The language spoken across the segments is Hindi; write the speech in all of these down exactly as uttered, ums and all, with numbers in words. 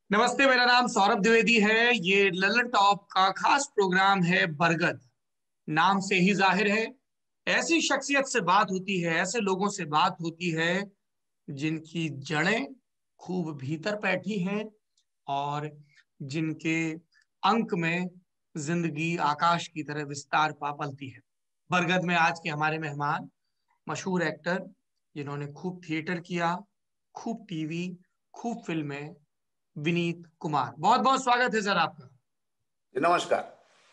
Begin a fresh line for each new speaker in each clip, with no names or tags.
नमस्ते, मेरा नाम सौरभ द्विवेदी है। ये लल्लन टॉप का खास प्रोग्राम है बरगद। नाम से ही जाहिर है, ऐसी शख्सियत से बात होती है, ऐसे लोगों से बात होती है जिनकी जड़ें खूब भीतर बैठी हैं और जिनके अंक में जिंदगी आकाश की तरह विस्तार पा पलती है। बरगद में आज के हमारे मेहमान मशहूर एक्टर, जिन्होंने खूब थिएटर किया, खूब टीवी, खूब फिल्में, विनीत कुमार। बहुत बहुत स्वागत है सर आपका।
जी, नमस्कार।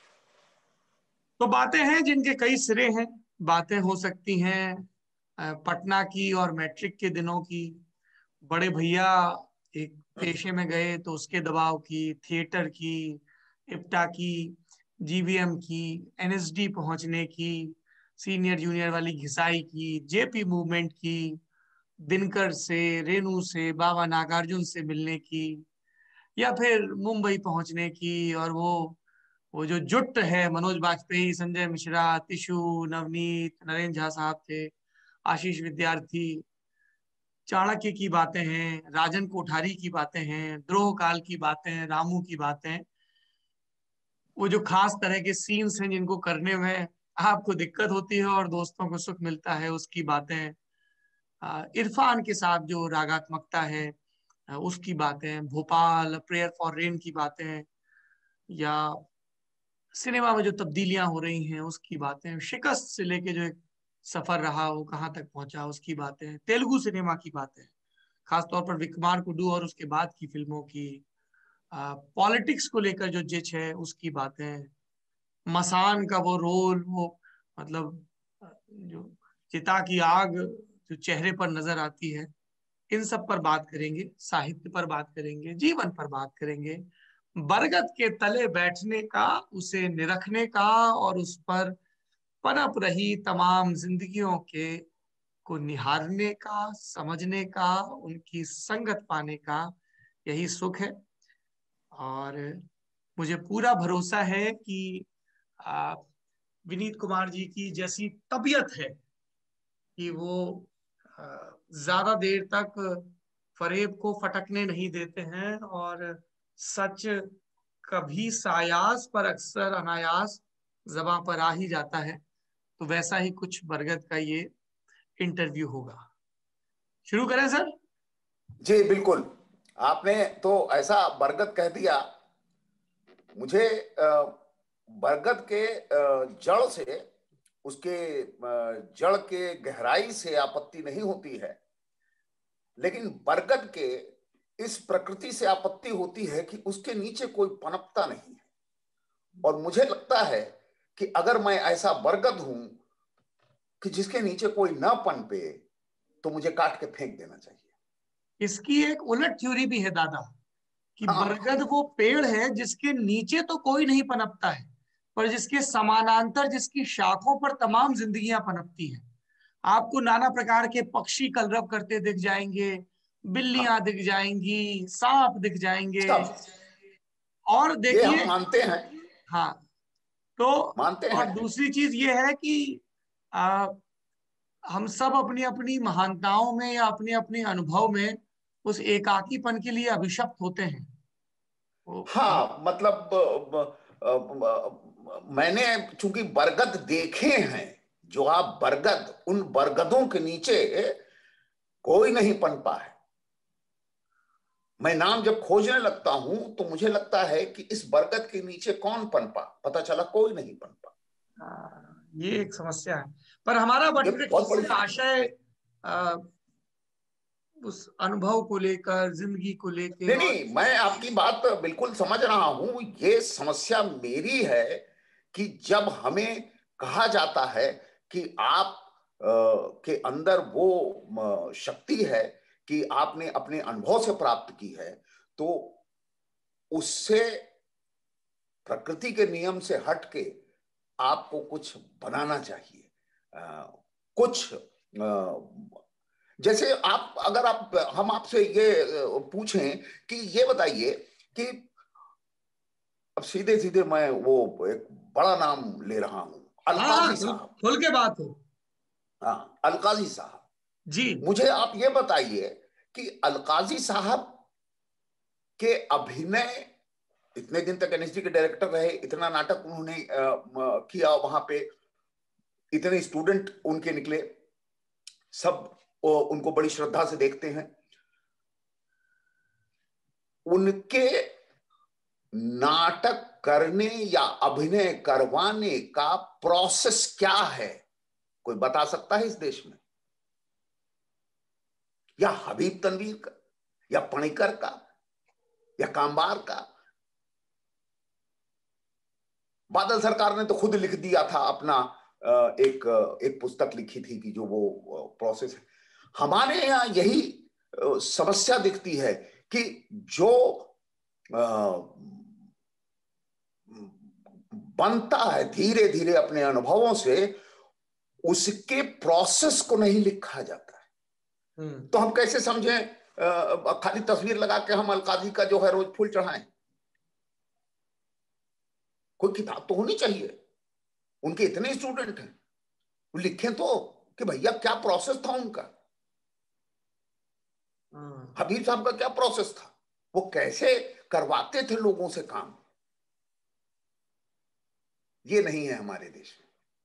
तो बातें हैं जिनके कई सिरे हैं। बातें हो सकती हैं अ, पटना की और मैट्रिक के दिनों की। बड़े भैया एक पेशे में गए तो उसके दबाव की, थिएटर की, इप्टा की, जीवीएम की, एनएसडी पहुंचने की, सीनियर जूनियर वाली घिसाई की, जेपी मूवमेंट की, दिनकर से, रेणु से, बाबा नागार्जुन से मिलने की, या फिर मुंबई पहुंचने की। और वो वो जो जुट है, मनोज बाजपेयी, संजय मिश्रा, तिशु, नवनीत, नरेंद्र झा साहब थे, आशीष विद्यार्थी, चाणक्य की बातें हैं, राजन कोठारी की बातें हैं, द्रोह काल की बातें हैं, रामू की बातें। वो जो खास तरह के सीन्स हैं जिनको करने में आपको दिक्कत होती है और दोस्तों को सुख मिलता है, उसकी बातें। अ, इरफान के साथ जो रागात्मकता है, अ, उसकी बातें, भोपाल, प्रेयर फॉर रेन की बातें, या सिनेमा में जो तब्दीलियां हो रही हैं उसकी बातें, शिकस्त से लेके जो एक सफर रहा वो कहाँ तक पहुंचा उसकी बातें, तेलुगु सिनेमा की बातें, खासतौर पर विक्रमार कुडू और उसके बाद की फिल्मों की, पॉलिटिक्स को लेकर जो जिच है उसकी बातें, मसान का वो रोल, वो मतलब अ, जो चिता की आग जो चेहरे पर नजर आती है, इन सब पर बात करेंगे, साहित्य पर बात करेंगे, जीवन पर बात करेंगे, बरगद के तले बैठने का, उसे निरखने का और उस पर पनप रही तमाम जिंदगियों के को निहारने का, समझने का, उनकी संगत पाने का यही सुख है। और मुझे पूरा भरोसा है कि आ, विनीत कुमार जी की जैसी तबीयत है कि वो आ, ज्यादा देर तक फरेब को फटकने नहीं देते हैं, और सच कभी सायास पर अक्सर अनायास जबां पर आ ही जाता है। तो वैसा ही कुछ बरगद का ये इंटरव्यू होगा। शुरू करें सर?
जी बिल्कुल। आपने तो ऐसा बरगद कह दिया। मुझे अ, बरगद के अ, जड़ से, उसके अ, जड़ के गहराई से आपत्ति नहीं होती है, लेकिन बरगद के इस प्रकृति से आपत्ति होती है कि उसके नीचे कोई पनपता नहीं है। और मुझे लगता है कि अगर मैं ऐसा बरगद हूं कि जिसके नीचे कोई ना पनपे, तो मुझे काट के फेंक देना चाहिए।
इसकी एक उलट थ्योरी भी है दादा, कि
हाँ।
बरगद वो पेड़ है जिसके नीचे तो कोई नहीं पनपता है, पर जिसके समानांतर, जिसकी शाखों पर तमाम जिंदगियां पनपती हैं। आपको नाना प्रकार के पक्षी कलरव करते दिख जाएंगे, बिल्लियां
हाँ।
दिख जाएंगी, सांप दिख जाएंगे।
सब।
और
ये
देखिए,
हम मानते हैं।
हाँ, तो
मानते
और
हैं।
दूसरी चीज ये है कि आ, हम सब अपनी अपनी महानताओं में या अपने अपने अनुभव में उस एकाकीपन के लिए अभिशप्त होते हैं। वो हम।
हाँ, मतलब अ, अ, अ, मैंने चूंकि बरगद देखे हैं। जो आप बरगद, उन बरगदों के नीचे कोई नहीं पनपा है। मैं नाम जब खोजने लगता हूं तो मुझे लगता है कि इस बरगद के नीचे कौन पनपा, पता चला कोई नहीं पनपा।
हाँ, ये एक समस्या है। पर हमारा
ये
वट
बहुत बड़ी।
आशय आ, उस अनुभव को लेकर, जिंदगी को लेके
नहीं
और।
नहीं, मैं आपकी बात बिल्कुल समझ रहा हूं। ये समस्या मेरी है कि जब हमें कहा जाता है कि आप अ, के अंदर वो अ, शक्ति है कि आपने अपने अनुभव से प्राप्त की है, तो उससे, प्रकृति के नियम से हट के आपको कुछ बनाना चाहिए। अ, कुछ अ, जैसे आप, अगर आप, हम आपसे ये अ, पूछें कि ये बताइए कि, अब सीधे सीधे मैं वो एक बड़ा नाम ले रहा हूं,
हाँ हाँ,
अलकाजी
खुल
साहब।
खुल के बात हो।
हाँ, अलकाजी साहब।
जी।
मुझे आप ये बताइए कि अलकाजी साहब कि अभिनय, इतने दिन तक एनएसडी के डायरेक्टर रहे, इतना नाटक उन्होंने किया, वहां पे इतने स्टूडेंट उनके निकले, सब उनको बड़ी श्रद्धा से देखते हैं। उनके नाटक करने या अभिनय करवाने का प्रोसेस क्या है, कोई बता सकता है इस देश में? या हबीब तनवीर का, या पणिकर का, या कामबार का? बादल सरकार ने तो खुद लिख दिया था अपना, एक एक पुस्तक लिखी थी कि जो वो प्रोसेस है। हमारे यहाँ यही समस्या दिखती है कि जो बनता है धीरे धीरे अपने अनुभवों से, उसके प्रोसेस को नहीं लिखा जाता है। तो हम कैसे समझें, खाली तस्वीर लगा के हम अलकाजी का जो है रोज फूल चढ़ाएं? कोई किताब तो होनी चाहिए। उनके इतने स्टूडेंट हैं, वो लिखें तो कि भैया क्या प्रोसेस था उनका। हबीब साहब का क्या प्रोसेस था, वो कैसे करवाते थे लोगों से काम। ये नहीं है हमारे देश में।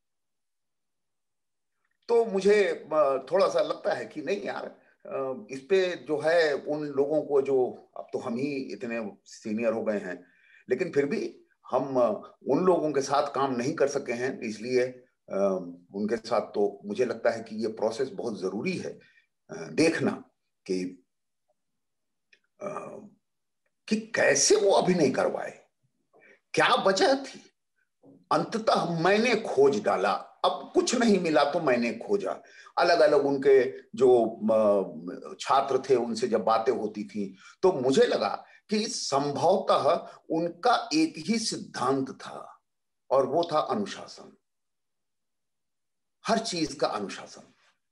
तो मुझे थोड़ा सा लगता है कि नहीं यार, इस पे जो है उन लोगों को, जो अब तो हम ही इतने सीनियर हो गए हैं, लेकिन फिर भी हम उन लोगों के साथ काम नहीं कर सके हैं, इसलिए उनके साथ तो मुझे लगता है कि ये प्रोसेस बहुत जरूरी है देखना कि कि कैसे वो अभिनय करवाए, क्या वजह थी। अंततः मैंने खोज डाला, अब कुछ नहीं मिला तो मैंने खोजा। अलग अलग उनके जो छात्र थे उनसे जब बातें होती थी तो मुझे लगा कि संभवतः उनका एक ही सिद्धांत था, और वो था अनुशासन। हर चीज का अनुशासन,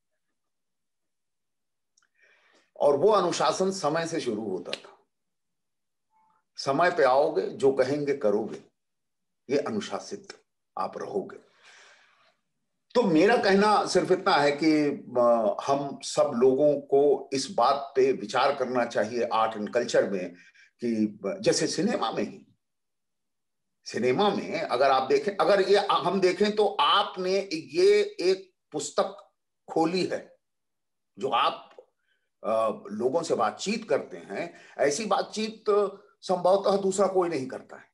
और वो अनुशासन समय से शुरू होता था। समय पे आओगे, जो कहेंगे करोगे, ये अनुशासित आप रहोगे। तो मेरा कहना सिर्फ इतना है कि हम सब लोगों को इस बात पे विचार करना चाहिए आर्ट एंड कल्चर में, कि जैसे सिनेमा में ही, सिनेमा में अगर आप देखें, अगर ये हम देखें तो आपने ये एक पुस्तक खोली है, जो आप लोगों से बातचीत करते हैं, ऐसी बातचीत संभवतः दूसरा कोई नहीं करता है।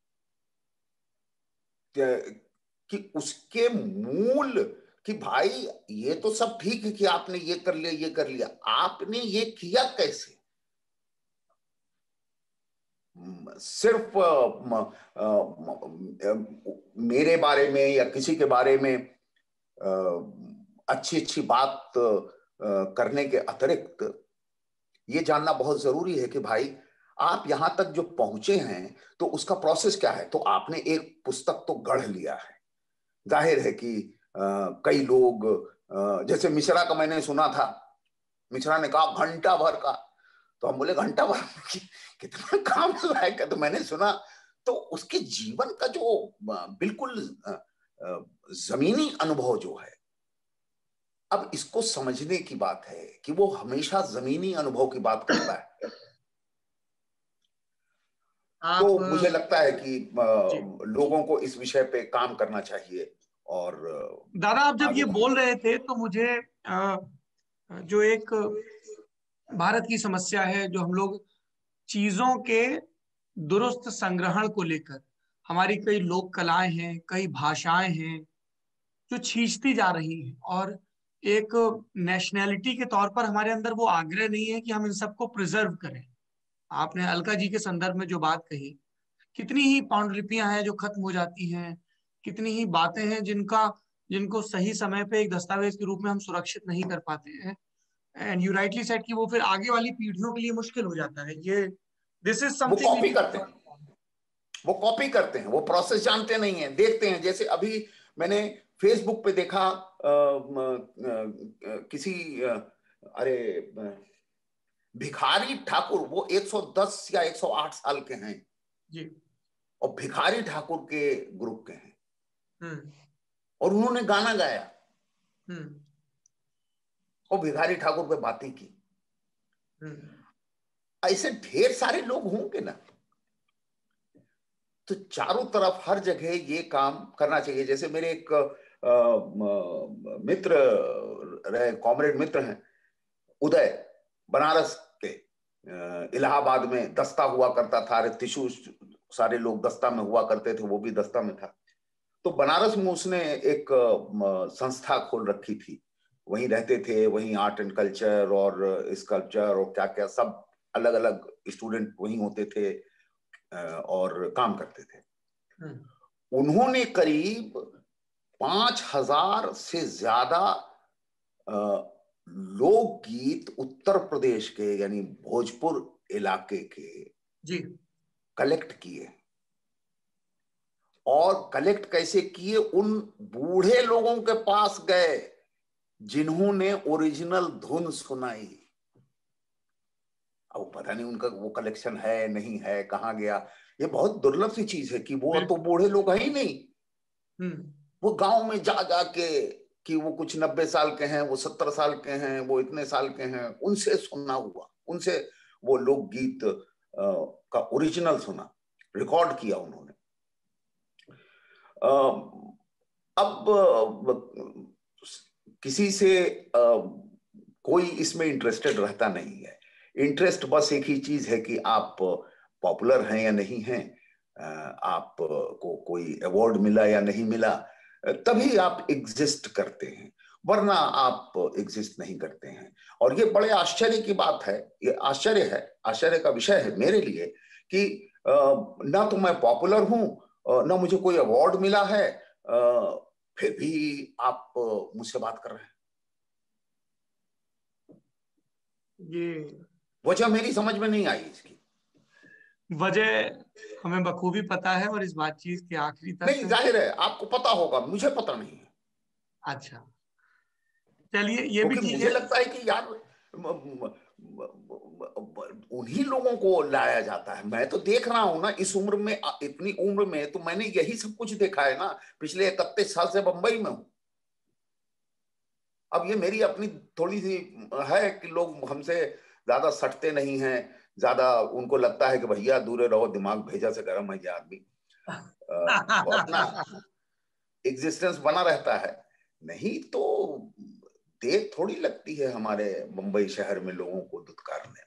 कि उसके मूल, कि भाई ये तो सब ठीक है कि आपने ये कर लिया ये कर लिया, आपने ये किया कैसे? सिर्फ म, आ, म, मेरे बारे में या किसी के बारे में अच्छी अच्छी बात आ, करने के अतिरिक्त ये जानना बहुत जरूरी है कि भाई आप यहां तक जो पहुंचे हैं तो उसका प्रोसेस क्या है। तो आपने एक पुस्तक तो गढ़ लिया है, जाहिर है कि आ, कई लोग आ, जैसे मिश्रा का मैंने सुना था, मिश्रा ने कहा घंटा भर का, तो हम बोले घंटा भर कि, कितना काम है। तो मैंने सुना तो उसके जीवन का जो बिल्कुल जमीनी अनुभव जो है, अब इसको समझने की बात है कि वो हमेशा जमीनी अनुभव की बात करता है।
आप,
तो मुझे लगता है कि लोगों को इस विषय पे काम करना चाहिए। और
दादा आप जब ये बोल रहे थे तो मुझे जो एक भारत की समस्या है, जो हम लोग चीजों के दुरुस्त संग्रहण को लेकर, हमारी कई लोक कलाएं हैं, कई भाषाएं हैं जो छींचती जा रही हैं, और एक नेशनैलिटी के तौर पर हमारे अंदर वो आग्रह नहीं है कि हम इन सबको प्रिजर्व करें। आपने अलका जी के संदर्भ में जो बात कही, कितनी ही पांडुलिपियां हैं जो खत्म हो जाती हैं, कितनी ही बातें हैं जिनका जिनको सही समय पे एक दस्तावेज के रूप में हम सुरक्षित नहीं कर पाते हैं। एंड यू राइटली सेड कि वो फिर आगे वाली पीढ़ियों के लिए मुश्किल हो जाता है। ये दिस इज
वो
समथिंग वी
कॉपी
नीड
करते हैं, वो कॉपी करते हैं, वो प्रोसेस जानते नहीं है, देखते हैं। जैसे अभी मैंने फेसबुक पे देखा आ, आ, आ, किसी आ, अरे भिखारी ठाकुर, वो एक सौ दस या एक सौ आठ साल के हैं
जी,
और भिखारी ठाकुर के ग्रुप के हैं,
हम्म
और उन्होंने गाना गाया
हम्म
और भिखारी ठाकुर पे बातें की।
हम्म
ऐसे ढेर सारे लोग होंगे ना, तो चारों तरफ हर जगह ये काम करना चाहिए। जैसे मेरे एक आ, मित्र रहे, कॉमरेड मित्र हैं, उदय, बनारस के, इलाहाबाद में दस्ता हुआ करता था, रितिशु सारे लोग दस्ता में हुआ करते थे, वो भी दस्ता में था। तो बनारस में उसने एक संस्था खोल रखी थी, वहीं रहते थे, वहीं आर्ट एंड कल्चर और स्कल्पचर और क्या क्या सब अलग अलग स्टूडेंट वहीं होते थे और काम करते थे। उन्होंने करीब पांच हजार से ज्यादा लोकगीत उत्तर प्रदेश के यानी भोजपुर इलाके के
जी
कलेक्ट किए। और कलेक्ट कैसे किए? उन बूढ़े लोगों के पास गए जिन्होंने ओरिजिनल धुन सुनाई। अब पता नहीं उनका वो कलेक्शन है नहीं है, कहाँ गया। ये बहुत दुर्लभ सी चीज है कि वो तो बूढ़े लोग हैं ही नहीं, वो गांव में जा जा के कि वो कुछ नब्बे साल के हैं, वो सत्तर साल के हैं, वो इतने साल के हैं, उनसे सुनना हुआ, उनसे वो लोकगीत का ओरिजिनल सुना, रिकॉर्ड किया उन्होंने। अब किसी से कोई इसमें इंटरेस्टेड रहता नहीं है। इंटरेस्ट बस एक ही चीज है कि आप पॉपुलर हैं या नहीं हैं, आप को कोई अवार्ड मिला या नहीं मिला, तभी आप एग्जिस्ट करते हैं, वरना आप एग्जिस्ट नहीं करते हैं। और ये बड़े आश्चर्य की बात है, ये आश्चर्य है, आश्चर्य का विषय है मेरे लिए कि ना तो मैं पॉपुलर हूं, ना मुझे कोई अवार्ड मिला है, फिर भी आप मुझसे बात कर रहे हैं।
ये
वजह मेरी समझ में नहीं आई। इसकी
वजह हमें बखूबी पता है और इस बातचीत के आखिरी तक
नहीं, जाहिर है आपको पता होगा, मुझे पता नहीं है।
अच्छा चलिए, ये भी
क्योंकि
ठीक
मुझे
है।
लगता है कि यार उन्हीं लोगों को लाया जाता है। मैं तो देख रहा हूं ना, इस उम्र में, इतनी उम्र में तो मैंने यही सब कुछ देखा है ना। पिछले इकतीस साल से बंबई में हूं। अब ये मेरी अपनी थोड़ी सी है कि लोग हमसे ज्यादा सटते नहीं हैं, ज्यादा उनको लगता है कि भैया दूर रहो, दिमाग भेजा से गर्म है ये आदमी, तो अपना एग्जिस्टेंस बना रहता है। नहीं तो देर थोड़ी लगती है हमारे मुंबई शहर में लोगों को धुतकारने।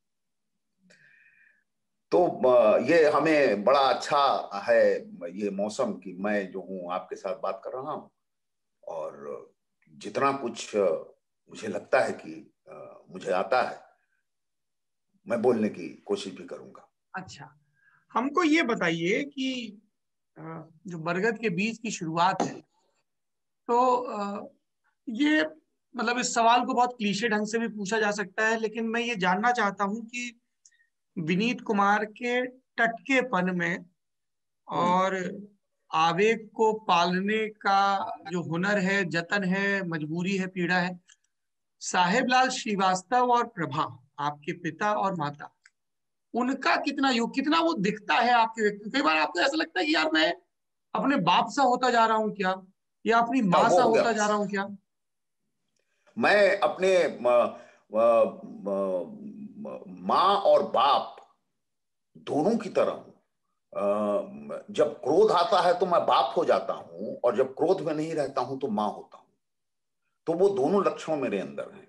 तो ये हमें बड़ा अच्छा है ये मौसम कि मैं जो हूं आपके साथ बात कर रहा हूं, और जितना कुछ मुझे लगता है कि मुझे आता है, मैं बोलने की कोशिश भी करूंगा।
अच्छा, हमको ये बताइए कि जो बरगद के बीज की शुरुआत है, तो ये मतलब इस सवाल को बहुत क्लीशे ढंग से भी पूछा जा सकता है, लेकिन मैं ये जानना चाहता हूं कि विनीत कुमार के टटकेपन में और आवेग को पालने का जो हुनर है, जतन है, मजबूरी है, पीड़ा है, साहेबलाल श्रीवास्तव और प्रभा, आपके पिता और माता, उनका कितना योग, कितना वो दिखता है आपके व्यक्ति। कई बार आपको ऐसा लगता है कि यार मैं अपने बाप सा होता जा रहा हूं क्या, या अपनी माँ
वो
सा
हो गया।
होता जा रहा हूं क्या।
मैं अपने माँ और बाप दोनों की तरह हूं। जब क्रोध आता है तो मैं बाप हो जाता हूं, और जब क्रोध में नहीं रहता हूं तो माँ होता हूं। तो वो दोनों लक्षण मेरे अंदर हैं।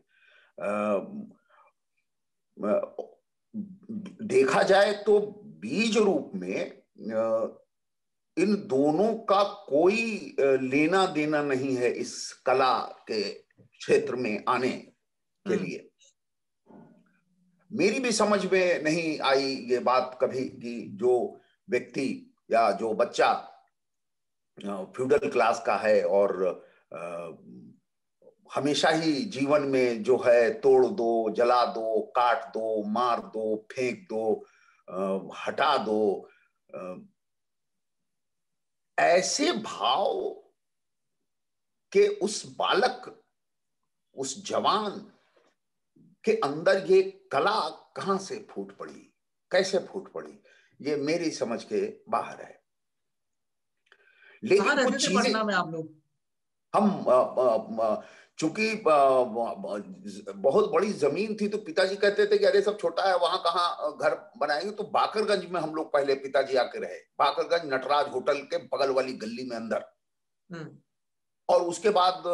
देखा जाए तो बीज रूप में इन दोनों का कोई लेना देना नहीं है इस कला के क्षेत्र में आने के लिए। मेरी भी समझ में नहीं आई ये बात कभी कि जो व्यक्ति या जो बच्चा फ्यूडल क्लास का है और आ, हमेशा ही जीवन में जो है तोड़ दो, जला दो, काट दो, मार दो, फेंक दो, आ, हटा दो, आ, ऐसे भाव के उस बालक, उस जवान के अंदर ये कला कहां से फूट पड़ी, कैसे फूट पड़ी, ये मेरी समझ के बाहर है।
कहाँ
लेकिन
रहते
कुछ
थे
चीजें
पटना में आप लोग?
हम चूंकि बहुत बड़ी जमीन थी तो पिताजी कहते थे कि अरे सब छोटा है, वहां कहाँ घर बनाएंगे। तो बाकरगंज में हम लोग पहले पिताजी आके रहे, बाकरगंज नटराज होटल के बगल वाली गली में अंदर। और उसके बाद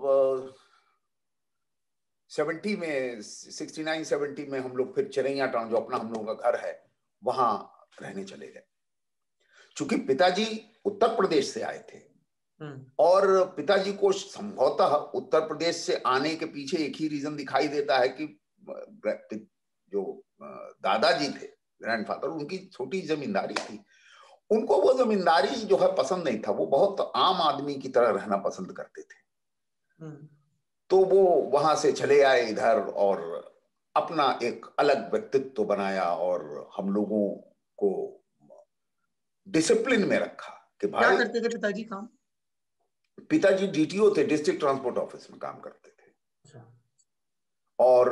सेवेंटी में सिक्सटी नाइन सेवेंटी में हम लोग फिर चिरैया टाउन, जो अपना हम लोगों का घर है, वहां रहने चले गए। चूंकि पिताजी उत्तर प्रदेश से आए थे और पिताजी को संभवतः उत्तर प्रदेश से आने के पीछे एक ही रीजन दिखाई देता है कि जो दादाजी थे, ग्रैंडफादर, उनकी छोटी जमींदारी थी। उनको वो जमींदारी जो है पसंद नहीं था, वो बहुत आम आदमी की तरह रहना पसंद करते थे। तो वो वहां से चले आए इधर और अपना एक अलग व्यक्तित्व बनाया और हम लोगों को डिसिप्लिन में रखा कि भाई।
क्या करते थे पिताजी काम?
पिताजी डीटीओ थे, डिस्ट्रिक्ट ट्रांसपोर्ट ऑफिस में काम करते थे। और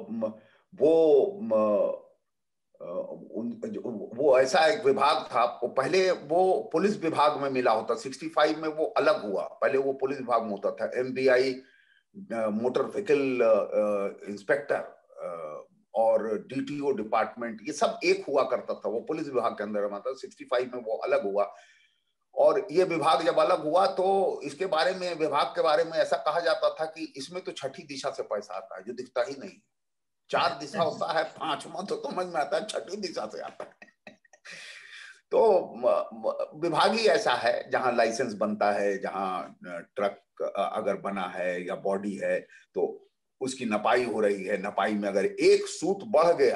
वो वो ऐसा एक विभाग था, वो पहले वो पुलिस विभाग में मिला होता, सिक्सटी फाइव में वो अलग हुआ, पहले वो पुलिस विभाग में होता था। एमबीआई मोटर व्हीकल इंस्पेक्टर और डीटीओ डिपार्टमेंट, ये सब एक हुआ करता था, वो पुलिस विभाग के अंदर आता। सिक्सटी फाइव में वो अलग हुआ और ये विभाग जब अलग हुआ तो इसके बारे में, विभाग के बारे में ऐसा कहा जाता था कि इसमें तो छठी दिशा से पैसा आता है जो दिखता ही नहीं। चार दिशा होता है, पांचवा तो समझ में आता है, छठी दिशा से आता है। तो विभाग ही ऐसा है जहां लाइसेंस बनता है, जहां ट्रक अगर बना है या बॉडी है तो उसकी नपाई हो रही है, नपाई में अगर एक सूत बढ़ गया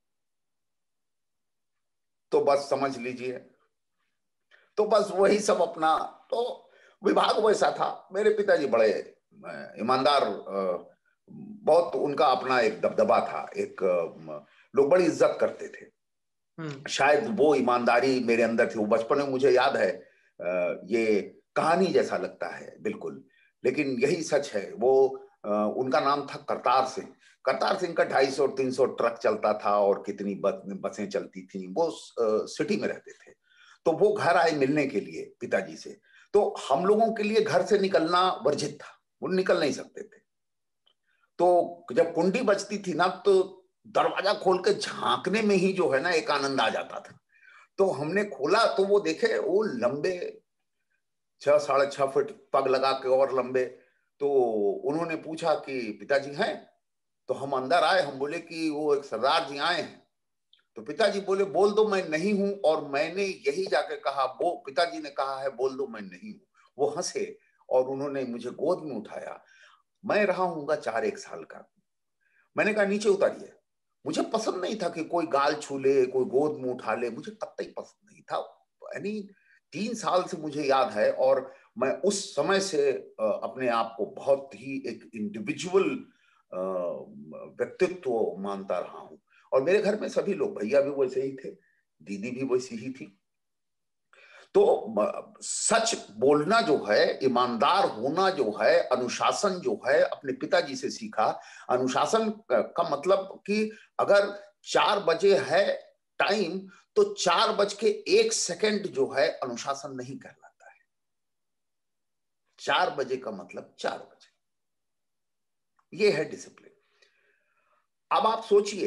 तो बस समझ लीजिए, तो बस वही सब अपना। तो विभाग वैसा था। मेरे पिताजी बड़े ईमानदार, बहुत उनका अपना एक दबदबा था, एक लोग बड़ी इज्जत करते थे। शायद वो ईमानदारी मेरे अंदर थी, वो बचपन में मुझे याद है, ये कहानी जैसा लगता है बिल्कुल, लेकिन यही सच है। वो उनका नाम था करतार सिंह। करतार सिंह का ढाई सौ तीन सौ ट्रक चलता था और कितनी बसें चलती थी। वो सिटी में रहते थे, तो वो घर आए मिलने के लिए पिताजी से। तो हम लोगों के लिए घर से निकलना वर्जित था, वो निकल नहीं सकते थे। तो जब कुंडी बजती थी ना तो दरवाजा खोल के झांकने में ही जो है ना एक आनंद आ जाता था। तो हमने खोला तो वो देखे वो लंबे छह साढ़े छह फुट पग लगा के और लंबे। तो उन्होंने पूछा कि पिताजी हैं? तो हम अंदर आए, हम बोले कि वो एक सरदार जी आए हैं। तो पिताजी बोले बोल दो मैं नहीं हूं। और मैंने यही जाके कहा, वो पिताजी ने कहा है बोल दो मैं नहीं हूं। वो हंसे और उन्होंने मुझे गोद में उठाया। मैं रहा हूंगा चार एक साल का। मैंने कहा नीचे उतारिए। मुझे पसंद नहीं था कि कोई गाल छू ले, कोई गोद में उठा ले, मुझे कतई पसंद नहीं था। यानी तीन साल से मुझे याद है और मैं उस समय से अपने आप को बहुत ही एक इंडिविजुअल व्यक्तित्व मानता रहा हूं। और मेरे घर में सभी लोग, भैया भी वैसे ही थे, दीदी भी वैसी ही थी। तो सच बोलना जो है, ईमानदार होना जो है, अनुशासन जो है, अपने पिताजी से सीखा। अनुशासन का मतलब कि अगर चार बजे है टाइम तो चार बज के एक सेकंड जो है अनुशासन नहीं कहलाता है। चार बजे का मतलब चार बजे, ये है डिसिप्लिन। अब आप सोचिए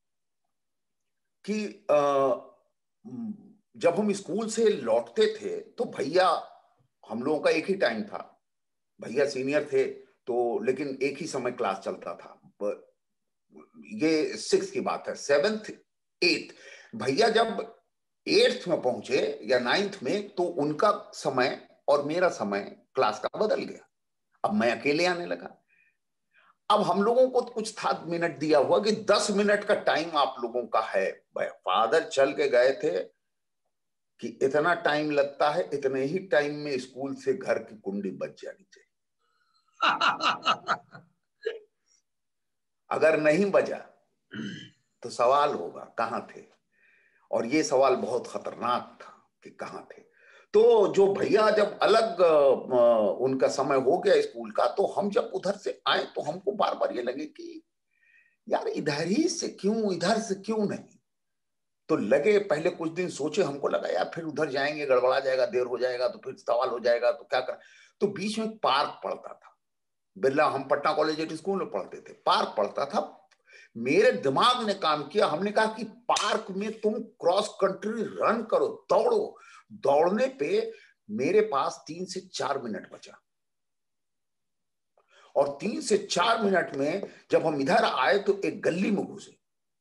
कि आ, जब हम स्कूल से लौटते थे तो भैया, हम लोगों का एक ही टाइम था, भैया सीनियर थे तो, लेकिन एक ही समय क्लास चलता था। ये सिक्स की बात है, सेवेंथ एट्थ। भैया जब एट्थ में पहुंचे या नाइन्थ में तो उनका समय और मेरा समय क्लास का बदल गया। अब मैं अकेले आने लगा। अब हम लोगों को तो कुछ था मिनट दिया हुआ कि दस मिनट का टाइम आप लोगों का है। फादर चल के गए थे कि इतना टाइम लगता है, इतने ही टाइम में स्कूल से घर की कुंडी बज जानी चाहिए। अगर नहीं बजा तो सवाल होगा कहां थे। और ये सवाल बहुत खतरनाक था कि कहां थे। तो जो भैया जब अलग उनका समय हो गया स्कूल का, तो हम जब उधर से आए तो हमको बार बार ये लगे कि यार इधर ही से क्यों, इधर से क्यों नहीं। तो लगे, पहले कुछ दिन सोचे, हमको लगा यार फिर उधर जाएंगे गड़बड़ा जाएगा, देर हो जाएगा तो फिर सवाल हो जाएगा तो क्या कर। तो बीच में पार्क पड़ता था बिरला, हम पटना कॉलेजिएट स्कूल में पढ़ते थे, पार्क पढ़ता था। मेरे दिमाग ने काम किया, हमने कहा कि पार्क में तुम क्रॉस कंट्री रन करो, दौड़ो। दौड़ने पे मेरे पास तीन से चार मिनट बचा, और तीन से चार मिनट में जब हम इधर आए तो एक गली में घुसे।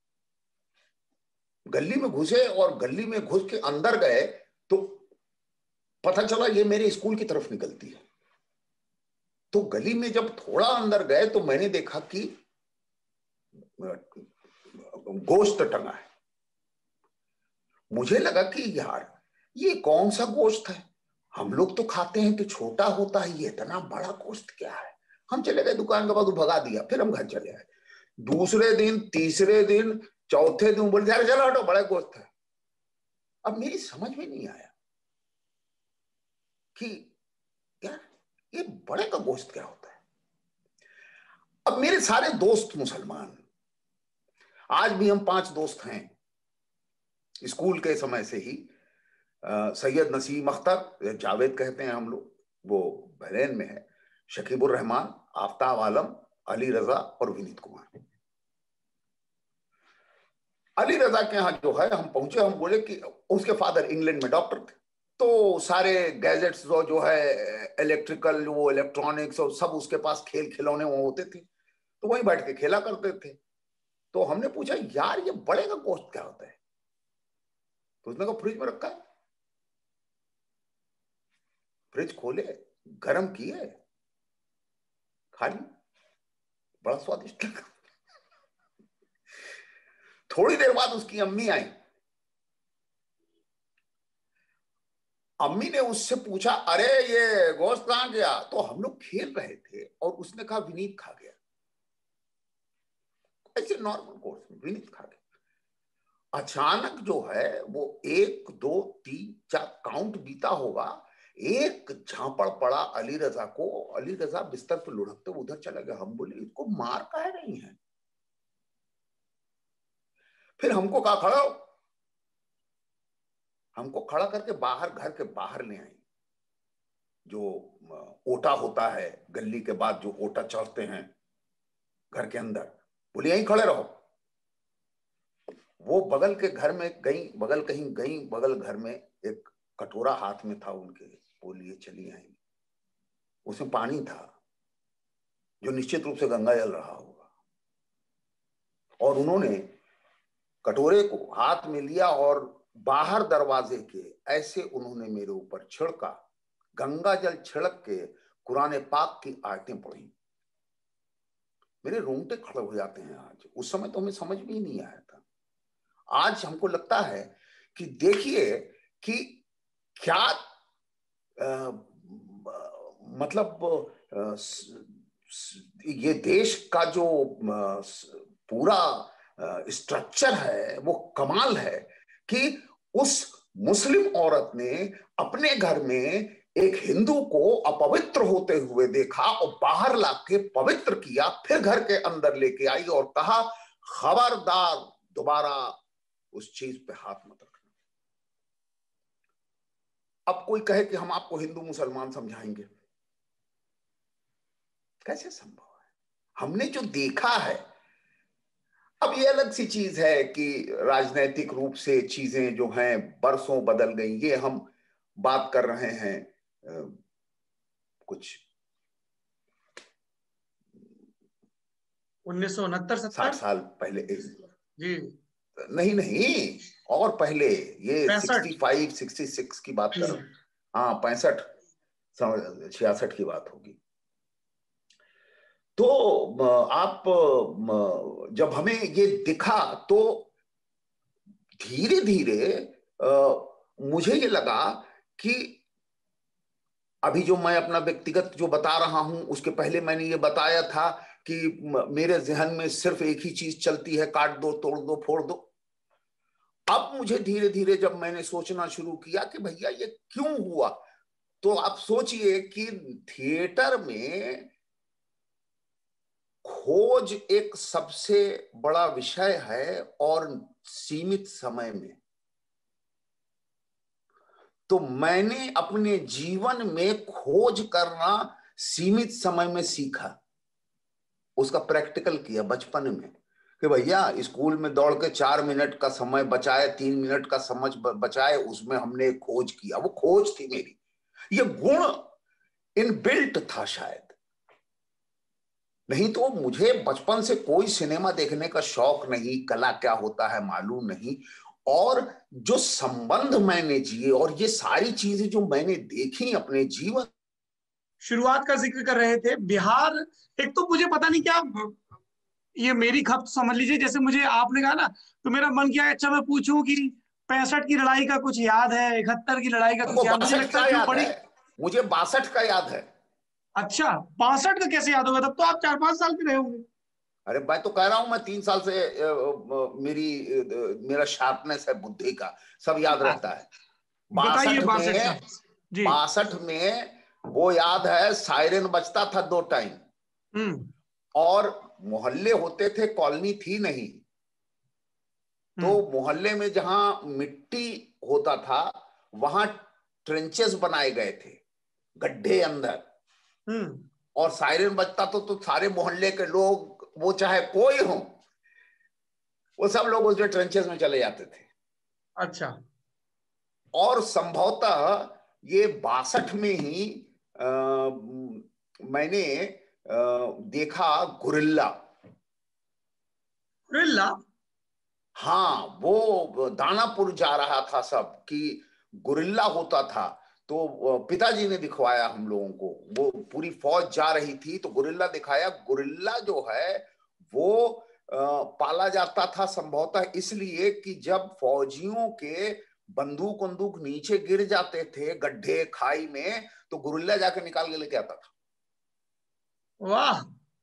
गली में घुसे और गली में घुस के अंदर गए तो पता चला ये मेरे स्कूल की तरफ निकलती है। तो गली में जब थोड़ा अंदर गए तो मैंने देखा कि गोश्त टंगा है। मुझे लगा कि यार ये कौन सा गोश्त है, हम लोग तो खाते हैं तो छोटा होता है, ये इतना बड़ा गोश्त क्या है। हम चले गए दुकान के पास, भगा दिया, फिर हम घर चले आए। दूसरे दिन, तीसरे दिन, चौथे दिन बोले यार चलो हटो, बड़ा गोश्त है। अब मेरी समझ में नहीं आया कि यार ये बड़े का गोश्त क्या होता है। अब मेरे सारे दोस्त मुसलमान, आज भी हम पांच दोस्त हैं स्कूल के समय से ही। सैयद नसीम अख्तर, जावेद कहते हैं हम लोग, वो बहरेन में है। शकीबुर रहमान, आफ्ताब आलम, अली रजा और विनीत कुमार। अली रजा के यहाँ जो है हम पहुंचे, हम बोले कि उसके फादर इंग्लैंड में डॉक्टर थे, तो सारे गैजेट्स जो जो है इलेक्ट्रिकल, वो इलेक्ट्रॉनिक्स और सब उसके पास, खेल खिलौने वो होते थे, तो वहीं बैठ के खेला करते थे। तो हमने पूछा यार ये बड़े का गोश्त क्या होता है, तो उसने कहा फ्रिज में रखा है। फ्रिज खोले, गरम किए, खा ली, बड़ा स्वादिष्ट लगा। थोड़ी देर बाद उसकी अम्मी आई। अम्मी ने उससे पूछा अरे ये गोश्त कहां गया, तो हम लोग खेल रहे थे और उसने कहा विनीत खा गया। ऐसे नॉर्मल गोश्त में विनीत खा गया। अचानक जो है वो एक दो तीन चार काउंट बीता होगा, एक झापड़ पड़ा अली रजा को। अली रजा बिस्तर पर लुढ़कते उधर चला गया। हम बोले इसको मार काहे नहीं है। फिर हमको कहा खड़ा हो, हमको खड़ा करके बाहर, घर के बाहर ले आई। जो ओटा होता है गली के बाद, जो ओटा चढ़ते हैं घर के अंदर, बोले यहीं खड़े रहो। वो बगल के घर में गई, बगल कहीं गई, बगल घर में एक कटोरा हाथ में था उनके, बोलिए चली आई। उसमें पानी था जो निश्चित रूप से गंगा जल रहा होगा, और उन्होंने कटोरे को हाथ में लिया और बाहर दरवाजे के ऐसे उन्होंने मेरे ऊपर छिड़का। गंगा जल छिड़क के कुरान पाक की आयतें पढ़ी। मेरे रोंगटे खड़े हो जाते हैं आज। उस समय तो हमें समझ में ही नहीं आया था। आज हमको लगता है कि देखिए कि क्या आ, मतलब आ, ये देश का जो पूरा स्ट्रक्चर है वो कमाल है कि उस मुस्लिम औरत ने अपने घर में एक हिंदू को अपवित्र होते हुए देखा और बाहर लाके पवित्र किया, फिर घर के अंदर लेके आई और कहा खबरदार दोबारा उस चीज पे हाथ मत रखना। अब कोई कहे कि हम आपको हिंदू मुसलमान समझाएंगे, कैसे संभव है। हमने जो देखा है, अब ये अलग सी चीज है कि राजनीतिक रूप से चीजें जो हैं बरसों बदल गई। ये हम बात कर रहे हैं आ, कुछ
उन्नीस सौ उनहत्तर
साठ साल पहले।
जी
नहीं नहीं, और पहले, ये सिक्सटी फाइव सिक्सटी सिक्स की बात कर रहा हूं। हाँ, पैंसठ छियासठ की बात होगी। तो आप जब हमें ये दिखा तो धीरे धीरे मुझे ये लगा कि अभी जो मैं अपना व्यक्तिगत जो बता रहा हूं, उसके पहले मैंने ये बताया था कि मेरे जहन में सिर्फ एक ही चीज चलती है, काट दो, तोड़ दो, फोड़ दो। अब मुझे धीरे धीरे जब मैंने सोचना शुरू किया कि भैया ये क्यों हुआ, तो आप सोचिए कि थिएटर में खोज एक सबसे बड़ा विषय है और सीमित समय में। तो मैंने अपने जीवन में खोज करना सीमित समय में सीखा। उसका प्रैक्टिकल किया बचपन में कि भैया स्कूल में दौड़ के चार मिनट का समय बचाए, तीन मिनट का समय बचाए, उसमें हमने खोज किया। वो खोज थी मेरी, ये गुण इनबिल्ट था शायद। नहीं तो मुझे बचपन से कोई सिनेमा देखने का शौक नहीं, कला क्या होता है मालूम नहीं। और जो संबंध मैंने जिए और ये सारी चीजें जो मैंने देखी अपने जीवन,
शुरुआत का जिक्र कर रहे थे बिहार। एक तो मुझे पता नहीं क्या, ये मेरी खपत समझ लीजिए, जैसे मुझे आपने कहा ना, तो मेरा मन किया अच्छा मैं पूछूं कि पैंसठ की लड़ाई का कुछ याद है, इकहत्तर की लड़ाई का
हमको
कुछ याद, मुझे
बासठ
लगता है
का
जो
याद
बड़ी।
है, मुझे बासठ का याद है।
अच्छा, बासठ का कैसे याद होगा? तब तो आप चार पांच साल के रहे होंगे।
अरे मैं तो कह रहा हूं, मैं तीन साल से अ, अ, मेरी अ, मेरा शार्पनेस है बुद्धि का, सब याद रहता है।
बताइए
बासठ
बासठ का।
में
जी।
बासठ में वो याद है, सायरन बजता था दो टाइम,
हम्म।
और मोहल्ले होते थे, कॉलोनी थी नहीं। तो
हम्म।
मोहल्ले में जहां मिट्टी होता था वहां ट्रेंचेस बनाए गए थे, गड्ढे अंदर।
हम्म।
और सायरन बजता तो, तो सारे मोहल्ले के लोग, वो चाहे कोई हो, वो सब लोग उस ट्रेंचेस में चले जाते थे।
अच्छा।
और संभवतः ये बासठ में ही आ, मैंने आ, देखा गुरिल्ला।
रिल्ला।
हाँ, वो दानापुर जा रहा था सब कि गुरिल्ला होता था। तो पिताजी ने दिखवाया हम लोगों को, वो पूरी फौज जा रही थी तो गुरिल्ला दिखाया। गुरिल्ला जो है वो अ, पाला जाता था संभवतः इसलिए कि जब फौजियों के बंदूक बंदूक नीचे गिर जाते थे गड्ढे खाई में, तो गुरिल्ला जाके निकाल के लेके आता था।
वाह।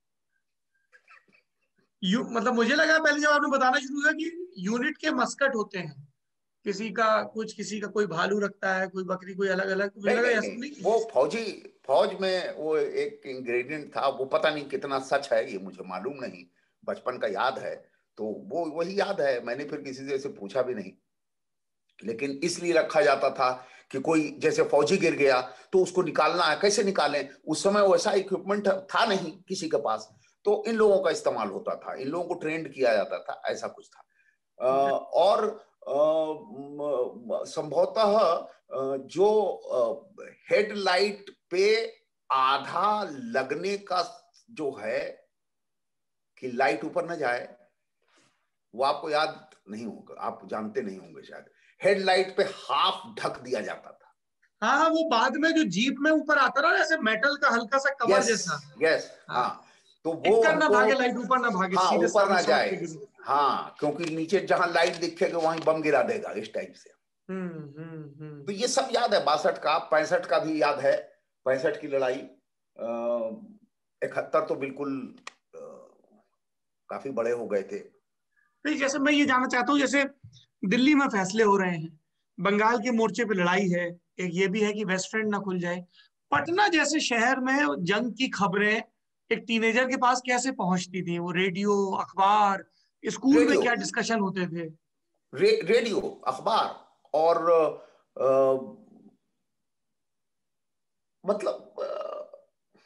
यू मतलब मुझे लगा पहले जब आपने बताना शुरू किया कि यूनिट के मस्कट होते हैं, किसी का कुछ, किसी का कोई भालू रखता है, कोई बकरी, कोई अलग अलग, तो मुझे
नहीं
लगा
नहीं
ऐसा
नहीं,
नहीं।
वो फौजी, फौज में वो एक इंग्रेडिएंट था, वो पता नहीं कितना सच है ये मुझे मालूम नहीं, बचपन का याद है। तो वो वही याद है, मैंने फिर किसी से ऐसे पूछा भी नहीं। लेकिन इसलिए रखा जाता था कि कोई जैसे फौजी गिर गया तो उसको निकालना है, कैसे निकालें, उस समय वैसा इक्विपमेंट था नहीं किसी के पास, तो इन लोगों का इस्तेमाल होता था, इन लोगों को ट्रेंड किया जाता था, ऐसा कुछ था। अ, और संभवतः जो हेडलाइट पे आधा लगने का जो है कि लाइट ऊपर न जाए, वो आपको याद नहीं होगा, आप जानते नहीं होंगे शायद। हेडलाइट पे हाफ ढक दिया जाता था।
हाँ हाँ, वो बाद में जो जीप में ऊपर आता ना, जैसे मेटल का हल्का सा कवर
यस,
जैसा।
यस,
हाँ।
हाँ। तो वो
टिक्कर ना
हमको,
भागे, लाइट ऊपर ना भागे,
हाँ,
सीधे
ऊपर
सामने
ना
सड़क
जाए,
पे गिरे।
हाँ, क्योंकि नीचे जहां लाइट दिखेगा वहीं बम गिरा देगा, इस टाइप से।
हम्म। हम्म। हम्म।
तो ये सब याद है, बासठ का, पैंसठ का भी याद है। पैंसठ की लड़ाई, इकहत्तर तो बिल्कुल अ, काफी बड़े हो गए थे।
नहीं, जैसे मैं ये जानना चाहता हूँ, जैसे दिल्ली में फैसले हो रहे हैं, बंगाल के मोर्चे पे लड़ाई है, एक ये भी है कि वेस्ट फ्रंट ना खुल जाए, पटना जैसे शहर में जंग की खबरें एक टीनेजर के पास कैसे पहुंचती थी? वो रेडियो, अखबार, स्कूल में
रेडियो,
क्या डिस्कशन होते थे?
रे, रेडियो, अखबार, और अ, मतलब अ,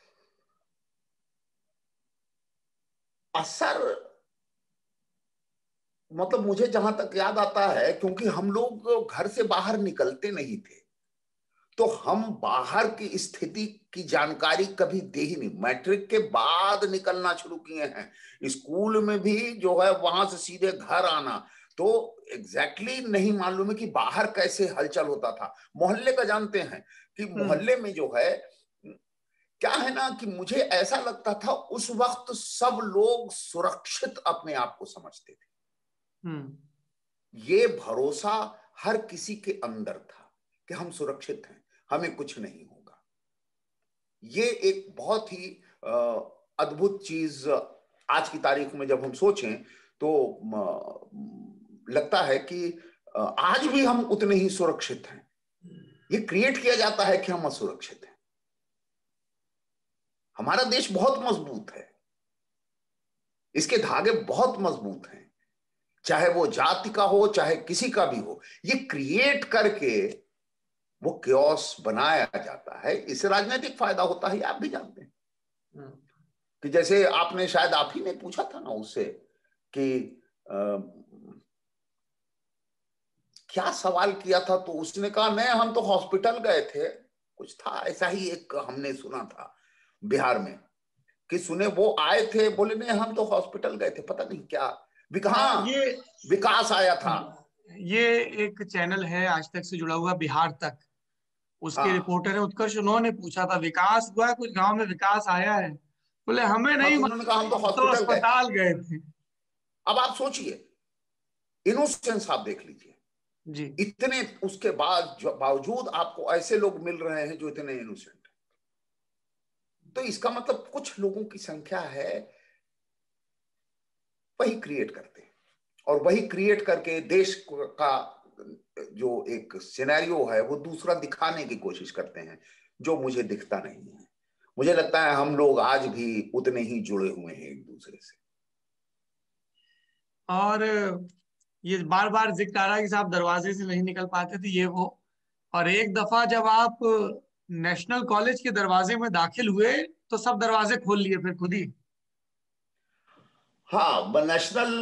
असर, मतलब मुझे जहां तक याद आता है, क्योंकि हम लोग घर से बाहर निकलते नहीं थे, तो हम बाहर की स्थिति की जानकारी कभी दे ही नहीं। मैट्रिक के बाद निकलना शुरू किए हैं, स्कूल में भी जो है वहां से सीधे घर आना, तो एग्जैक्टली exactly नहीं मालूम है कि बाहर कैसे हलचल होता था। मोहल्ले का जानते हैं कि
हम्म।
मोहल्ले में जो है, क्या है ना, कि मुझे ऐसा लगता था उस वक्त सब लोग सुरक्षित अपने आप को समझते थे।
हम्म।
ये भरोसा हर किसी के अंदर था कि हम सुरक्षित हैं, हमें कुछ नहीं होगा। ये एक बहुत ही अद्भुत चीज आज की तारीख में जब हम सोचें तो लगता है कि आज भी हम उतने ही सुरक्षित हैं। ये क्रिएट किया जाता है कि हम असुरक्षित हैं। हमारा देश बहुत मजबूत है, इसके धागे बहुत मजबूत हैं, चाहे वो जाति का हो चाहे किसी का भी हो, ये क्रिएट करके वो क्योस बनाया जाता है, इससे राजनीतिक फायदा होता है, आप भी जानते हैं। कि जैसे आपने शायद आप ही ने पूछा था ना उससे कि आ, क्या सवाल किया था, तो उसने कहा नहीं हम तो हॉस्पिटल गए थे, कुछ था ऐसा ही एक हमने सुना था बिहार में, कि सुने वो आए थे, बोले नहीं हम तो हॉस्पिटल गए थे, पता नहीं क्या विका
हाँ,
हाँ,
ये
विकास आया था।
ये एक चैनल है आज तक से जुड़ा हुआ, बिहार तक, उसके
हाँ
रिपोर्टर है उत्कर्ष, उन्होंने पूछा था विकास हुआ है कुछ गांव में, विकास आया है? बोले हमें
हाँ,
नहीं
तो उन्होंने कहा हम
मालूम,
तो
हम तो
हॉस्पिटल गए।
अस्पताल गए थे।
अब आप सोचिए, इनोसेंस आप देख लीजिए,
जी।
इतने उसके बाद जो बावजूद आपको ऐसे लोग मिल रहे हैं जो इतने इनोसेंट हैं। तो इसका मतलब कुछ लोगों की संख्या है, वही क्रिएट करते हैं, और वही क्रिएट करके देश का जो एक सिनेरियो है वो दूसरा दिखाने की कोशिश करते हैं, जो मुझे दिखता नहीं है। मुझे लगता है हम लोग आज भी उतने ही जुड़े हुए हैं एक दूसरे से।
और ये बार बार जिक्र आ रहा है कि साहब दरवाजे से नहीं निकल पाते थे, ये वो। और एक दफा जब आप नेशनल कॉलेज के दरवाजे में दाखिल हुए तो सब दरवाजे खोल लिए फिर खुद ही।
हाँ, नेशनल,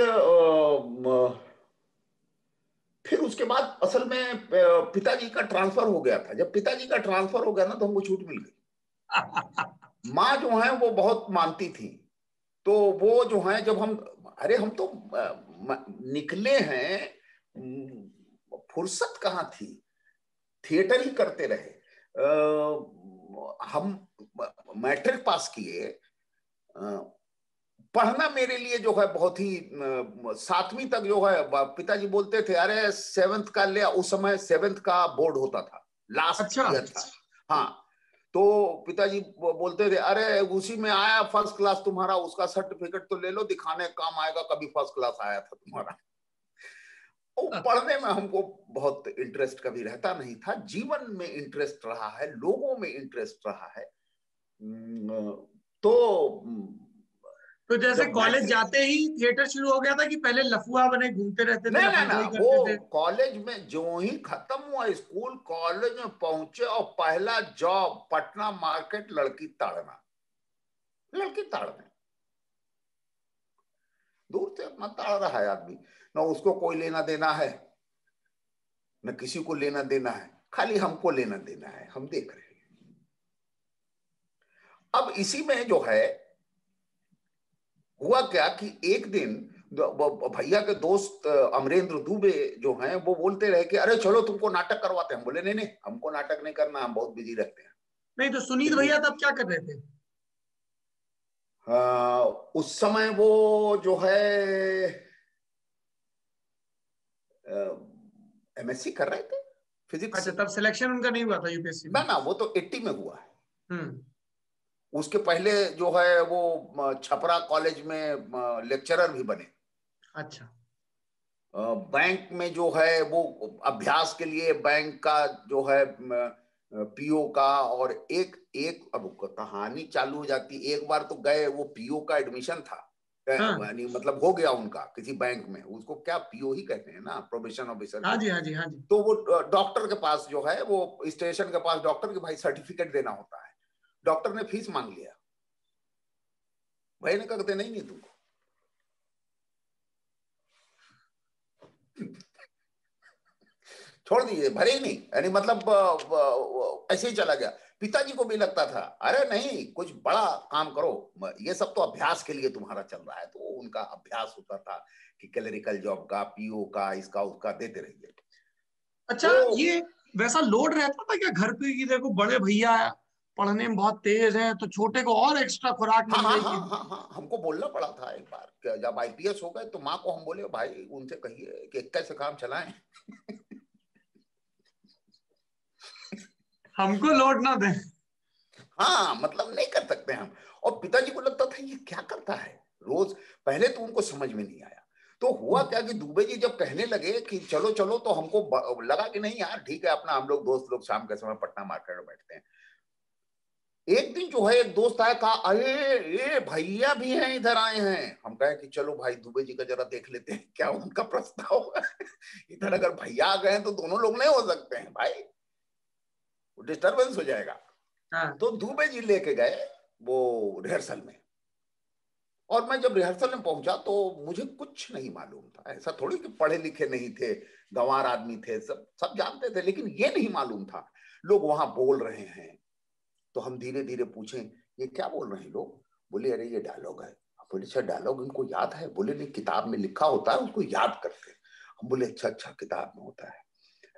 फिर उसके बाद असल में अ, पिताजी का ट्रांसफर हो गया था। जब पिताजी का ट्रांसफर हो गया ना, तो हमको छूट मिल गई। माँ जो है वो बहुत मानती थी, तो वो जो है जब हम, अरे हम तो अ, म- निकले हैं, म, फुर्सत कहाँ थी, थिएटर ही करते रहे। अ, हम मैट्रिक पास किए। अ, पढ़ना मेरे लिए जो है बहुत ही अ, सातवीं तक जो है, ब- पिताजी बोलते थे अरे सेवेंथ का ले, उस समय सेवेंथ का बोर्ड होता था, लास्ट
अच्छा।
ईयर था। हाँ, तो पिताजी बो- बोलते थे अरे उसी में आया फर्स्ट क्लास तुम्हारा, उसका सर्टिफिकेट तो ले लो, दिखाने काम आएगा कभी फर्स्ट क्लास आया था तुम्हारा। वो पढ़ने में हमको बहुत इंटरेस्ट कभी रहता नहीं था, जीवन में इंटरेस्ट रहा है, लोगों में इंटरेस्ट रहा है। हम्म, तो
तो जैसे
जब
कॉलेज
मैट्रिक,
जाते ही थिएटर शुरू हो गया था कि पहले लफुआ बने घूमते रहते थे,
ना ना ना,
लफंगोई
वो
करते थे?
कॉलेज में जो ही खत्म हुआ स्कूल, कॉलेज में पहुंचे और पहला जॉब पटना मार्केट, लड़की ताड़ना, लड़की ताड़ना। दूर से अपना ताड़ रहा है आदमी, ना उसको कोई लेना देना है, न किसी को लेना देना है, खाली हमको लेना देना है, हम देख रहे हैं। अब इसी में जो है हुआ क्या कि एक दिन भैया के दोस्त अमरेंद्र दुबे जो हैं वो बोलते रहे कि अरे चलो तुमको नाटक करवाते हैं। हम बोले नहीं नहीं, हमको नाटक नहीं करना, हम बहुत बिजी रहते हैं।
नहीं तो सुनील
लेकिन
भैया तब क्या कर रहे थे?
आ, उस समय वो जो है एमएससी कर रहे थे फिजिक्स
अच्छा,
से।
तब सिलेक्शन उनका नहीं हुआ था यूपीएससी
ना
में?
ना, वो तो एट्टी में हुआ है।
हम्म।
उसके पहले जो है वो छपरा कॉलेज में लेक्चरर भी बने।
अच्छा।
बैंक में जो है वो अभ्यास के लिए, बैंक का जो है पीओ का, और एक एक अब कहानी चालू हो जाती। एक बार तो गए, वो पीओ का एडमिशन था,
हाँ
यानी मतलब हो गया उनका किसी बैंक में, उसको क्या पीओ ही कहते हैं ना, प्रोबेशन ऑफिसर
हाँ
को।
जी, हाँ जी, हाँ जी।
तो वो डॉक्टर के पास जो है, वो स्टेशन के पास डॉक्टर के भाई सर्टिफिकेट देना होता है। डॉक्टर ने फीस मांग लिया, भाई ने कहते नहीं नहीं तुमको। छोड़ दीजिए, भरे ही नहीं, यानी मतलब ऐसे ही चला गया। पिताजी को भी लगता था अरे नहीं कुछ बड़ा काम करो, ये सब तो अभ्यास के लिए तुम्हारा चल रहा है। तो उनका अभ्यास होता था कि क्लरिकल जॉब का, पीओ का, इसका उसका देते रहिए।
अच्छा,
तो
ये वैसा लोड रहता था क्या घर पे कि देखो बड़े भैया पढ़ने में बहुत तेज हैं तो छोटे को और एक्स्ट्रा खुराक
हाँ
मिल
हाँ
गई
हाँ
कि?
हाँ हाँ, हमको बोलना पड़ा था एक बार कि जब आईपीएस हो गए तो माँ को हम बोले भाई उनसे कहिए कि कैसे काम चलाएं।
हमको लोड ना दें।
हाँ, मतलब नहीं कर सकते हम। और पिताजी को लगता था ये क्या करता है रोज। पहले तो उनको समझ में नहीं आया। तो हुआ क्या कि दुबे जी जब कहने लगे कि चलो चलो, तो हमको लगा कि नहीं यार ठीक है, अपना हम लोग दोस्त लोग शाम के समय पटना मार्केट में बैठते हैं। एक दिन जो है एक दोस्त आया, कहा अरे ये भैया भी हैं, इधर आए हैं। हम कहे कि चलो भाई दुबे जी का जरा देख लेते हैं क्या उनका प्रस्ताव है। इधर
हम्म।
अगर भैया आ गए हैं तो दोनों लोग नहीं हो सकते हैं भाई, डिस्टरबेंस हो जाएगा।
हाँ।
तो दुबे जी लेके गए वो रिहर्सल में। और मैं जब रिहर्सल में पहुंचा तो मुझे कुछ नहीं मालूम था। ऐसा थोड़ी कि पढ़े लिखे नहीं थे, गंवार आदमी थे, सब सब जानते थे, लेकिन ये नहीं मालूम था लोग वहां बोल रहे हैं। तो हम धीरे धीरे पूछे ये क्या बोल रहे हैं लोग? बोले अरे ये डायलॉग है। बोले अच्छा डायलॉग इनको याद है? बोले नहीं, किताब में लिखा होता है उसको याद करते। हम बोले अच्छा अच्छा किताब में होता है।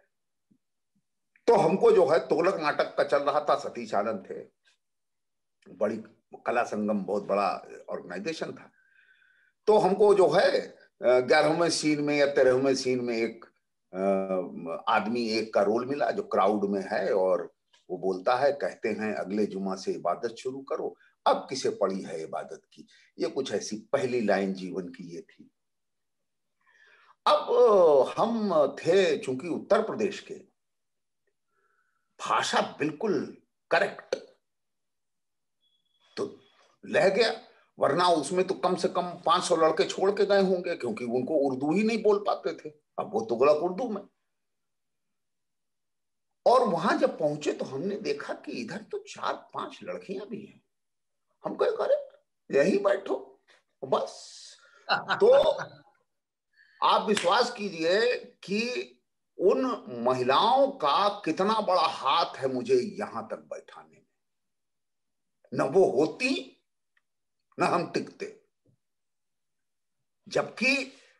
तो हमको जो है तोलक नाटक का चल रहा था, सतीश आनंद थे, बड़ी कला संगम बहुत बड़ा ऑर्गेनाइजेशन था। तो हमको जो है ग्यारहवें सीन में या तेरहवें सीन में एक आदमी एक का रोल मिला जो क्राउड में है, और वो बोलता है, कहते हैं अगले जुमा से इबादत शुरू करो, अब किसे पड़ी है इबादत की। ये कुछ ऐसी पहली लाइन जीवन की ये थी। अब हम थे चूंकि उत्तर प्रदेश के, भाषा बिल्कुल करेक्ट, तो लह गया। वरना उसमें तो कम से कम पांच सौ लड़के छोड़ के गए होंगे, क्योंकि उनको उर्दू ही नहीं बोल पाते थे। अब वो तुगलक उर्दू में। और वहां जब पहुंचे तो हमने देखा कि इधर तो चार पांच लड़कियां भी हैं। हम कहे अरे यहीं बैठो बस। तो आप विश्वास कीजिए कि उन महिलाओं का कितना बड़ा हाथ है मुझे यहां तक बैठाने में। न वो होती न हम टिकते। जबकि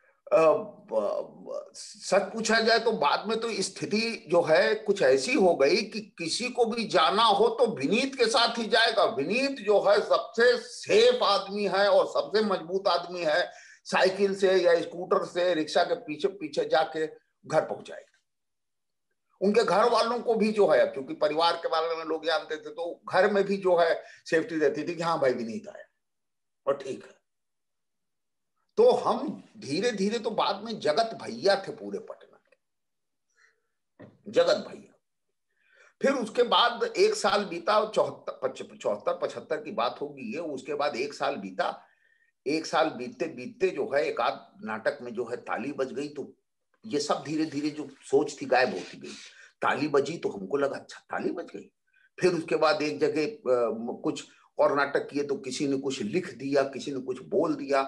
सच पूछा जाए तो बाद में तो स्थिति जो है कुछ ऐसी हो गई कि किसी को भी जाना हो तो विनीत के साथ ही जाएगा। विनीत जो है सबसे सेफ आदमी है और सबसे मजबूत आदमी है। साइकिल से या स्कूटर से रिक्शा के पीछे पीछे जाके घर पहुंचाएगा। उनके घर वालों को भी जो है, क्योंकि परिवार के बारे में लोग जानते थे, तो घर में भी जो है सेफ्टी रहती थी कि हाँ भाई विनीत आया और ठीक है। तो हम धीरे धीरे, तो बाद में जगत भैया थे पूरे पटना के, जगत भैया। फिर उसके बाद एक साल बीता, चौहत्तर चौहत्तर पचहत्तर की बात होगी ये। उसके बाद एक साल बीता। एक साल बीतते बीतते जो है एक आध नाटक में जो है ताली बज गई। तो ये सब धीरे धीरे जो सोच थी गायब होती गई। ताली बजी तो हमको लगा अच्छा ताली बज गई। फिर उसके बाद एक जगह कुछ और नाटक किए तो किसी ने कुछ लिख दिया, किसी ने कुछ बोल दिया।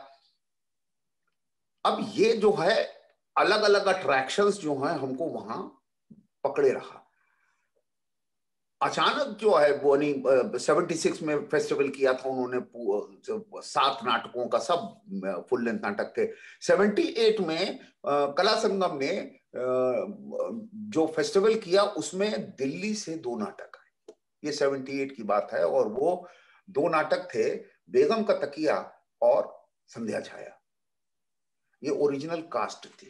अब ये जो है अलग अलग अट्रैक्शंस जो हैं हमको वहां पकड़े रहा। अचानक जो है वो नहीं, सेवेंटी सिक्स में फेस्टिवल किया था उन्होंने, सात नाटकों का सब फुल लेंथ नाटक थे। सेवेंटी एट में कला संगम ने जो फेस्टिवल किया उसमें दिल्ली से दो नाटक आए। ये सेवेंटी एट की बात है। और वो दो नाटक थे, बेगम का तकिया और संध्या छाया। ये ओरिजिनल कास्ट थी,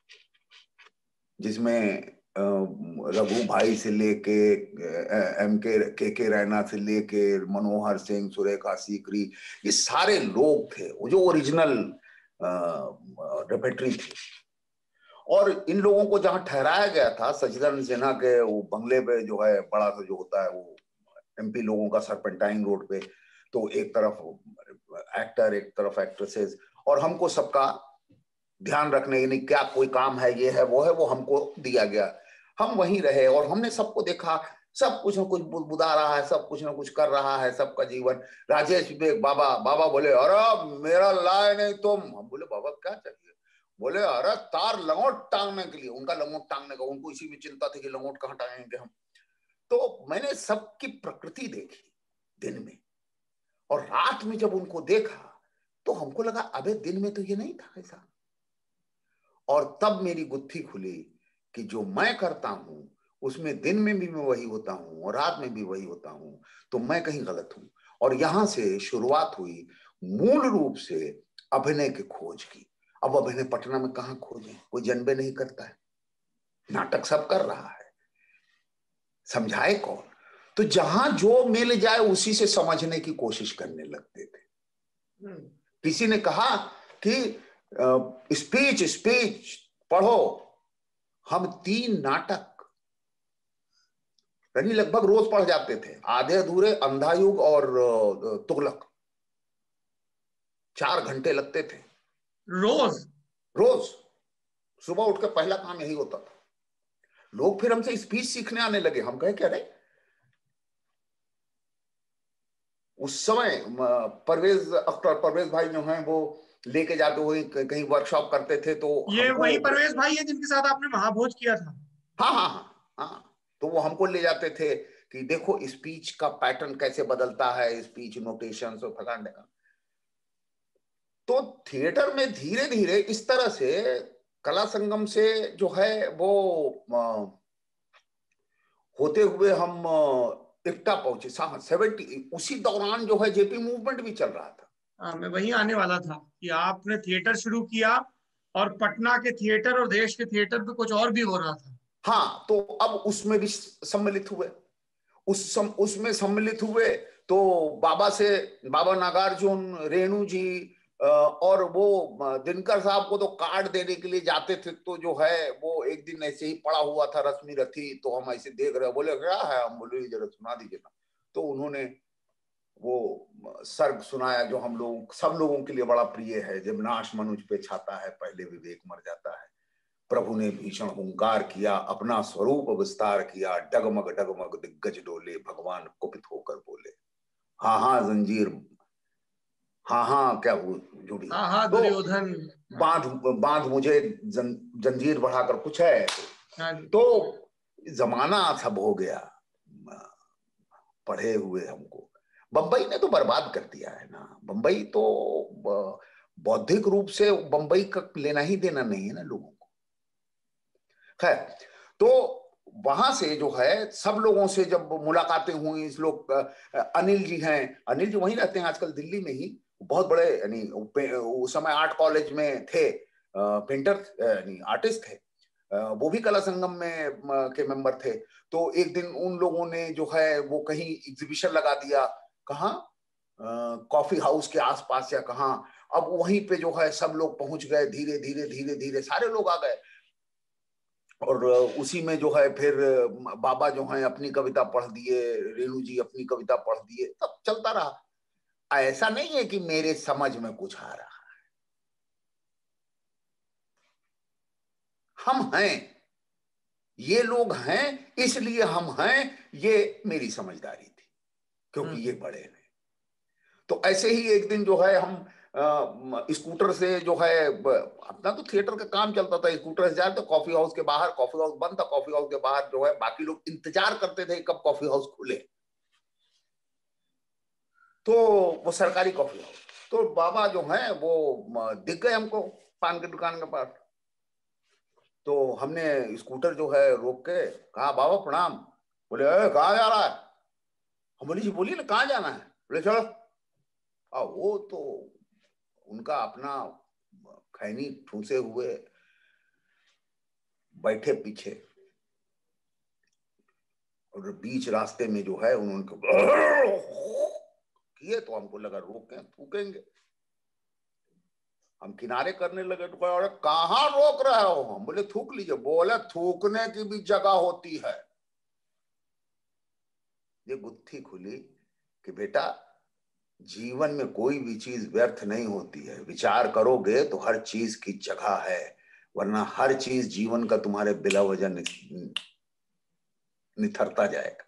जिसमें रघु भाई से लेके एम के के के रैना से लेके मनोहर सिंह, सुरेखा सीकरी, ये सारे लोग थे। वो जो ओरिजिनल रेपेट्री थी। और इन लोगों को जहां ठहराया गया था, सचिदानंद सिन्हा के वो बंगले पे जो है बड़ा सा जो होता है वो एमपी लोगों का, सरपेंटाइन रोड पे। तो एक तरफ एक्टर, एक तरफ एक्ट्रेसेस, और हमको सबका ध्यान रखने, यानी क्या कोई काम है, ये है वो है, वो हमको दिया गया। हम वहीं रहे और हमने सबको देखा, सब कुछ ना कुछ बुदा रहा है, सब कुछ ना कुछ कर रहा है, सबका जीवन। राजेश विवेक बाबा बाबा बोले अरे मेरा लाए नहीं तुम। हम बोले बाबा क्या चाहिए? बोले अरे तार लंगोट टांगने के लिए। उनका लंगोट टांगने का, उनको इसी में चिंता थी कि लंगोट कहाँ टांगेंगे हम। तो मैंने सबकी प्रकृति देखी दिन में, और रात में जब उनको देखा तो हमको लगा अबे दिन में तो ये नहीं था ऐसा। और तब मेरी गुत्थी खुली कि जो मैं करता हूं उसमें दिन में भी मैं वही होता हूं और रात में भी वही होता हूं, तो मैं कहीं गलत हूं। और यहां से शुरुआत हुई मूल रूप से अभिनय की खोज की। अब अभिनय पटना में कहां खोजें, कोई जनबे नहीं करता है, नाटक सब कर रहा है, समझाए कौन? तो जहां जो मिल जाए उसी से समझने की कोशिश करने लगते थे। किसी ने कहा कि स्पीच स्पीच पढ़ो। हम तीन नाटक यानी लगभग रोज पढ़ जाते थे, आधे अधूरे, अंधायुग और तुगलक। चार घंटे लगते थे
रोज
रोज। सुबह उठ के पहला काम यही होता था। लोग फिर हमसे स्पीच सीखने आने लगे। हम कहे क्या रे, उस समय परवेज अख्तर परवेज भाई जो हैं वो लेके जाते हुए कहीं वर्कशॉप करते थे, तो
ये
हमको,
वही परवेज भाई है जिनके साथ आपने महाभोज किया था?
हाँ हाँ हाँ हाँ, तो वो हमको ले जाते थे कि देखो स्पीच का पैटर्न कैसे बदलता है, स्पीच नोटेशन और फलाने का। तो थिएटर में धीरे धीरे इस तरह से कला संगम से जो है वो आ, होते हुए हम इक्टा पहुंचे सेवेंटी। उसी दौरान जो है जेपी मूवमेंट भी चल रहा था।
हाँ, मैं वही आने वाला था कि आपने थिएटर शुरू किया और पटना के थिएटर और देश के थिएटर पे कुछ और भी हो रहा था।
हाँ, तो अब उसमें भी सम्मिलित हुए, उस सम, उसमें सम्मिलित हुए। तो बाबा से, बाबा नागार्जुन, रेणु जी और वो दिनकर साहब को तो कार्ड देने के लिए जाते थे, तो जो है वो एक दिन ऐसे ही पड़ा हुआ था रश्मि रथी, तो हम ऐसे देख रहे, बोले क्या है, हम बोले जरा सुना दीजिए ना। तो उन्होंने वो सर्ग सुनाया जो हम लोग सब लोगों के लिए बड़ा प्रिय है, जब नाश मनुज पे छाता है पहले विवेक मर जाता है, प्रभु ने भीषण हुंकार किया, अपना स्वरूप विस्तार किया, डगमग डगमग दिग्गज डोले, भगवान कुपित होकर बोले, हाँ हाँ जंजीर, हाँ हाँ क्या वो जुड़ी,
हाँ हाँ
तो
दुर्योधन।
बांध बांध मुझे जं, जंजीर बढ़ाकर कुछ है।
हाँ जी।
तो जमाना सब हो गया, पढ़े हुए हमको बंबई ने तो बर्बाद कर दिया है ना। बंबई तो बौद्धिक रूप से बंबई का लेना ही देना नहीं है ना लोगों को। खैर, तो वहां से जो है सब लोगों से जब मुलाकातें हुई, इस लोग, अनिल जी हैं, अनिल जी वहीं रहते हैं आजकल दिल्ली में ही, बहुत बड़े, यानी उस समय आर्ट कॉलेज में थे, पेंटर यानी आर्टिस्ट थे, वो भी कला संगम में के मेंबर थे। तो एक दिन उन लोगों ने जो है वो कहीं एग्जीबिशन लगा दिया, कहाँ, कॉफी हाउस के आसपास या कहाँ। अब वहीं पे जो है सब लोग पहुंच गए, धीरे धीरे धीरे धीरे सारे लोग आ गए, और उसी में जो है फिर बाबा जो है अपनी कविता पढ़ दिए, रेणु जी अपनी कविता पढ़ दिए, तब चलता रहा। ऐसा नहीं है कि मेरे समझ में कुछ आ रहा है, हम हैं, ये लोग हैं इसलिए हम हैं, ये मेरी समझदारी थी, क्योंकि ये बड़े हैं। तो ऐसे ही एक दिन जो है हम स्कूटर से जो है, अपना तो थिएटर का काम चलता था, स्कूटर से जाए तो कॉफी हाउस के बाहर, कॉफी हाउस बंद था, कॉफी हाउस के बाहर जो है बाकी लोग इंतजार करते थे कब कॉफी हाउस खुले। तो वो सरकारी कॉफी हाउस, तो बाबा जो है वो दिख गए हमको पान की दुकान के पास। तो हमने स्कूटर जो है रोक के कहा, बाबा प्रणाम। बोले कहाँ जा रहा है? हम बोली जी बोलिए ना कहाँ जाना है? बोले चलो। आ, वो तो उनका अपना खैनी ठूसे हुए बैठे पीछे, और बीच रास्ते में जो है उन्होंने किए, तो हमको लगा रोकें थूकेंगे, हम किनारे करने लगे। तो अरे कहाँ रोक रहे हो? हम बोले थूक लीजिए। बोले थूकने की भी जगह होती है। ये गुत्थी खुली कि बेटा जीवन में कोई भी चीज व्यर्थ नहीं होती है, विचार करोगे तो हर चीज की जगह है, वरना हर चीज जीवन का तुम्हारे बिला वजह निथरता जाएगा।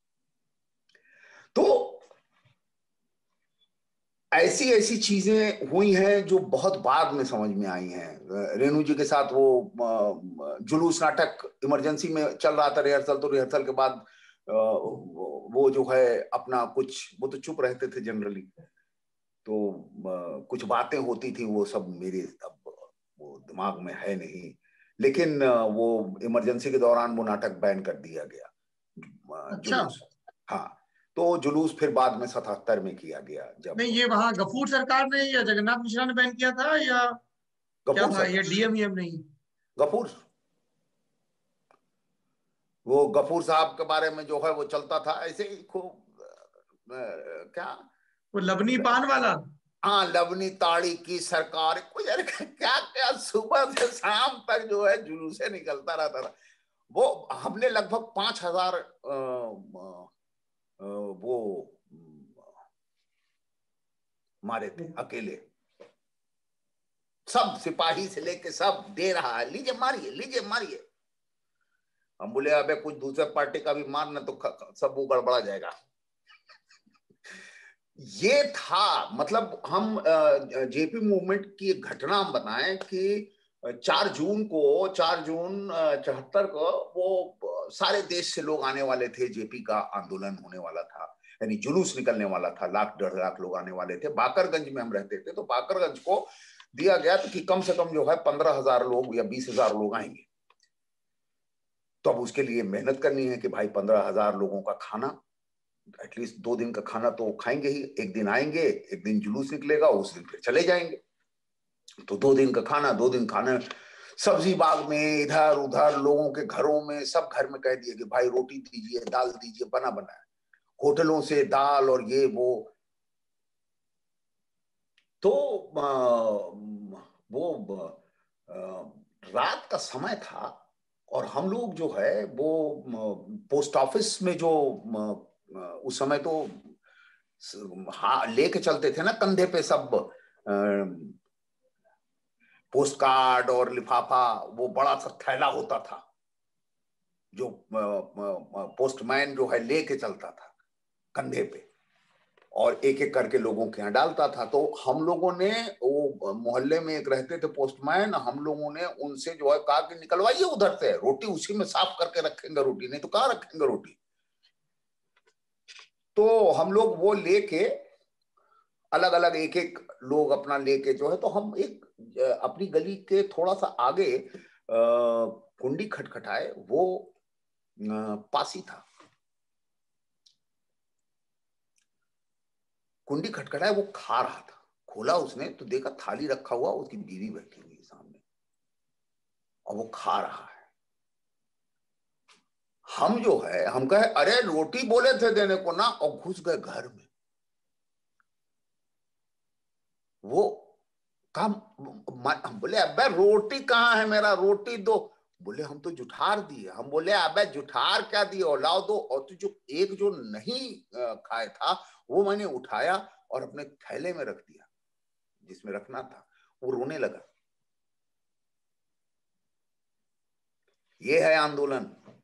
तो ऐसी ऐसी चीजें हुई हैं जो बहुत बाद में समझ में आई हैं। रेणु जी के साथ वो जुलूस नाटक इमरजेंसी में चल रहा था रिहर्सल, तो रिहर्सल के बाद वो जो है अपना कुछ, वो तो चुप रहते थे जनरली, तो कुछ बातें होती थी, वो सब मेरे अब वो दिमाग में है नहीं, लेकिन वो इमरजेंसी के दौरान वो नाटक बैन कर दिया गया,
अच्छा।
जुलूस। हाँ, तो जुलूस फिर बाद में सतहत्तर में किया गया जब।
नहीं, ये वहां गफूर सरकार ने या जगन्नाथ मिश्रा ने बैन किया था, या क्या
गफूर
था, ये
सरकार,
डीएम ईएम नहीं?
गफूर, वो गफूर साहब के बारे में जो है वो चलता था ऐसे ही खूब, क्या,
वो लबनी पान वाला?
हाँ, लवनी ताड़ी की सरकार, कुछ यार क्या क्या, सुबह से शाम तक जो है जुलूसे निकलता रहता था। वो हमने लगभग पांच हजार वो मारे थे अकेले, सब सिपाही से लेके सब दे रहा है, लीजिए मारिए लीजिए मारिए। हम बोले अबे कुछ दूसरे पार्टी का भी मारना तो सब वो गड़बड़ा जाएगा। ये था, मतलब हम जेपी मूवमेंट की एक घटना हम बताएं कि चार जून को चार जून चौहत्तर को वो सारे देश से लोग आने वाले थे, जेपी का आंदोलन होने वाला था, यानी जुलूस निकलने वाला था, लाख डेढ़ लाख लोग आने वाले थे। बाकरगंज में हम रहते थे, तो बाकरगंज को दिया गया था कि कम से कम जो है पंद्रह हजार लोग या बीस हजार लोग आएंगे। तो अब उसके लिए मेहनत करनी है कि भाई पंद्रह हजार लोगों का खाना, एटलीस्ट दो दिन का खाना तो खाएंगे ही। एक दिन आएंगे, एक दिन जुलूस निकलेगा, उस दिन फिर चले जाएंगे। तो दो दिन का खाना, दो दिन खाना सब्जी बाग में, इधर उधर लोगों के घरों में, सब घर में कह दिए कि भाई रोटी दीजिए, दाल दीजिए, बना बनाया, होटलों से दाल और ये वो। तो वो रात का समय था और हम लोग जो है वो पोस्ट ऑफिस में जो उस समय तो हाँ लेके चलते थे ना कंधे पे सब पोस्ट कार्ड और लिफाफा, वो बड़ा सा थैला होता था जो पोस्टमैन जो है लेके चलता था कंधे पे और एक एक करके लोगों के यहाँ डालता था। तो हम लोगों ने, वो मोहल्ले में एक रहते थे पोस्टमैन, हम लोगों ने उनसे जो है कहा कि निकलवाइए उधर से, रोटी उसी में साफ करके रखेंगे रोटी, नहीं तो कहाँ रखेंगे रोटी। तो हम लोग वो लेके अलग अलग एक एक लोग अपना लेके जो है, तो हम एक अपनी गली के थोड़ा सा आगे कुंडी खटखटाए, वो पासी था, कुंडी खटखटाए, वो खा रहा था। खोला उसने तो देखा थाली रखा हुआ, उसकी बीवी बैठी हुई सामने और वो खा रहा है। हम जो है हम कहे अरे रोटी बोले थे देने को ना, और घुस गए घर में। वो काम बोले अबे रोटी कहाँ है मेरा, रोटी दो। बोले हम तो जुठार दिए। हम बोले अबे जुठार क्या दिए, और लाओ दो। और तो जो एक जो नहीं खाए था वो मैंने उठाया और अपने थैले में रख दिया जिसमें रखना था। वो रोने लगा। ये है आंदोलन,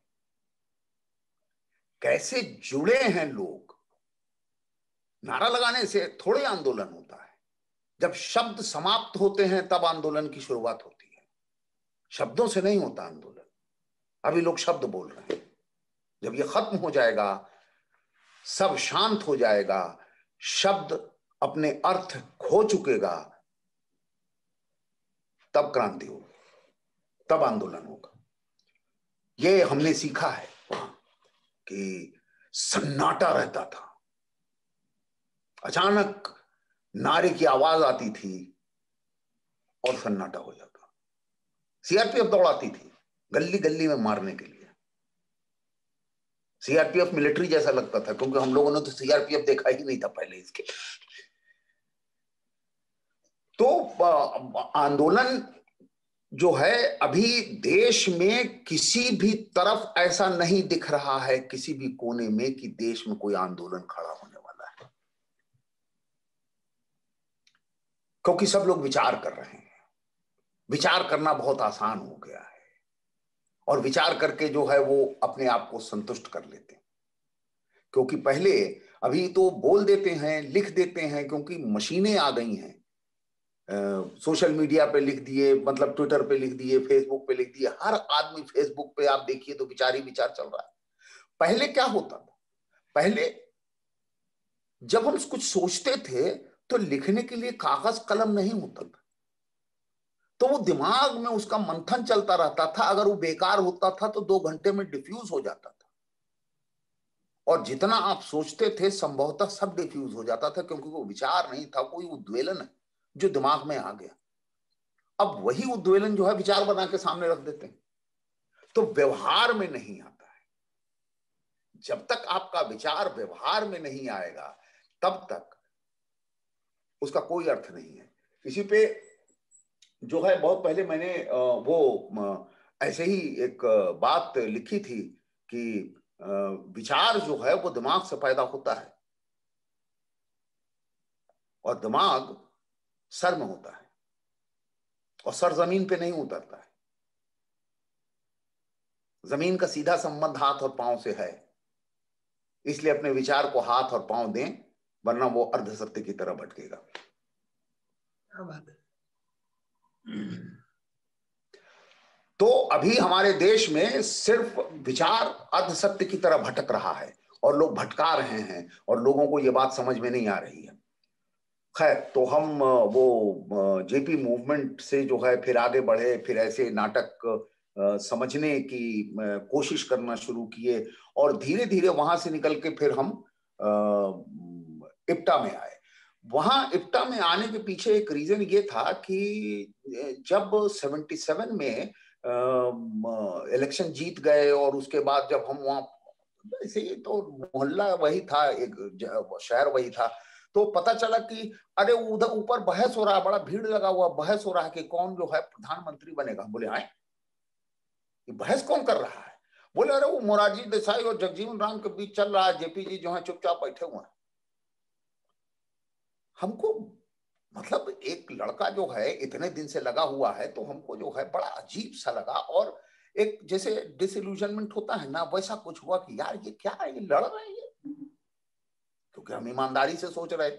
कैसे जुड़े हैं लोग। नारा लगाने से थोड़े आंदोलन होता है, जब शब्द समाप्त होते हैं तब आंदोलन की शुरुआत होती है। शब्दों से नहीं होता आंदोलन। अभी लोग शब्द बोल रहे हैं, जब ये खत्म हो जाएगा, सब शांत हो जाएगा, शब्द अपने अर्थ खो चुकेगा, तब क्रांति होगी, तब आंदोलन होगा। ये हमने सीखा है वहां कि सन्नाटा रहता था, अचानक नारे की आवाज आती थी और सन्नाटा हो जाता। सीआरपीएफ दौड़ाती थी गली गली में मारने के लिए। सीआरपीएफ मिलिट्री जैसा लगता था, क्योंकि हम लोगों ने तो सीआरपीएफ देखा ही नहीं था पहले इसके। तो आंदोलन जो है अभी देश में किसी भी तरफ ऐसा नहीं दिख रहा है, किसी भी कोने में, कि देश में कोई आंदोलन खड़ा होने वाला है, क्योंकि सब लोग विचार कर रहे हैं। विचार करना बहुत आसान हो गया है और विचार करके जो है वो अपने आप को संतुष्ट कर लेते हैं। क्योंकि पहले, अभी तो बोल देते हैं, लिख देते हैं, क्योंकि मशीनें आ गई हैं। सोशल मीडिया पे लिख दिए, मतलब ट्विटर पे लिख दिए, फेसबुक पे लिख दिए, हर आदमी फेसबुक पे आप देखिए तो विचार ही विचार चल रहा है। पहले क्या होता था, पहले जब हम कुछ सोचते थे तो लिखने के लिए कागज कलम नहीं होता था, तो वो दिमाग में उसका मंथन चलता रहता था। अगर वो बेकार होता था तो दो घंटे में डिफ्यूज हो जाता था, और जितना आप सोचते थे संभवतः सब डिफ्यूज हो जाता था, क्योंकि वो विचार नहीं था, कोई उद्वेलन है जो दिमाग में आ गया। अब वही उद्वेलन जो है विचार बना के सामने रख देते हैं, तो व्यवहार में नहीं आता है। जब तक आपका विचार व्यवहार में नहीं आएगा तब तक उसका कोई अर्थ नहीं है। इसी पे जो है बहुत पहले मैंने वो ऐसे ही एक बात लिखी थी कि विचार जो है वो दिमाग से पैदा होता है और दिमाग सर में होता है और सर जमीन पे नहीं उतरता है। जमीन का सीधा संबंध हाथ और पांव से है, इसलिए अपने विचार को हाथ और पांव दें, वरना वो अर्ध सत्य की तरह भटकेगा।
क्या बात है।
तो अभी हमारे देश में सिर्फ विचार अर्ध सत्य की तरह भटक रहा है और लोग भटका रहे हैं और लोगों को ये बात समझ में नहीं आ रही है। खैर, तो हम वो जेपी मूवमेंट से जो है फिर आगे बढ़े, फिर ऐसे नाटक समझने की कोशिश करना शुरू किए और धीरे धीरे वहां से निकल के फिर हम इप्टा में आए। वहां इप्टा में आने के पीछे एक रीजन ये था कि जब सतहत्तर में इलेक्शन जीत गए और उसके बाद जब हम वहां, ऐसे ही तो मोहल्ला वही था, एक शहर वही था, तो पता चला कि अरे उधर ऊपर बहस हो रहा है, बड़ा भीड़ लगा हुआ बहस हो रहा है कि कौन जो है प्रधानमंत्री बनेगा। बोले आए, ये बहस कौन कर रहा है? बोले अरे वो मोरारजी देसाई और जगजीवन राम के बीच चल रहा है, जेपी जी जो है चुपचाप बैठे हुए हैं। हमको मतलब एक लड़का जो है इतने दिन से लगा हुआ है, तो हमको जो है बड़ा अजीब सा लगा और एक जैसे डिसइल्यूजनमेंट होता है ना, वैसा कुछ हुआ कि यार ये क्या है, ये लड़ रहे हैं, क्योंकि हम ईमानदारी से सोच रहे थे।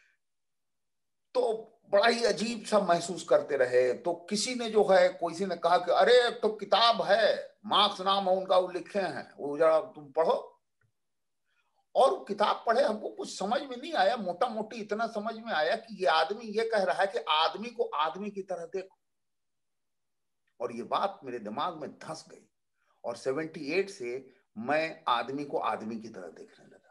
तो बड़ा ही अजीब सा महसूस करते रहे। तो किसी ने जो है, किसी ने कहा कि अरे तो किताब है, मार्क्स नाम है उनका, वो लिखे हैं, वो जरा तुम पढ़ो। और किताब पढ़े, हमको कुछ समझ में नहीं आया, मोटा मोटी इतना समझ में आया कि ये आदमी ये कह रहा है कि आदमी को आदमी की तरह देखो। और ये बात मेरे दिमाग में धंस गई और अठहत्तर से मैं आदमी को आदमी की तरह देखने लगा।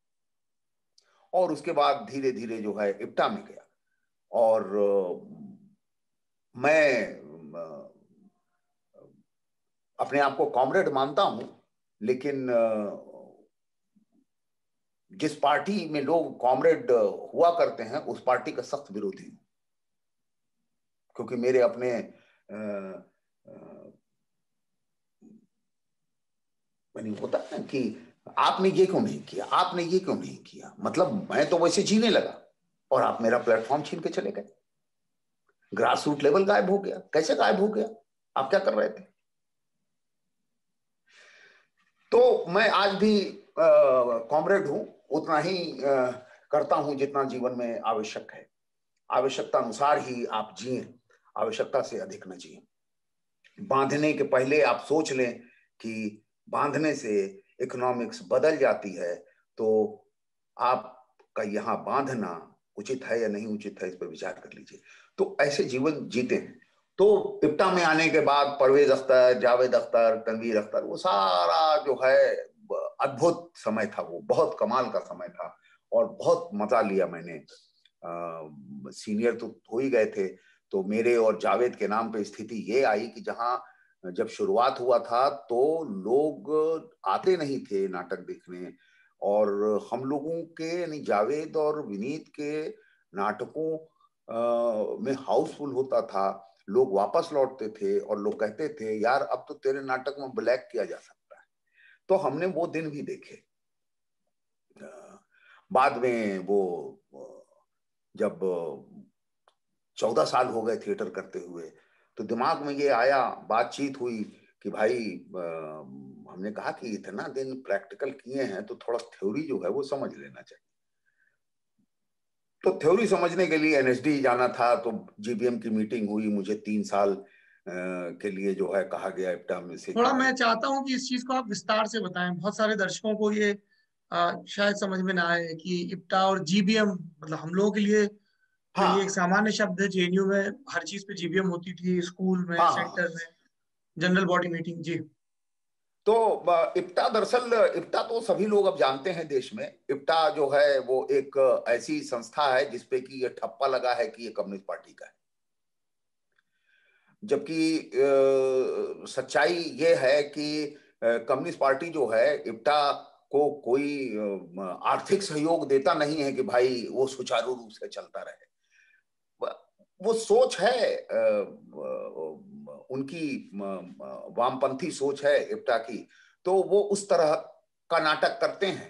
और उसके बाद धीरे धीरे जो है इप्टा में गया और मैं अपने आप को कॉमरेड मानता हूं, लेकिन जिस पार्टी में लोग कॉमरेड हुआ करते हैं उस पार्टी का सख्त विरोधी हूं, क्योंकि मेरे अपने नहीं होता है कि आपने ये क्यों नहीं किया, आपने ये क्यों नहीं किया, मतलब मैं तो वैसे जीने लगा और आप मेरा प्लेटफॉर्म छीन के चले गए। ग्रास रूट लेवल गायब हो गया। कैसे गायब हो गया? आप क्या कर रहे थे? तो मैं आज भी कॉमरेड हूं, उतना ही आ, करता हूं जितना जीवन में आवश्यक है। आवश्यकता अनुसार ही आप जिए, आवश्यकता से अधिक न जिए। बांधने के पहले आप सोच लें कि बांधने से इकोनॉमिक्स बदल जाती है, तो आपका यहां बांधना उचित है या नहीं उचित है, इस पर विचार कर लीजिए। तो ऐसे जीवन जीते हैं। तो इप्टा में आने के बाद परवेज अख्तर, जावेद अख्तर, तनवीर अख्तर, वो सारा जो है अद्भुत समय था, वो बहुत कमाल का समय था और बहुत मजा लिया मैंने। आ, सीनियर तो हो ही गए थे, तो मेरे और जावेद के नाम पे स्थिति ये आई कि जहां जब शुरुआत हुआ था तो लोग आते नहीं थे नाटक देखने, और हम लोगों के यानी जावेद और विनीत के नाटकों में हाउसफुल होता था। लोग वापस लौटते थे और लोग कहते थे यार अब तो तेरे नाटक में ब्लैक किया जा सकता है। तो हमने वो दिन भी देखे। बाद में वो जब चौदह साल हो गए थिएटर करते हुए, तो दिमाग में ये आया, बातचीत हुई कि भाई आ, हमने कहा कि इतना दिन प्रैक्टिकल किए हैं तो थोड़ा थ्योरी जो है वो समझ लेना चाहिए। तो थ्योरी समझने के लिए एनएसडी जाना था, तो जीबीएम की मीटिंग हुई, मुझे तीन साल आ, के लिए जो है कहा गया इप्टा में से।
थोड़ा मैं चाहता हूं कि इस चीज को आप विस्तार से बताएं, बहुत सारे दर्शकों को ये आ, शायद समझ में ना आए कि इप्टा और जीबीएम, मतलब हम लोगों के लिए तो ये एक
हाँ
सामान्य शब्द है। जेएनयू में हर चीज पे जीबीएम होती थी, स्कूल में,
हाँ
सेंटर
हाँ।
में, जनरल बॉडी मीटिंग। जी।
तो इप्टा दरअसल, इप्टा तो सभी लोग अब जानते हैं देश में। इप्टा जो है वो एक ऐसी संस्था है जिसपे कि ये ठप्पा लगा है कि ये कम्युनिस्ट पार्टी का है, जबकि सच्चाई ये है कि कम्युनिस्ट पार्टी जो है इप्टा को कोई आर्थिक सहयोग देता नहीं है कि भाई वो सुचारू रूप से चलता रहे। वो सोच है उनकी, वामपंथी सोच है इप्टा की, तो वो उस तरह का नाटक करते हैं।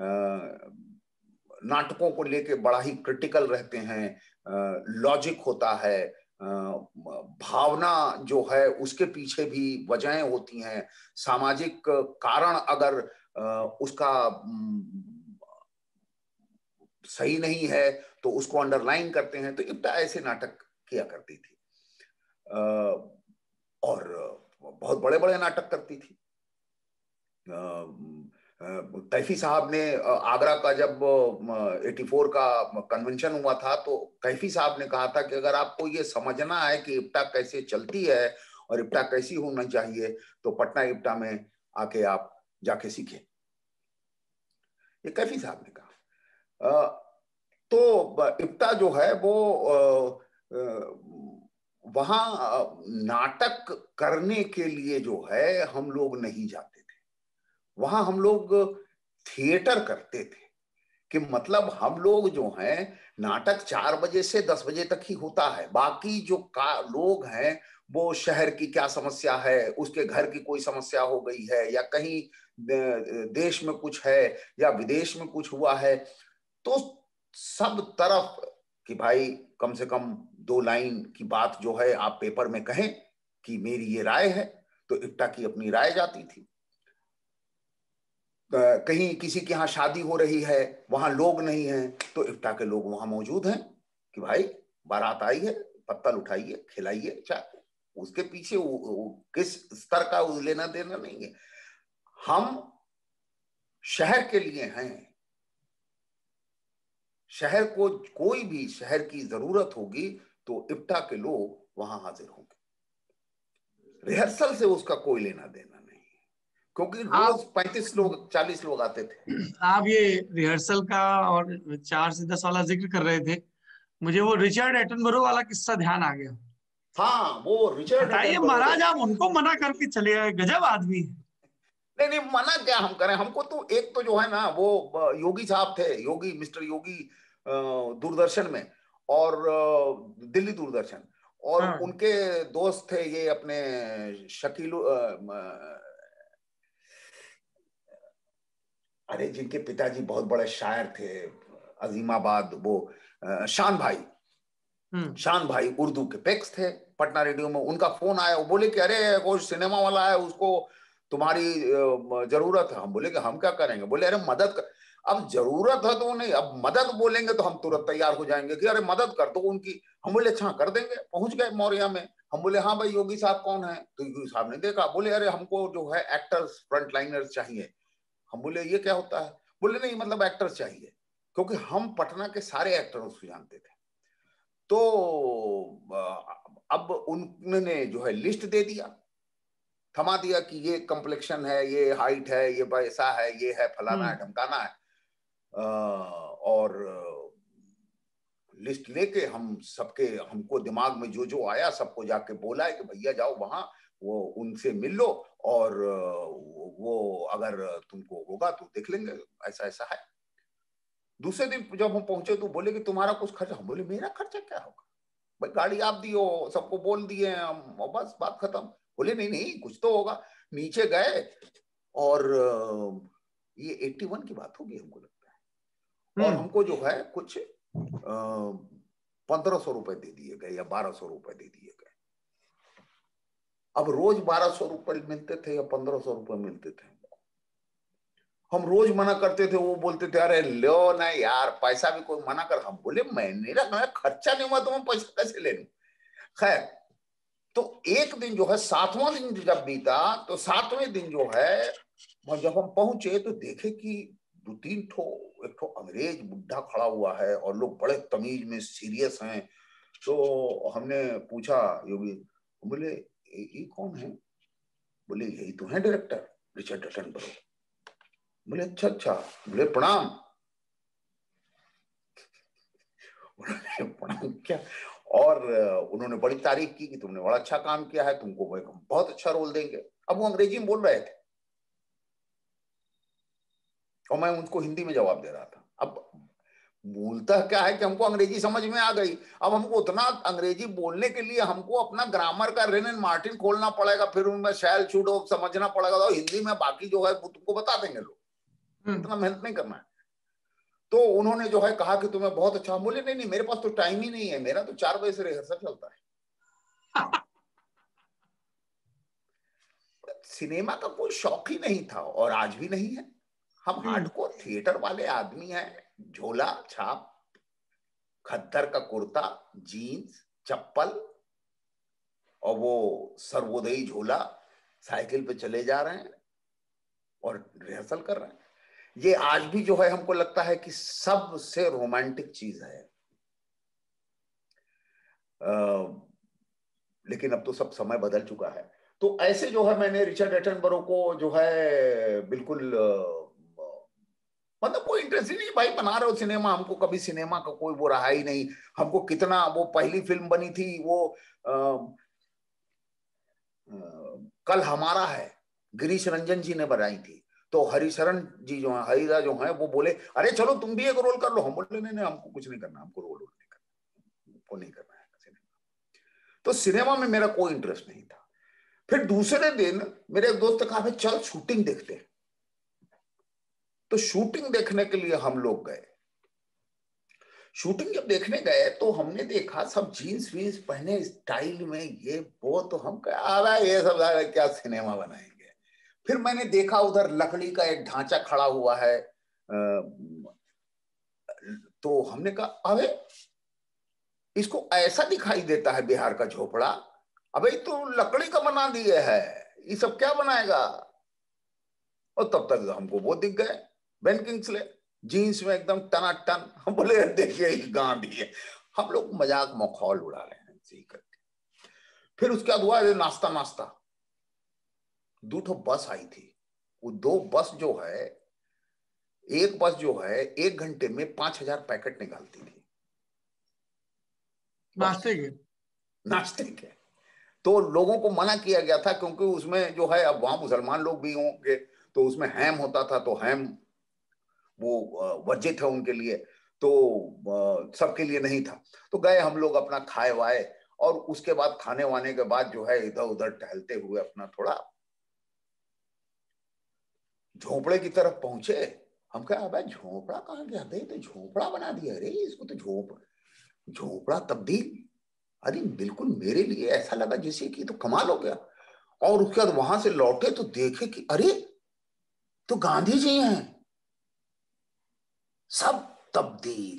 नाटकों को लेके बड़ा ही क्रिटिकल रहते हैं, लॉजिक होता है, भावना जो है उसके पीछे भी वजहें होती हैं, सामाजिक कारण अगर उसका सही नहीं है तो उसको अंडरलाइन करते हैं। तो इप्टा ऐसे नाटक किया करती थी और बहुत बड़े बड़े नाटक करती थी। कैफी साहब ने आगरा का जब चौरासी का कन्वेंशन हुआ था तो कैफी साहब ने कहा था कि अगर आपको ये समझना है कि इप्टा कैसे चलती है और इप्टा कैसी होना चाहिए तो पटना इप्टा में आके आप जाके सीखें, ये कैफी साहब ने कहा। तो इप्टा जो है वो वहां नाटक करने के लिए जो है हम लोग नहीं जाते थे, वहां हम लोग थिएटर करते थे। कि मतलब हम लोग जो हैं नाटक चार बजे से दस बजे तक ही होता है, बाकी जो का लोग हैं वो शहर की क्या समस्या है, उसके घर की कोई समस्या हो गई है या कहीं देश में कुछ है या विदेश में कुछ हुआ है, तो सब तरफ कि भाई कम से कम दो लाइन की बात जो है आप पेपर में कहें कि मेरी ये राय है। तो इप्टा की अपनी राय जाती थी। कहीं किसी के यहाँ शादी हो रही है, वहां लोग नहीं हैं, तो इप्टा के लोग वहां मौजूद हैं कि भाई बारात आई है, पत्तल उठाइए, खिलाइए चाहे, उसके पीछे वो, वो, किस स्तर का लेना देना नहीं है। हम शहर के लिए हैं, शहर को कोई भी शहर की जरूरत होगी तो इप्टा के लोग वहां हाजिर होंगे। रिहर्सल से उसका कोई लेना देना नहीं, क्योंकि रोज
आप
पैंतीस लोग चालीस लोग आते थे।
आप ये रिहर्सल का और चार से दस वाला जिक्र कर रहे थे, मुझे वो रिचर्ड एटनबरो वाला किस्सा ध्यान आ गया।
हाँ, वो रिचर्ड
बताइए
एटनबरो।
महाराज, आप उनको मना करके चले गए, गजब आदमी है।
नहीं नहीं, मना क्या हम करें, हमको तो एक तो जो है ना वो योगी साहब थे, योगी मिस्टर योगी दूरदर्शन में और दिल्ली दूरदर्शन, और
हाँ।
उनके दोस्त थे ये अपने शकील, अरे जिनके पिताजी बहुत बड़े शायर थे अजीमाबाद, वो शान भाई,
हम्म।
शान भाई उर्दू के पेक्स थे पटना रेडियो में। उनका फोन आया, वो बोले कि अरे कोई सिनेमा वाला है, उसको तुम्हारी जरूरत है। हम बोले कि हम क्या करेंगे, बोले अरे मदद कर। अब जरूरत है तो नहीं, अब मदद बोलेंगे तो हम तुरंत तैयार हो जाएंगे कि अरे मदद कर दो उनकी। हम बोले अच्छा कर देंगे। पहुंच गए मौर्या में। हम बोले हाँ भाई योगी साहब कौन है, तो योगी साहब ने देखा, बोले अरे हमको जो है एक्टर्स फ्रंट लाइनर्स चाहिए। हम बोले ये क्या होता है, बोले नहीं मतलब एक्टर्स चाहिए, क्योंकि हम पटना के सारे एक्टरों को जानते थे। तो अब उन्होंने जो है लिस्ट दे दिया, थमा दिया कि ये कम्प्लेक्शन है, ये हाइट है, ये पैसा है, ये है, फलाना है,
हम्म।
ढमकाना है। और लिस्ट लेके हम सबके, हमको दिमाग में जो जो आया सबको जाके बोला है कि भैया जाओ वहां, वो उनसे मिल लो और वो अगर तुमको होगा तो देख लेंगे, ऐसा ऐसा है। दूसरे दिन जब हम पहुंचे तो बोले कि तुम्हारा कुछ खर्चा। हम बोले मेरा खर्चा क्या होगा भाई, गाड़ी आप दियो, सबको बोल दिए हम, बस बात खत्म। बोले नहीं नहीं कुछ तो होगा। नीचे गए और ये इक्यासी की बात होगी हमको लगता है, और
हम्म।
हमको जो है कुछ पंद्रह सौ रुपए दे दिए गए या बारह सौ रुपए दे दिए गए। अब रोज बारह सौ रुपए मिलते थे या पंद्रह सौ रुपए मिलते थे, हम रोज मना करते थे, वो बोलते थे अरे लो ना यार पैसा भी कोई मना कर। हम बोले मैंने मेरा खर्चा नहीं हुआ तो मैं पैसा कैसे ले लूं। खैर, तो एक दिन जो है सातवां दिन जब बीता तो सातवें दिन जो है जब हम पहुंचे तो देखे कि दो तीन ठो, एक ठो अंग्रेज बुढ़ा खड़ा हुआ है और लोग बड़े तमीज में सीरियस हैं। तो हमने पूछा योगी, बोले ये कौन है, बोले यही तो है डायरेक्टर रिचर्ड एटनबरो। बोले अच्छा अच्छा, बोले प्रणाम। प्रणाम क्या, और उन्होंने बड़ी तारीफ की कि तुमने बड़ा अच्छा काम किया है, तुमको बहुत अच्छा रोल देंगे। अब वो अंग्रेजी में बोल रहे थे और मैं उनको हिंदी में जवाब दे रहा था। अब मूलतः क्या है कि हमको अंग्रेजी समझ में आ गई, अब हमको उतना अंग्रेजी बोलने के लिए हमको अपना ग्रामर का रेन एंड मार्टिन खोलना पड़ेगा, फिर उनमें शैल शुड समझना पड़ेगा, तो हिंदी में बाकी जो है वो तुमको बता देंगे लोग, इतना मेहनत नहीं करना है। तो उन्होंने जो है कहा कि तुम्हें बहुत अच्छा। बोले नहीं नहीं मेरे पास तो टाइम ही नहीं है, मेरा तो चार बजे से रिहर्सल चलता है। सिनेमा का कोई शौक ही नहीं था और आज भी नहीं है। हम हार्डकोर थिएटर वाले आदमी हैं, झोला छाप, खद्दर का कुर्ता, जीन्स, चप्पल और वो सर्वोदयी झोला, साइकिल पे चले जा रहे हैं और रिहर्सल कर रहे हैं। ये आज भी जो है हमको लगता है कि सबसे रोमांटिक चीज है। आ, लेकिन अब तो सब समय बदल चुका है। तो ऐसे जो है मैंने रिचर्ड एटनबरो को जो है बिल्कुल मतलब कोई इंटरेस्ट ही नहीं, भाई बना रहे हो सिनेमा, हमको कभी सिनेमा का कोई वो रहा ही नहीं। हमको कितना, वो पहली फिल्म बनी थी वो आ, आ, कल हमारा है, गिरीश रंजन जी ने बनाई थी। तो हरिशरण जी जो है, हरिदा जो है, वो बोले अरे चलो तुम भी एक रोल कर लो। हम बोले नहीं नहीं, हमको कुछ नहीं करना, हमको रोल नहीं करना, हमको नहीं करना है सिनेमा। तो सिनेमा में मेरा कोई इंटरेस्ट नहीं था। फिर दूसरे दिन मेरे एक दोस्त ने कहा चल शूटिंग देखते हैं। तो शूटिंग देखने के लिए हम लोग गए। शूटिंग जब देखने गए तो हमने देखा सब जीन्स वीन्स पहने स्टाइल में, ये वो, तो हम कहा ये सब क्या सिनेमा बनाएंगे। फिर मैंने देखा उधर लकड़ी का एक ढांचा खड़ा हुआ है, तो हमने कहा अबे इसको ऐसा दिखाई देता है बिहार का झोपड़ा, अबे तो लकड़ी का बना दिए है, ये सब क्या बनाएगा। और तब तक हमको वो दिख गए बेन किंग्सले, जीन्स में एकदम टनाटन। हम बोले देखिए गांधी है। हम लोग मजाक मखौल उड़ा रहे हैं ऐसे ही करके। फिर उसके बाद हुआ नाश्ता नाश्ता दो ठो बस आई थी। वो दो बस जो है, एक बस जो है एक घंटे में पांच हजार पैकेट निकालती थी
नाश्ते के
नाश्ते के। तो लोगों को मना किया गया था क्योंकि उसमें जो है, अब वहां मुसलमान लोग भी होंगे तो उसमें हैम होता था, तो हैम वो वर्जित है उनके लिए, तो सबके लिए नहीं था। तो गए हम लोग, अपना खाए वाए, और उसके बाद खाने वाने के बाद जो है इधर उधर टहलते हुए अपना थोड़ा झोपड़े की तरफ पहुंचे। हम कहा भाई झोपड़ा कहाँ गया, भाई तो झोपड़ा बना दिया, अरे इसको तो झोप झोपड़ा तब्दील। अरे बिल्कुल मेरे लिए ऐसा लगा जैसे कि तो कमाल हो गया। और उसके बाद वहां से लौटे तो देखे कि अरे तो गांधी जी हैं। सब तब्दील,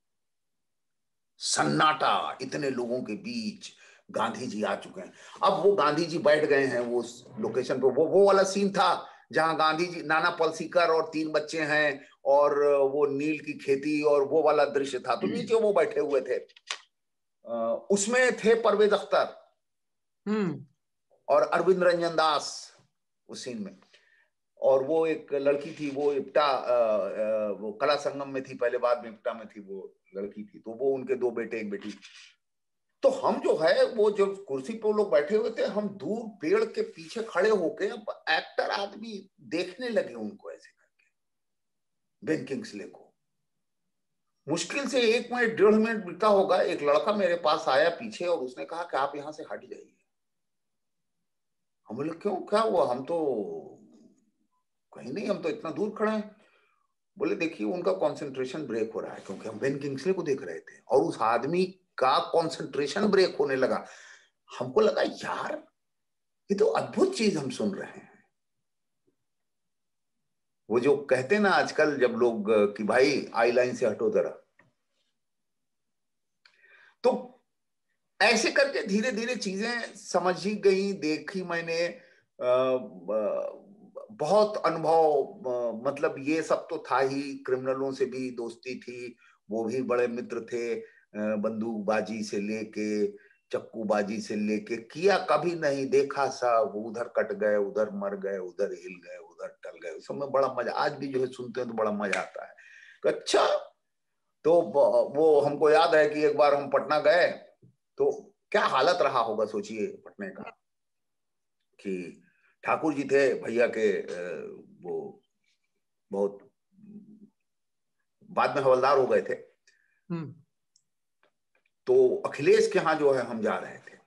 सन्नाटा, इतने लोगों के बीच गांधी जी आ चुके हैं। अब वो गांधी जी बैठ गए हैं वो लोकेशन पे, वो वो वाला सीन था जहां गांधी जी, नाना पलसीकर और तीन बच्चे हैं और वो नील की खेती और वो वाला दृश्य था। तो नीचे वो बैठे हुए थे, उसमें थे परवेज अख्तर और अरविंद रंजन दास उस सीन में। और वो एक लड़की थी, वो इप्टा वो कला संगम में थी पहले, बाद में इप्टा में थी वो लड़की थी। तो वो उनके दो बेटे एक बेटी। तो हम जो है वो जो कुर्सी पे लोग बैठे हुए थे, हम दूर पेड़ के पीछे खड़े होके अब एक्टर आदमी देखने लगे उनको ऐसे करके, बेन किंग्सले को। मुश्किल से एक मिनट डेढ़ मिनट बीता होगा, एक लड़का मेरे पास आया पीछे और उसने कहा कि आप यहां से हट जाइए। हम बोले क्यों, क्या हुआ, हम तो कहीं नहीं, हम तो इतना दूर खड़े हैं। बोले देखिए उनका कंसंट्रेशन ब्रेक हो रहा है, क्योंकि हम बेन किंग्सले को देख रहे थे और उस आदमी का कंसंट्रेशन ब्रेक होने लगा। हमको लगा यार ये तो अद्भुत चीज हम सुन रहे हैं। वो जो कहते ना आजकल जब लोग कि भाई आई लाइन से हटो जरा, तो ऐसे करके धीरे धीरे चीजें समझ ही गई, देखी मैंने। बहुत अनुभव, मतलब ये सब तो था ही, क्रिमिनलों से भी दोस्ती थी, वो भी बड़े मित्र थे। बंदूकबाजी से लेके चक्कूबाजी से लेके, किया कभी नहीं, देखा सब, उधर कट गए, उधर मर गए, उधर हिल गए, उधर टल गए। उस समय बड़ा मजा, आज भी जो है सुनते हैं तो बड़ा मजा आता है। तो अच्छा, तो वो हमको याद है कि एक बार हम पटना गए तो क्या हालत रहा होगा सोचिए पटने का, कि ठाकुर जी थे भैया के, वो बहुत बाद में हवलदार हो गए थे। तो अखिलेश के यहाँ जो है हम जा रहे थे।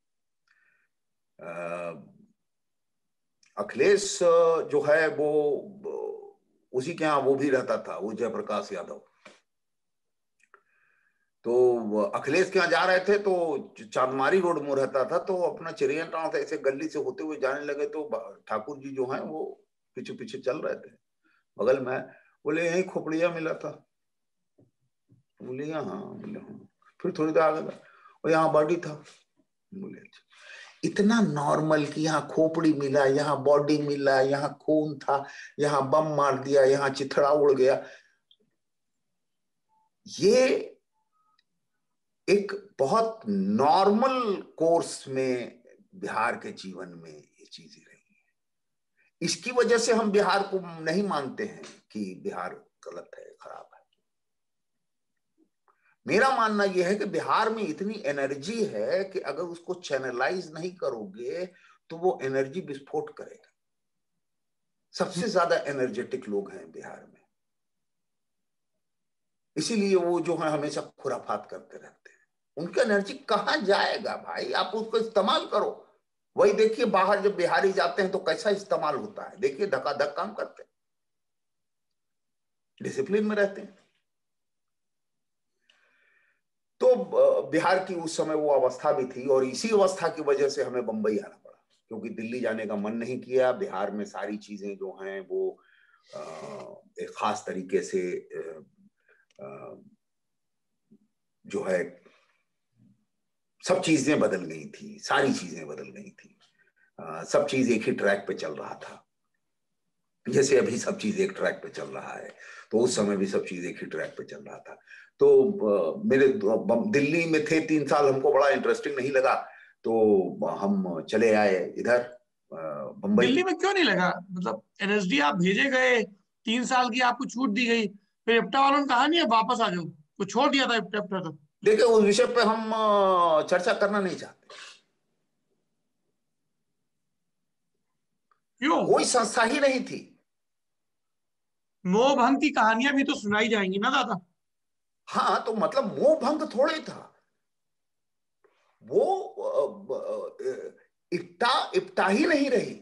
अखिलेश जो है वो उसी के यहाँ वो भी रहता था, वो जयप्रकाश यादव। तो अखिलेश के यहाँ जा रहे थे तो चांदमारी रोड में रहता था, तो अपना चिड़िया टाउन से ऐसे गली से होते हुए जाने लगे। तो ठाकुर जी जो हैं वो पीछे पीछे चल रहे थे बगल में। बोले यही खोपड़िया मिला था, बोले यहाँ, बोले हाँ। फिर थोड़ी देर आगे और यहाँ बॉडी था। बोले अच्छा। इतना नॉर्मल कि यहाँ खोपड़ी मिला, यहाँ बॉडी मिला, यहाँ खून था, यहाँ बम मार दिया, यहाँ चिथड़ा उड़ गया। ये एक बहुत नॉर्मल कोर्स में बिहार के जीवन में ये चीजें रही है। इसकी वजह से हम बिहार को नहीं मानते हैं कि बिहार गलत है, खराब है। मेरा मानना यह है कि बिहार में इतनी एनर्जी है कि अगर उसको चैनलाइज नहीं करोगे तो वो एनर्जी विस्फोट करेगा। सबसे ज्यादा एनर्जेटिक लोग हैं बिहार में, इसीलिए वो जो है हमेशा खुराफात करते रहते हैं। उनका एनर्जी कहां जाएगा भाई? आप उसको इस्तेमाल करो। वही देखिए बाहर जब बिहारी जाते हैं तो कैसा इस्तेमाल होता है, देखिए धकाधक काम करते हैं, डिसिप्लिन में रहते हैं। तो बिहार की उस समय वो अवस्था भी थी, और इसी अवस्था की वजह से हमें बंबई आना पड़ा, क्योंकि दिल्ली जाने का मन नहीं किया। बिहार में सारी चीजें जो हैं वो एक खास तरीके से जो है सब चीजें बदल गई थी, सारी चीजें बदल गई थी। सब चीज एक ही ट्रैक पे चल रहा था। जैसे अभी सब चीज एक ट्रैक पे चल रहा है, तो उस समय भी सब चीज एक ही ट्रैक पे चल रहा था। तो मेरे दिल्ली में थे तीन साल, हमको बड़ा इंटरेस्टिंग नहीं लगा, तो हम चले आए इधर बंबई।
दिल्ली में क्यों नहीं लगा? मतलब एनएसडी आप भेजे गए, तीन साल की आपको छूट दी गई, फिर इप्टा वालों ने कहा नहीं है वापस आ जाओ, कुछ छोड़ दिया था इप्टा इप्टा तो?
देखिए उस विषय पे हम चर्चा करना नहीं चाहते।
क्यों?
कोई संस्था ही नहीं थी।
मोह भंग की कहानियां भी तो सुनाई जाएंगी ना दादा।
हाँ, तो मतलब मोह भंग थोड़े था वो, इप्टा इप्टा ही नहीं रही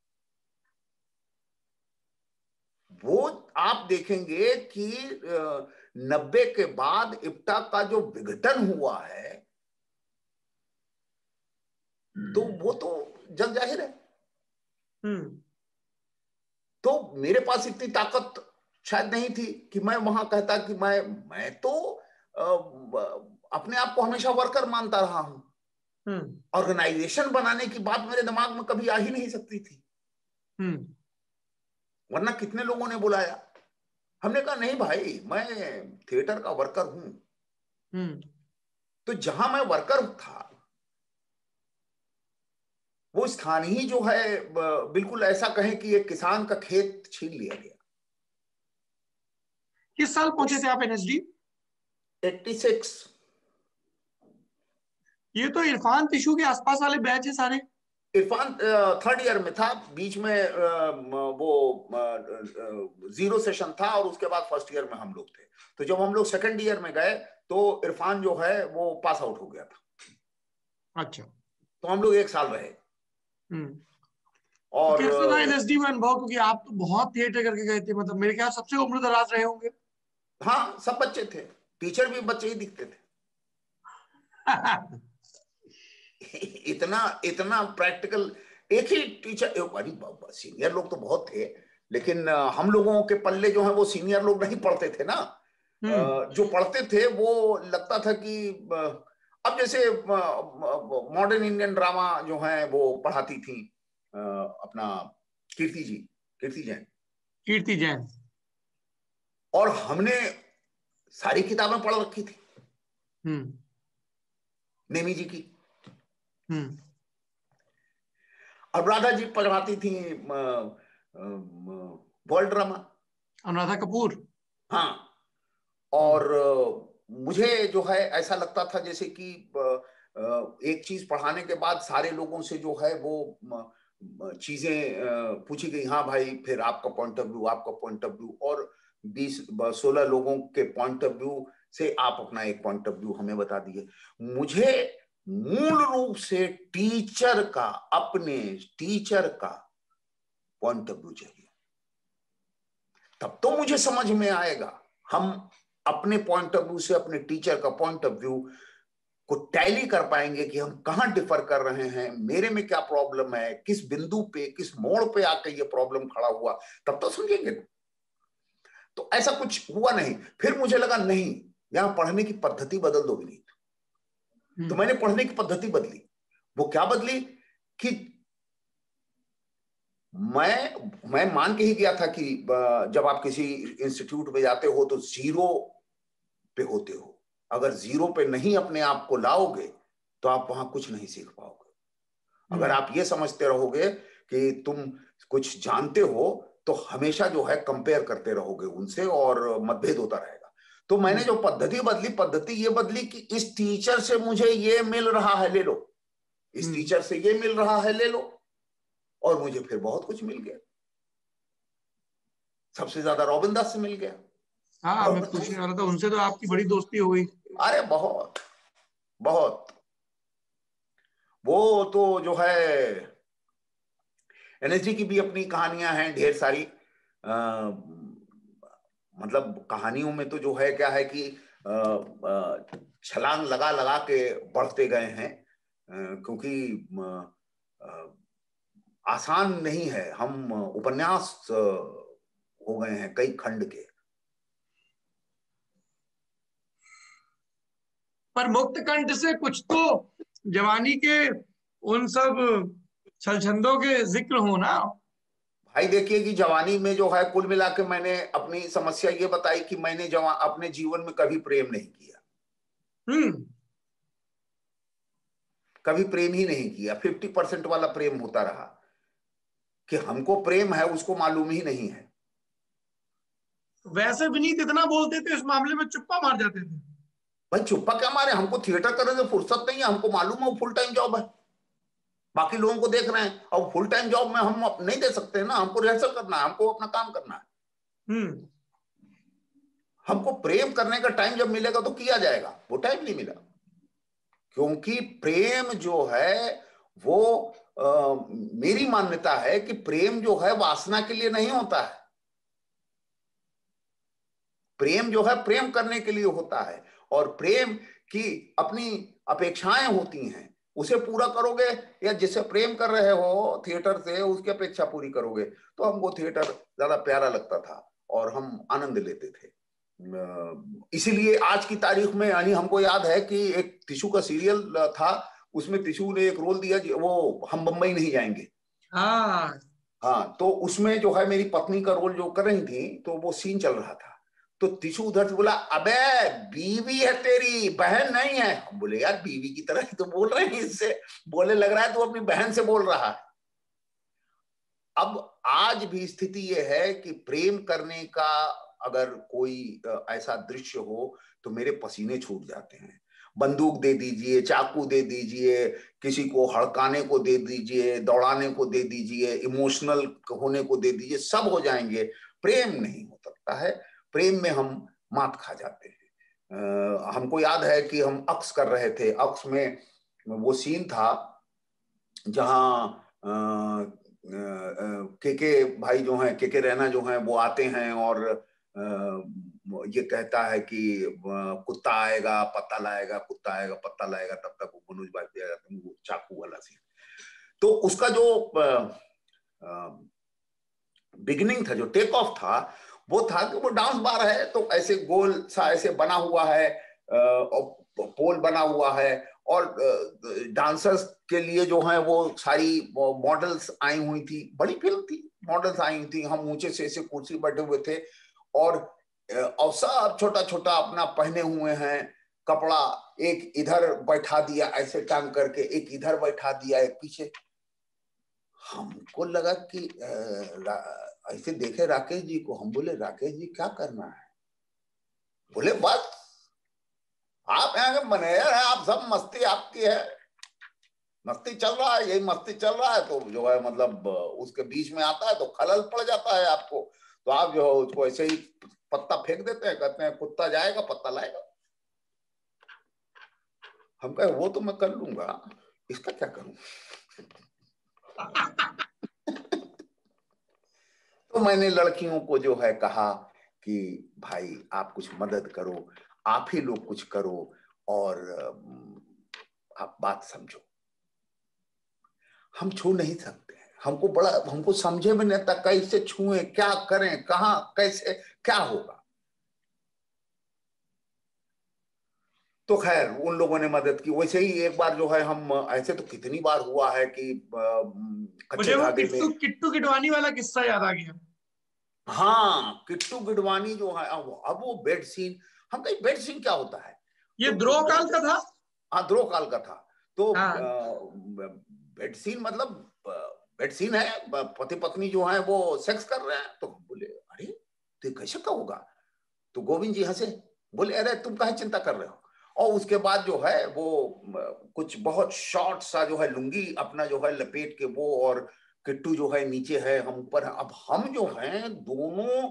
वो। आप देखेंगे कि नब्बे के बाद इप्टा का जो विघटन हुआ है, तो वो तो जग जाहिर है।
हम्म।
तो मेरे पास इतनी ताकत शायद नहीं थी कि मैं वहां कहता कि मैं मैं तो अपने आप को हमेशा वर्कर मानता रहा हूं।
हम्म।
ऑर्गेनाइजेशन बनाने की बात मेरे दिमाग में कभी आ ही नहीं सकती थी,
हम्म।
वरना कितने लोगों ने बुलाया। हमने कहा नहीं भाई, मैं थिएटर का वर्कर हूं।
हम्म।
तो जहां मैं वर्कर था वो स्थान ही जो है बिल्कुल ऐसा कहें कि एक किसान का खेत छीन लिया गया।
किस साल पहुंचे थे आप एनएसडी?
छियासी।
ये तो इरफान तिशु के आसपास वाले बैच है सारे।
इरफान थर्ड ईयर में था, बीच में वो जीरो सेशन था, और उसके बाद फर्स्ट ईयर में हम लोग थे। तो जब हम लोग सेकंड ईयर में गए तो इरफान जो है वो पास आउट हो गया था।
अच्छा।
तो हम लोग एक साल रहे।
हम्म। तो
और
कैसा था एनएसडी में अनुभव? क्योंकि आप तो बहुत थिएटर करके गए थे, मतलब मेरे ख्याल सबसे उम्र दराज रहे होंगे।
हाँ, सब बच्चे थे, टीचर भी बच्चे ही दिखते थे। इतना इतना प्रैक्टिकल। एक ही टीचर, अरे सीनियर लोग तो बहुत थे, लेकिन हम लोगों के पल्ले जो है वो सीनियर लोग नहीं पढ़ते थे ना। जो पढ़ते थे वो लगता था कि अब जैसे मॉडर्न इंडियन ड्रामा जो है वो पढ़ाती थी अपना कीर्ति जी, कीर्ति जैन।
कीर्ति जैन।
और हमने सारी किताबें पढ़ रखी थी
हम्म।
नेमी जी की।
हम्म।
अब राधा जी पढ़ाती थी वर्ल्ड ड्रामा।
अनुराधा कपूर।
हाँ। और मुझे जो है ऐसा लगता था जैसे कि एक चीज पढ़ाने के बाद सारे लोगों से जो है वो चीजें पूछी गई, हाँ भाई फिर आपका पॉइंट ऑफ व्यू, आपका पॉइंट ऑफ व्यू, और बीस सोलह लोगों के पॉइंट ऑफ व्यू से आप अपना एक पॉइंट ऑफ व्यू हमें बता दिए। मुझे मूल रूप से टीचर का, अपने टीचर का पॉइंट ऑफ व्यू चाहिए, तब तो मुझे समझ में आएगा। हम अपने पॉइंट ऑफ व्यू से अपने टीचर का पॉइंट ऑफ व्यू को टैली कर पाएंगे कि हम कहां डिफर कर रहे हैं, मेरे में क्या प्रॉब्लम है, किस बिंदु पे, किस मोड़ पे आकर ये प्रॉब्लम खड़ा हुआ, तब तो समझेंगे। तो ऐसा कुछ हुआ नहीं। फिर मुझे लगा नहीं, यहां पढ़ने की पद्धति बदल दो विनीत। तो मैंने पढ़ने की पद्धति बदली। वो क्या बदली कि मैं मैं मान के ही गया था कि जब आप किसी इंस्टीट्यूट में जाते हो तो जीरो पे होते हो, अगर जीरो पे नहीं अपने आप को लाओगे तो आप वहां कुछ नहीं सीख पाओगे। अगर आप ये समझते रहोगे कि तुम कुछ जानते हो तो हमेशा जो है कंपेयर करते रहोगे उनसे और मतभेद होता रहेगा। तो मैंने जो पद्धति बदली, पद्धति ये बदली कि इस टीचर से मुझे ये मिल रहा है ले लो, इस टीचर से ये मिल रहा है ले लो, और मुझे फिर बहुत कुछ मिल गया। सबसे ज्यादा रॉबिन दास से मिल गया।
हाँ, मैं पूछने वाला था, उनसे तो आपकी बड़ी दोस्ती हो गई।
अरे बहुत बहुत। वो तो जो है एनएसडी की भी अपनी कहानियां हैं ढेर सारी। आ, मतलब कहानियों में तो जो है क्या है कि छलांग लगा लगा के बढ़ते गए हैं, क्योंकि आसान नहीं है। हम उपन्यास हो गए हैं कई खंड के।
पर मुक्त कंठ से कुछ तो जवानी के उन सब छलछंदों के जिक्र हो ना।
भाई देखिए कि जवानी में जो है कुल मिला के मैंने अपनी समस्या ये बताई कि मैंने जवान अपने जीवन में कभी प्रेम नहीं किया।
हम्म
कभी प्रेम ही नहीं किया। फिफ्टी परसेंट वाला प्रेम होता रहा कि हमको प्रेम है उसको मालूम ही नहीं है।
वैसे विनीत इतना बोलते थे, इस मामले में चुप्पा मार जाते थे।
भाई चुप्पा क्या मारे, हमको थिएटर करने से फुर्सत नहीं है। हमको मालूम है वो फुल टाइम जॉब है, बाकी लोगों को देख रहे हैं। और फुल टाइम जॉब में हम नहीं दे सकते हैं ना, हमको रिहर्सल करना है, हमको अपना काम करना है।
हम्म
हमको प्रेम करने का टाइम जब मिलेगा तो किया जाएगा, वो टाइम नहीं मिला। क्योंकि प्रेम जो है वो आ, मेरी मान्यता है कि प्रेम जो है वासना के लिए नहीं होता है। प्रेम जो है प्रेम करने के लिए होता है, और प्रेम की अपनी अपेक्षाएं होती हैं, उसे पूरा करोगे, या जिससे प्रेम कर रहे हो थिएटर से उसकी अपेक्षा पूरी करोगे। तो हमको थिएटर ज्यादा प्यारा लगता था और हम आनंद लेते थे। इसीलिए आज की तारीख में यानी हमको याद है कि एक टिशू का सीरियल था, उसमें टिशू ने एक रोल दिया, वो हम बम्बई नहीं जाएंगे।
हाँ
हाँ, तो उसमें जो है मेरी पत्नी का रोल जो कर रही थी, तो वो सीन चल रहा था। तो टिशू उधर से बोला, अबे बीवी है तेरी, बहन नहीं है। हम बोले यार बीवी की तरह ही तो बोल रहे हैं, इससे बोले लग रहा है तो अपनी बहन से बोल रहा है। अब आज भी स्थिति ये है कि प्रेम करने का अगर कोई ऐसा दृश्य हो तो मेरे पसीने छूट जाते हैं। बंदूक दे दीजिए, चाकू दे दीजिए, किसी को हड़काने को दे दीजिए, दौड़ाने को दे दीजिए, इमोशनल होने को दे दीजिए, सब हो जाएंगे। प्रेम नहीं हो सकता है। प्रेम में हम मात खा जाते हैं। आ, हमको याद है कि हम अक्स कर रहे थे, अक्स में वो सीन था जहां के के भाई जो हैं, के के रैना जो हैं, वो आते हैं और ये कहता है कि कुत्ता आएगा पत्ता लाएगा, कुत्ता आएगा पत्ता लाएगा, तब तक वो मनोज बाजपेयी आ जाते हैं, वो चाकू वाला सीन। तो उसका जो बिगिनिंग था, जो टेक ऑफ था, वो था कि वो डांस बार है, तो ऐसे गोल सा ऐसे बना हुआ है, पोल बना हुआ है, और डांसर्स के लिए जो है वो सारी मॉडल्स आई हुई थी। बड़ी फिल्म थी, मॉडल्स आई हुई थी, हम ऊंचे से ऐसे कुर्सी बैठे हुए थे, और और सब छोटा छोटा अपना पहने हुए हैं कपड़ा, एक इधर बैठा दिया ऐसे टांग करके, एक इधर बैठा दिया, एक पीछे। हमको लगा कि ऐसे देखे राकेश जी को, हम बोले राकेश जी क्या करना है? बोले बस आप यहाँ के मैनेजर हैं, आप सब मस्ती आपकी है, मस्ती चल रहा है, यही मस्ती चल रहा है। तो जो है मतलब उसके बीच में आता है तो खलल पड़ जाता है आपको, तो आप जो है उसको ऐसे ही पत्ता फेंक देते हैं, कहते हैं कुत्ता जाएगा पत्ता लाएगा। हम कहे वो तो मैं कर लूंगा, इसका क्या करूं? तो मैंने लड़कियों को जो है कहा कि भाई आप कुछ मदद करो, आप ही लोग कुछ करो, और आप बात समझो। हम छू नहीं सकते, हमको बड़ा हमको समझे में नहीं आता कैसे छुए, क्या करें, कहां कैसे क्या होगा। तो खैर उन लोगों ने मदद की। वैसे ही एक बार जो है हम, ऐसे तो कितनी बार हुआ है कि
मुझे
कच्चे
वो
धागे में।
किट्टू किट्टू किटवानी वाला किस्सा याद आ गया।
हाँ, किट्टू गिडवानी जो है, अब अब वो बेड सीन, हम कहीं बेड सीन क्या होता है।
ये
तो
द्रोह
वो,
काल का था।
हाँ ध्रुव काल का था। तो
हाँ
बेड सीन मतलब, बेड सीन है, पति पत्नी जो है वो सेक्स कर रहे हैं। तो हम बोले अरे तो ये कैसे का होगा। तो गोविंद जी हंसे, बोले अरे तुम काहे चिंता कर रहे हो। और उसके बाद जो है वो अ, कुछ बहुत शॉर्ट सा जो है लुंगी अपना जो है लपेट के वो, और किट्टू जो है नीचे है, हम ऊपर हैं। अब हम जो हैं दोनों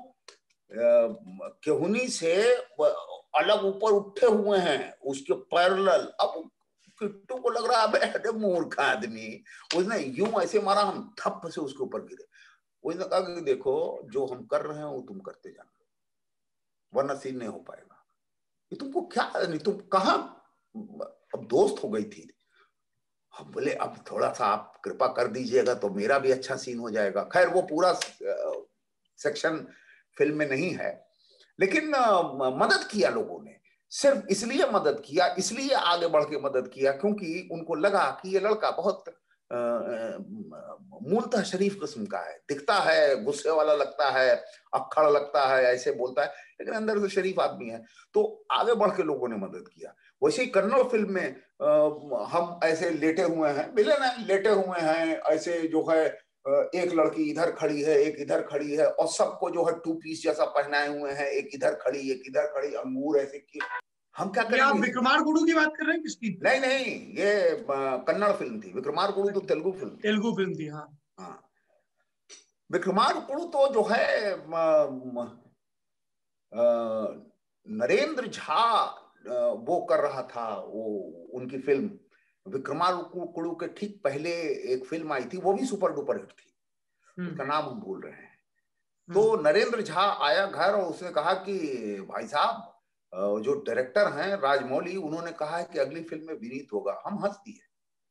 अ, केहुनी से अलग ऊपर उठे हुए हैं उसके पैरेलल। अब किट्टू को लग रहा है अरे मूर्ख आदमी, उसने यूं ऐसे मारा, हम थप से उसके ऊपर गिरे। उसने कहा कि देखो जो हम कर रहे हैं वो तुम करते जाना, वरना सीन नहीं हो पाएगा। ये तुमको क्या, नहीं तुम कहाँ, अब दोस्त हो गई थी। हम बोले अब थोड़ा सा आप कृपा कर दीजिएगा तो मेरा भी अच्छा सीन हो जाएगा। खैर वो पूरा सेक्शन फिल्म में नहीं है, लेकिन अ, मदद किया लोगों ने। सिर्फ इसलिए मदद किया, इसलिए आगे बढ़ के मदद किया क्योंकि उनको लगा कि ये लड़का बहुत अ, अ, मूलतः शरीफ किस्म का है, दिखता है गुस्से वाला लगता है, अक्खड़ लगता है, ऐसे बोलता है, लेकिन अंदर से शरीफ आदमी है। तो आगे बढ़ के लोगों ने मदद किया। वैसे ही कन्नड़ फिल्म में आ, हम ऐसे लेटे हुए हैं, विलेन है, लेटे हुए हैं ऐसे जो है, एक लड़की इधर खड़ी है, एक इधर खड़ी है, और सबको जो है टू पीस जैसा पहनाए हुए हैं, एक इधर खड़ी एक इधर खड़ी, अंगूर ऐसे की। हम क्या
ये आप
करेंगे इसमें।
विक्रमार्कुडू की बात कर रहे हैं, किसकी?
नहीं नहीं, ये अ, कन्नड़ फिल्म थी। विक्रमार्कुडु तो तेलुगु फिल्म थी।
तेलुगु फिल्म थी, हाँ।
हाँ, विक्रमार्कुडु तो जो है म, म, अ, नरेंद्र झा अ, वो कर रहा था, वो उनकी फिल्म विक्रमार्कुडु के ठीक पहले एक फिल्म आई थी, वो भी सुपर डुपर हिट थी, उसका
हम्म
नाम हम भूल रहे हैं। तो
हम्म
नरेंद्र झा आया घर और उसने कहा कि भाई साहब, अ, जो डायरेक्टर हैं राजमौली, उन्होंने कहा है कि अगली फिल्म में विनीत होगा। हम हंस दिए,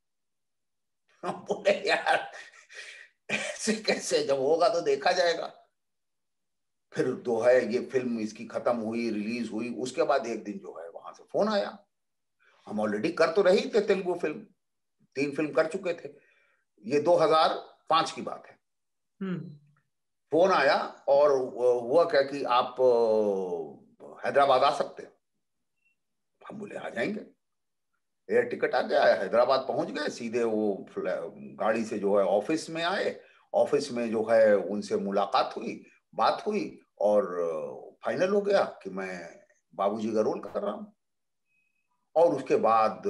हम बोले यार ऐसे कैसे, जब होगा तो देखा जाएगा। फिर जो है ये फिल्म इसकी खत्म हुई, रिलीज हुई, उसके बाद एक दिन जो है वहां से फोन आया। हम ऑलरेडी कर तो रही थे तेलुगु फिल्म, तीन फिल्म कर चुके थे, ये दो हज़ार पाँच की बात है।
हम्म
फोन आया और हुआ क्या कि आप हैदराबाद आ सकते हैं। हम बोले आ जाएंगे। एयर टिकट आ गया, हैदराबाद पहुंच गए, सीधे वो गाड़ी से जो है ऑफिस में आए। ऑफिस में जो है उनसे मुलाकात हुई, बात हुई, और फाइनल हो गया कि मैं बाबूजी का रोल कर रहा हूं। और उसके बाद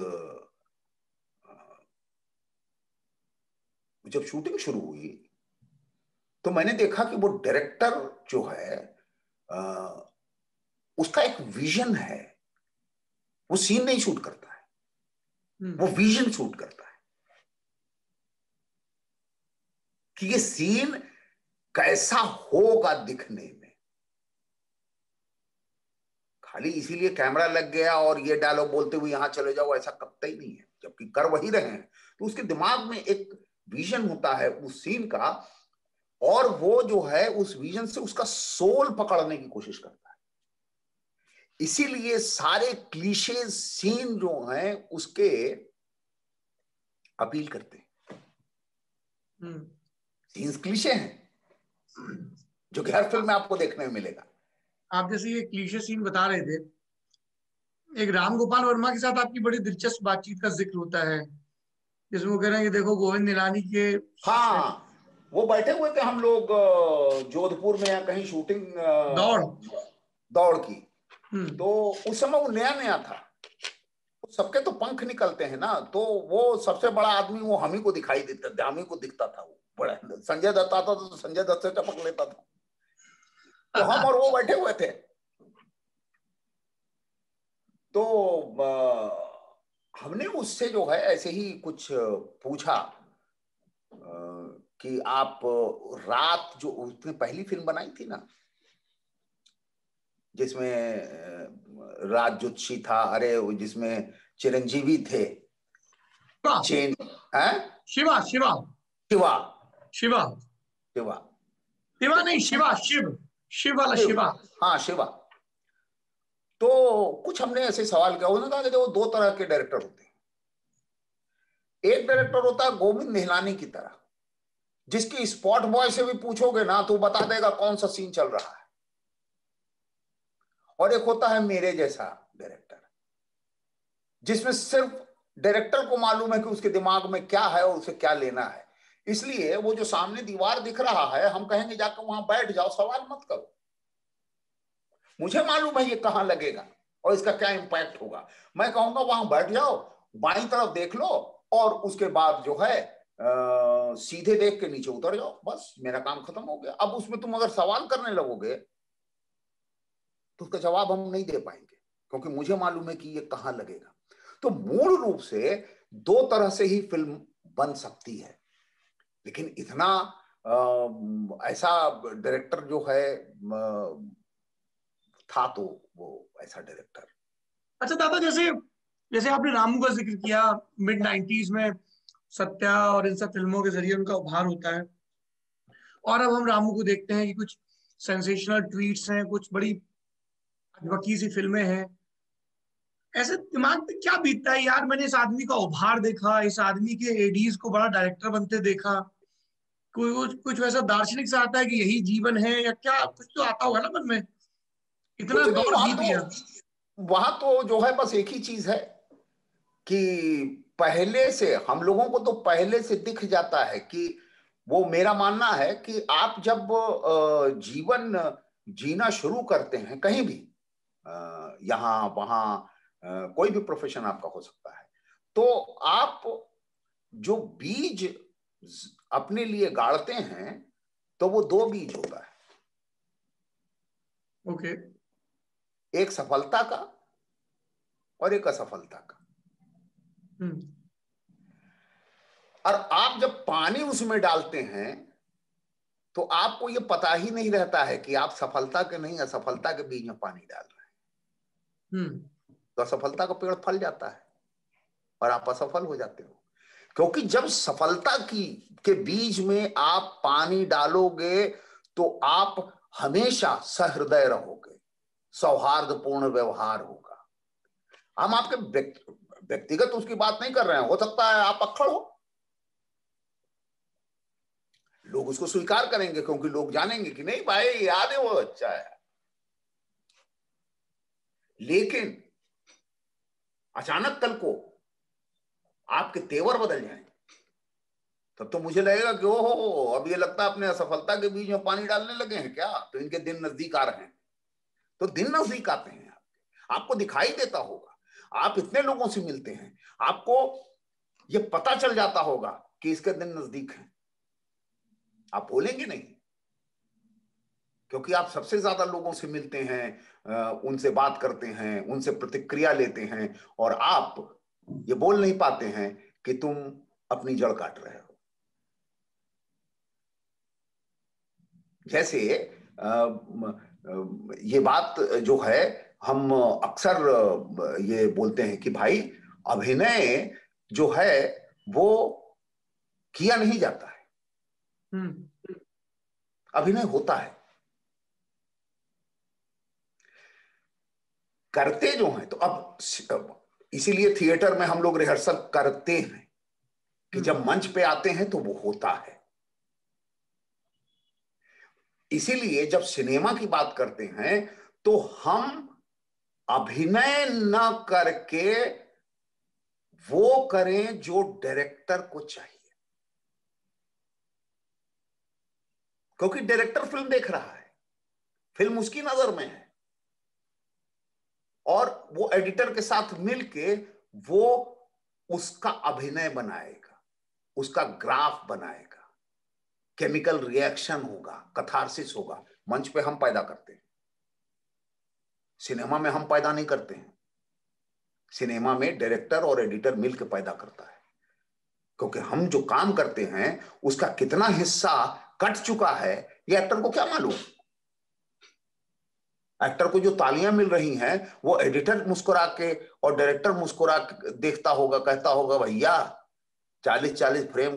जब शूटिंग शुरू हुई तो मैंने देखा कि वो डायरेक्टर जो है, उसका एक विजन है। वो सीन नहीं शूट करता है, वो
हम्म
विजन शूट करता है कि ये सीन कैसा होगा दिखने में। खाली इसीलिए कैमरा लग गया और ये डायलॉग बोलते हुए यहां चले जाओ, ऐसा कतई ही नहीं है, जबकि कर वही रहे हैं। तो उसके दिमाग में एक विजन होता है उस सीन का, और वो जो है उस विजन से उसका सोल पकड़ने की कोशिश करता है। इसीलिए सारे क्लीशे सीन जो हैं उसके अपील करते हैं।
हम्म
सीन्स क्लीशे हैं जो कि हर फिल्म में आपको देखने में मिलेगा।
आप जैसे ये क्लीशे सीन बता रहे थे, एक राम गोपाल वर्मा के साथ आपकी बड़ी दिलचस्प बातचीत का जिक्र होता है, जिसमें वो कह रहे हैं कि देखो गोविंद निलानी के से-
हाँ, वो बैठे हुए थे हम लोग अ, जोधपुर में या कहीं शूटिंग
दौड़।
दौड़ की।
हम्म
तो उस समय वो नया नया था, सबके तो पंख निकलते हैं ना, तो वो सबसे बड़ा आदमी वो हम ही को दिखाई देता, हम ही को दिखता था। वो बड़ा संजय दत्त आता था तो संजय दत्त से टपक लेता था। तो हम और वो बैठे हुए थे। तो आ, हमने उससे जो है ऐसे ही कुछ पूछा कि आप रात, जो उसने पहली फिल्म बनाई थी ना जिसमें राज जोशी था, अरे जिसमें चिरंजीवी थे,
शिवा
चेन है,
शिवा शिवा
शिवा,
शिवा
शिवा,
शिवा
तो
नहीं,
उसमें
शिवा, शिव, शिव वाला
शिव,
शिवा।
हाँ शिवा। तो कुछ हमने ऐसे सवाल किया, उन्होंने कहा कि देखो दो तरह के डायरेक्टर होते हैं। एक डायरेक्टर होता है गोविंद निहलानी की तरह, जिसकी स्पॉट बॉय से भी पूछोगे ना तो बता देगा कौन सा सीन चल रहा है। और एक होता है मेरे जैसा डायरेक्टर, जिसमें सिर्फ डायरेक्टर को मालूम है कि उसके दिमाग में क्या है और उसे क्या लेना है। इसलिए वो जो सामने दीवार दिख रहा है, हम कहेंगे जाकर वहां बैठ जाओ, सवाल मत करो, मुझे मालूम है ये कहां लगेगा और इसका क्या इंपैक्ट होगा। मैं कहूंगा वहां बैठ जाओ, बाईं तरफ देख लो और उसके बाद जो है आ, सीधे देख के नीचे उतर जाओ, बस मेरा काम खत्म हो गया। अब उसमें तुम अगर सवाल करने लगोगे तो उसका जवाब हम नहीं दे पाएंगे, क्योंकि मुझे मालूम है कि ये कहां लगेगा। तो मूल रूप से दो तरह से ही फिल्म बन सकती है, लेकिन इतना आ, ऐसा डायरेक्टर जो है आ, था, तो वो ऐसा डायरेक्टर।
अच्छा दादा, जैसे जैसे आपने रामू का जिक्र किया, मिड नाइनटीज में सत्या और इन सब फिल्मों के जरिए उनका उभार होता है, और अब हम रामू को देखते हैं कि कुछ सेंसेशनल ट्वीट्स हैं, कुछ बड़ी अजबकी सी फिल्में हैं। ऐसे दिमाग पे क्या बीतता है यार, मैंने इस आदमी का उभार देखा, इस आदमी के एडीज को बड़ा डायरेक्टर बनते देखा, कोई कुछ कुछ वैसा दार्शनिक सा आता है कि यही जीवन है या क्या, कुछ तो आता होगा ना मन में, इतना
कुछ नहीं,
दौर
वहां
बीत गया।
तो वहां तो जो है बस एक ही चीज है कि पहले से हम लोगों को तो पहले से दिख जाता है कि वो, मेरा मानना है कि आप जब अ, जीवन जीना शुरू करते हैं कहीं भी, अ, यहाँ वहाँ, अ, कोई भी प्रोफेशन आपका हो सकता है, तो आप जो बीज अपने लिए गाड़ते हैं तो वो दो बीज होता है,
ओके।
एक सफलता का और एक असफलता का।
हम्म।
और आप जब पानी उसमें डालते हैं तो आपको ये पता ही नहीं रहता है कि आप सफलता के नहीं असफलता के बीज में पानी डाल रहे हैं।
हम्म।
तो असफलता का पेड़ फल जाता है और आप असफल हो जाते हो, क्योंकि जब सफलता की के बीज में आप पानी डालोगे तो आप हमेशा सहृदय रहोगे, सौहार्दपूर्ण व्यवहार होगा। हम आपके व्यक्तिगत उसकी बात नहीं कर रहे हैं, हो सकता है आप अक्खड़ हो, लोग उसको स्वीकार करेंगे क्योंकि लोग जानेंगे कि नहीं भाई याद है वो अच्छा है। लेकिन अचानक कल को आपके तेवर बदल जाएं, तब तो मुझे लगेगा कि ओहो, अब ये लगता है अपने असफलता के बीच में पानी डालने लगे हैं क्या, तो इनके दिन नजदीक आ रहे हैं। तो दिन नजदीक आते हैं आपके, आपको दिखाई देता होगा, आप इतने लोगों से मिलते हैं, आपको ये पता चल जाता होगा कि इसके दिन नजदीक हैं। आप बोलेंगे नहीं, क्योंकि आप सबसे ज्यादा लोगों से मिलते हैं, उनसे बात करते हैं, उनसे प्रतिक्रिया लेते हैं, और आप ये बोल नहीं पाते हैं कि तुम अपनी जड़ काट रहे हो। जैसे ये बात जो है, हम अक्सर ये बोलते हैं कि भाई अभिनय जो है वो किया नहीं जाता है,
हम्म।
अभिनय होता है। करते जो हैं तो अब, इसीलिए थिएटर में हम लोग रिहर्सल करते हैं कि
हम्म।
जब मंच पे आते हैं तो वो होता है। इसीलिए जब सिनेमा की बात करते हैं तो हम अभिनय न करके वो करें जो डायरेक्टर को चाहिए, क्योंकि डायरेक्टर फिल्म देख रहा है, फिल्म उसकी नजर में है, और वो एडिटर के साथ मिलके वो उसका अभिनय बनाएगा, उसका ग्राफ बनाएगा, केमिकल रिएक्शन होगा, कथारसिस होगा। मंच पे हम पैदा करते हैं, सिनेमा में हम पैदा नहीं करते हैं। सिनेमा में डायरेक्टर और एडिटर मिलकर पैदा करता है, क्योंकि हम जो काम करते हैं उसका कितना हिस्सा कट चुका है ये एक्टर को क्या मालूम। एक्टर को जो तालियां मिल रही हैं वो एडिटर मुस्कुरा के और डायरेक्टर मुस्कुरा के देखता होगा, कहता होगा भैया चालीस चालीस फ्रेम।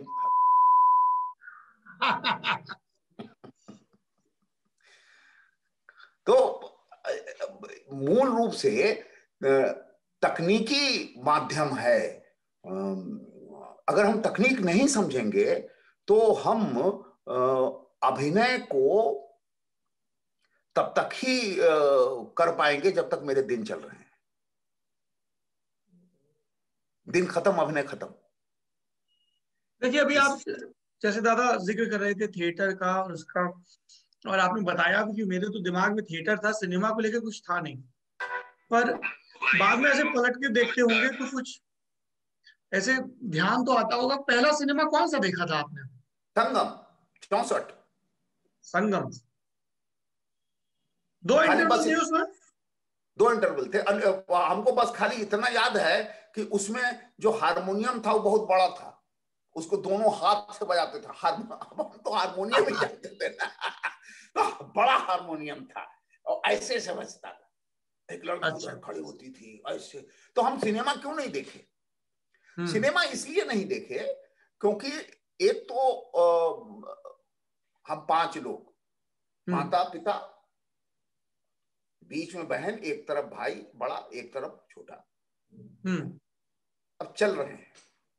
तो मूल रूप से तकनीकी माध्यम है। अगर हम तकनीक नहीं समझेंगे तो हम अभिनय को तब तक ही कर पाएंगे जब तक मेरे दिन चल रहे हैं। दिन खत्म, अभिनय खत्म।
देखिए अभी आप जैसे दादा जिक्र कर रहे थे थिएटर का और उसका, और आपने बताया कि मेरे तो दिमाग में थिएटर था, सिनेमा को लेकर कुछ था नहीं, पर बाद में ऐसे पलट के देखते होंगे तो कुछ ऐसे ध्यान तो आता होगा। पहला सिनेमा कौन सा देखा था आपने?
संगम, चौसठ।
संगम। दो
खाली
इंटरवल
बस
थे उसमें?
दो इंटरवल थे। हमको बस खाली इतना याद है कि उसमें जो हारमोनियम था वो बहुत बड़ा था, उसको दोनों हाथ से बजाते थे। हम तो हारमोनियम ही जानते थे ना। तो बड़ा हारमोनियम था और ऐसे से बजता था, एक लड़की
अच्छा।
उधर खड़ी होती थी ऐसे। तो हम सिनेमा क्यों नहीं देखे? सिनेमा इसलिए नहीं देखे क्योंकि एक तो आ, हम पांच लोग, माता पिता, बीच में बहन, एक तरफ भाई बड़ा, एक तरफ छोटा, अब चल रहे हैं।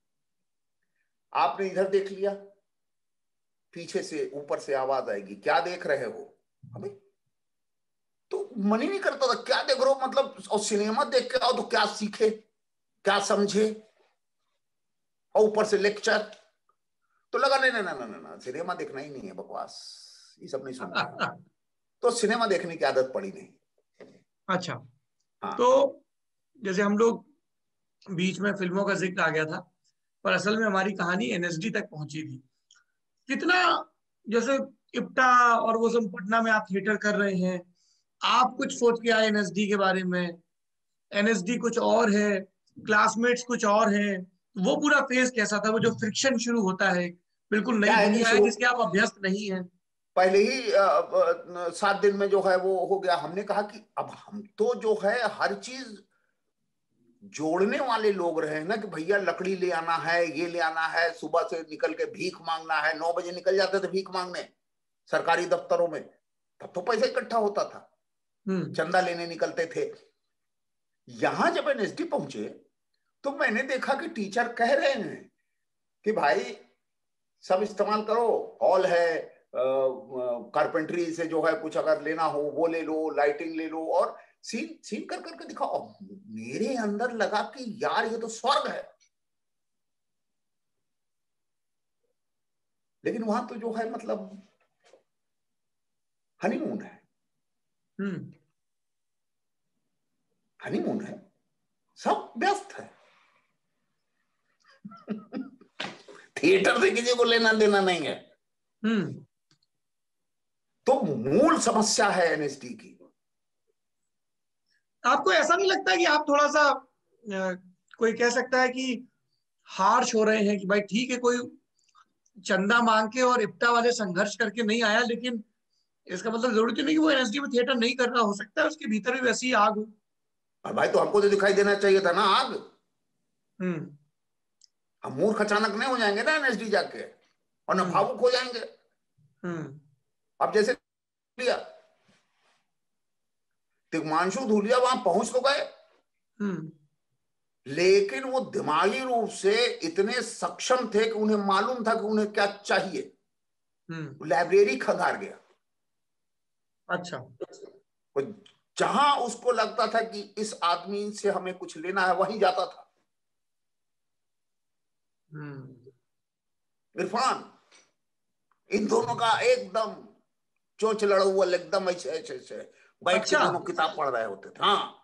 आपने इधर देख लिया, पीछे से ऊपर से आवाज आएगी, क्या देख रहे हो? अबे तो मन ही नहीं करता था क्या देख रहे हो मतलब। और सिनेमा देख के आओ तो क्या सीखे, क्या समझे, और ऊपर से लेक्चर। तो लगा नहीं नहीं नहीं नहीं, सिनेमा देखना ही नहीं है, बकवास, ये सब नहीं सुनना। तो सिनेमा देखने की आदत पड़ी नहीं।
अच्छा।
हाँ।
तो जैसे हम लोग बीच में फिल्मों का जिक्र आ गया था, पर असल में हमारी कहानी एनएसडी तक पहुंची थी। कितना, जैसे इप्टा और वो सब पटना में आप थिएटर कर रहे हैं, आप कुछ सोच के आए एनएसडी के बारे में, एनएसडी कुछ और है, क्लासमेट्स कुछ और है, वो पूरा फेज कैसा था? वो जो फ्रिक्शन शुरू होता है, बिल्कुल
क्या
नई
है कि
दुनिया है
शुरू
जिसके आप अभ्यस्त नहीं है।
पहले ही अ, अ, सात दिन में जो है वो हो गया। हमने कहा कि अब हम तो जो है हर चीज जोड़ने वाले लोग रहे हैं ना, कि भैया लकड़ी ले आना है, ये ले आना है, सुबह से निकल के भीख मांगना है। नौ बजे निकल जाते थे भीख मांगने सरकारी दफ्तरों में, तब तो पैसा इकट्ठा होता था, चंदा लेने निकलते थे। यहां जब एनएसडी पहुंचे तो मैंने देखा कि टीचर कह रहे हैं कि भाई सब इस्तेमाल करो, हॉल है, कारपेंटरी से जो है कुछ अगर लेना हो वो ले लो, लाइटिंग ले लो, और सीन सीन कर करके दिखाओ। मेरे अंदर लगा कि यार ये तो स्वर्ग है। लेकिन वहां तो जो है मतलब हनीमून है, हनीमून है, सब व्यस्त है। थिएटर से किसी को लेना देना नहीं है। तो मूल समस्या है एनएसडी की।
आपको ऐसा नहीं लगता कि आप थोड़ा सा अ, कोई कह सकता है कि हार्श हो रहे हैं कि भाई ठीक है, कोई चंदा मांग के और इप्टा वाले संघर्ष करके नहीं आया, लेकिन इसका मतलब जरूरी नहीं कि वो एनएसडी में थिएटर नहीं कर रहा, हो सकता है उसके भीतर भी वैसी आग हो।
और भाई तो हमको तो दिखाई देना चाहिए था ना आग।
हम्म
हम मूर्ख अचानक नहीं हो जाएंगे ना एनएसडी जाके, और न भावुक हो जाएंगे।
हम्म
अब जैसे लिया तिग्मांशु धूलिया वहां पहुंच तो गए, लेकिन वो दिमागी रूप से इतने सक्षम थे कि उन्हें मालूम था कि उन्हें क्या चाहिए। लाइब्रेरी खंगार गया।
अच्छा।
वो जहां उसको लगता था कि इस आदमी से हमें कुछ लेना है वहीं जाता था। इरफान, इन दोनों का एकदम चोंच लड़ा हुआ, एकदम ऐसे ऐसे ऐसे बैठ
अच्छा।
के दोनों किताब पढ़ रहे होते थे। हाँ,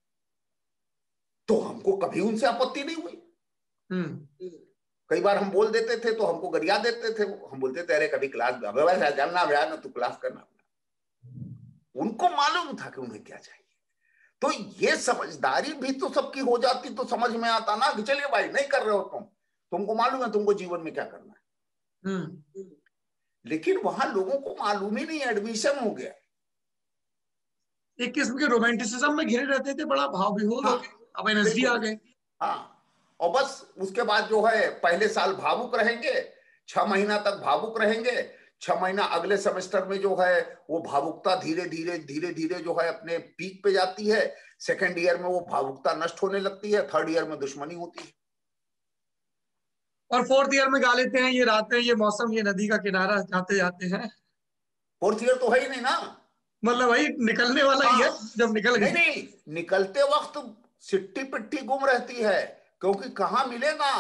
तो हमको कभी उनसे आपत्ति नहीं हुई। कई बार हम बोल देते थे तो हमको गरिया देते थे। हम बोलते थे अरे कभी क्लास जानना भैया ना, तू क्लास करना। उनको मालूम था कि उन्हें क्या चाहिए। तो ये समझदारी भी तो सबकी हो जाती तो समझ में आता ना कि चलिए भाई नहीं कर रहे हो तुम, तुमको मालूम है तुमको जीवन में क्या करना है। लेकिन वहां लोगों को मालूम ही नहीं, एडमिशन हो गया।
एक किस्म के रोमांटिसिज्म में घिरे रहते थे, बड़ा भाव विभोर हो गए। अब एनएसडी आ गए।
हाँ, और बस उसके बाद जो है पहले साल भावुक रहेंगे, छह महीना तक भावुक रहेंगे, छह महीना अगले सेमेस्टर में जो है वो भावुकता धीरे धीरे धीरे धीरे जो है अपने पीक पे जाती है, सेकेंड ईयर में वो भावुकता नष्ट होने लगती है, थर्ड ईयर में दुश्मनी होती है,
और फोर्थ ईयर में गा लेते हैं ये रातें ये मौसम ये नदी का किनारा जाते जाते हैं।
फोर्थ ईयर तो है ही नहीं ना।
मतलब वही निकलने वाला ही है
हाँ,
जब निकल
नहीं
गए।
नहीं, निकलते वक्त सिट्टी पिट्टी गुम रहती है, क्योंकि कहां मिलेगा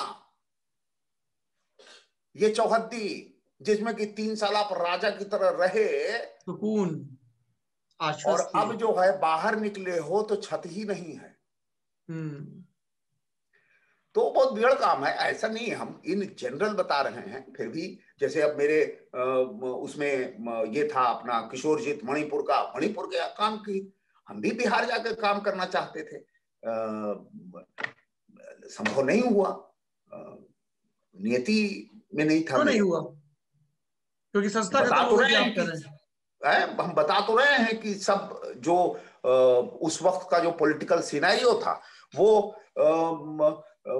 ये चौहद्दी जिसमें कि तीन साल आप राजा की तरह रहे,
सुकून,
और
आश्वस्ति।
अब जो है बाहर निकले हो तो छत ही नहीं है।
हम्म।
तो बहुत बिगड़ काम है, ऐसा नहीं, हम इन जनरल बता रहे हैं। फिर भी जैसे अब मेरे उसमें ये था अपना किशोरजीत मणिपुर का, मणिपुर के काम की, हम भी बिहार जाकर काम करना चाहते थे, संभव नहीं हुआ, नियति में नहीं था
क्यों नहीं
मेरे।
हुआ? क्योंकि सस्ता
बता
खत्म
तो
हो
रहे
गया,
हैं
आप
कि
कह रहे हैं।
है, हम बता तो रहे हैं कि सब जो आ, उस वक्त का जो पॉलिटिकल सिनेरियो था वो आ, आ,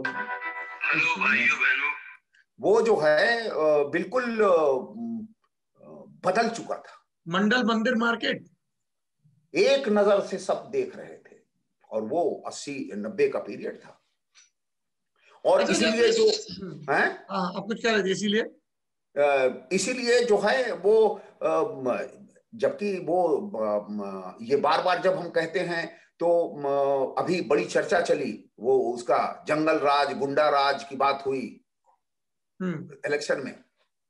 वो जो है आ, बिल्कुल आ, बदल चुका था।
मंडल मंदिर मार्केट
एक नजर से सब देख रहे थे, और वो अस्सी नब्बे का पीरियड था, और
अच्छा जब
इसीलिए जो है,
हाँ आप कुछ कह रहे थे इसीलिए।
इसीलिए जो है वो, जबकि वो ये बार बार जब हम कहते हैं तो अभी बड़ी चर्चा चली, वो उसका जंगल राज गुंडा राज की बात हुई इलेक्शन में,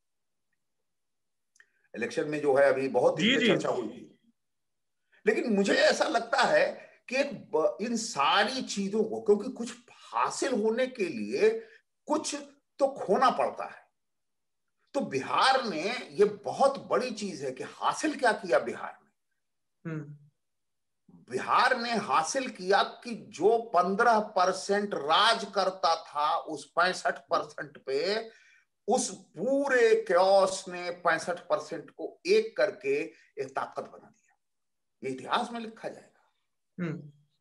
इलेक्शन में जो है अभी बहुत
जी
इस पे
जी।
चर्चा हुई थी। लेकिन मुझे ऐसा लगता है कि एक इन सारी चीजों को, क्योंकि कुछ हासिल होने के लिए कुछ तो खोना पड़ता है, तो बिहार ने ये बहुत बड़ी चीज है कि हासिल क्या किया बिहार ने। बिहार ने हासिल किया कि जो पंद्रह परसेंट राज करता था उस पैंसठ परसेंट पे, उस पूरे क्योस ने पैंसठ परसेंट को एक करके एक ताकत बना दिया। ये इतिहास में लिखा जाएगा।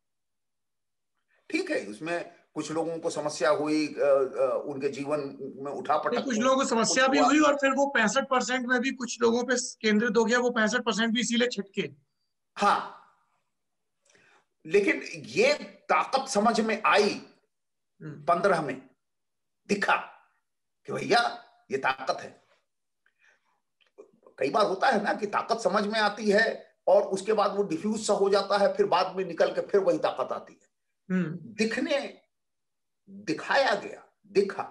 ठीक है, उसमें कुछ लोगों को समस्या हुई, उनके जीवन में उठापटक
कुछ
हुई,
लोगों को समस्या
कुछ
भी
हुआ।
हुई, और फिर वो पैंसठ परसेंट में भी कुछ लोगों पे केंद्रित हो गया, वो पैंसठ परसेंट भी इसीलिए छिटके।
हाँ, लेकिन ये ताकत समझ में आई पंद्रह में, दिखा कि भैया ये ताकत है। कई बार होता है ना कि ताकत समझ में आती है और उसके बाद वो डिफ्यूज सा हो जाता है, फिर बाद में निकल के फिर वही ताकत आती है। दिखने दिखाया गया, दिखा,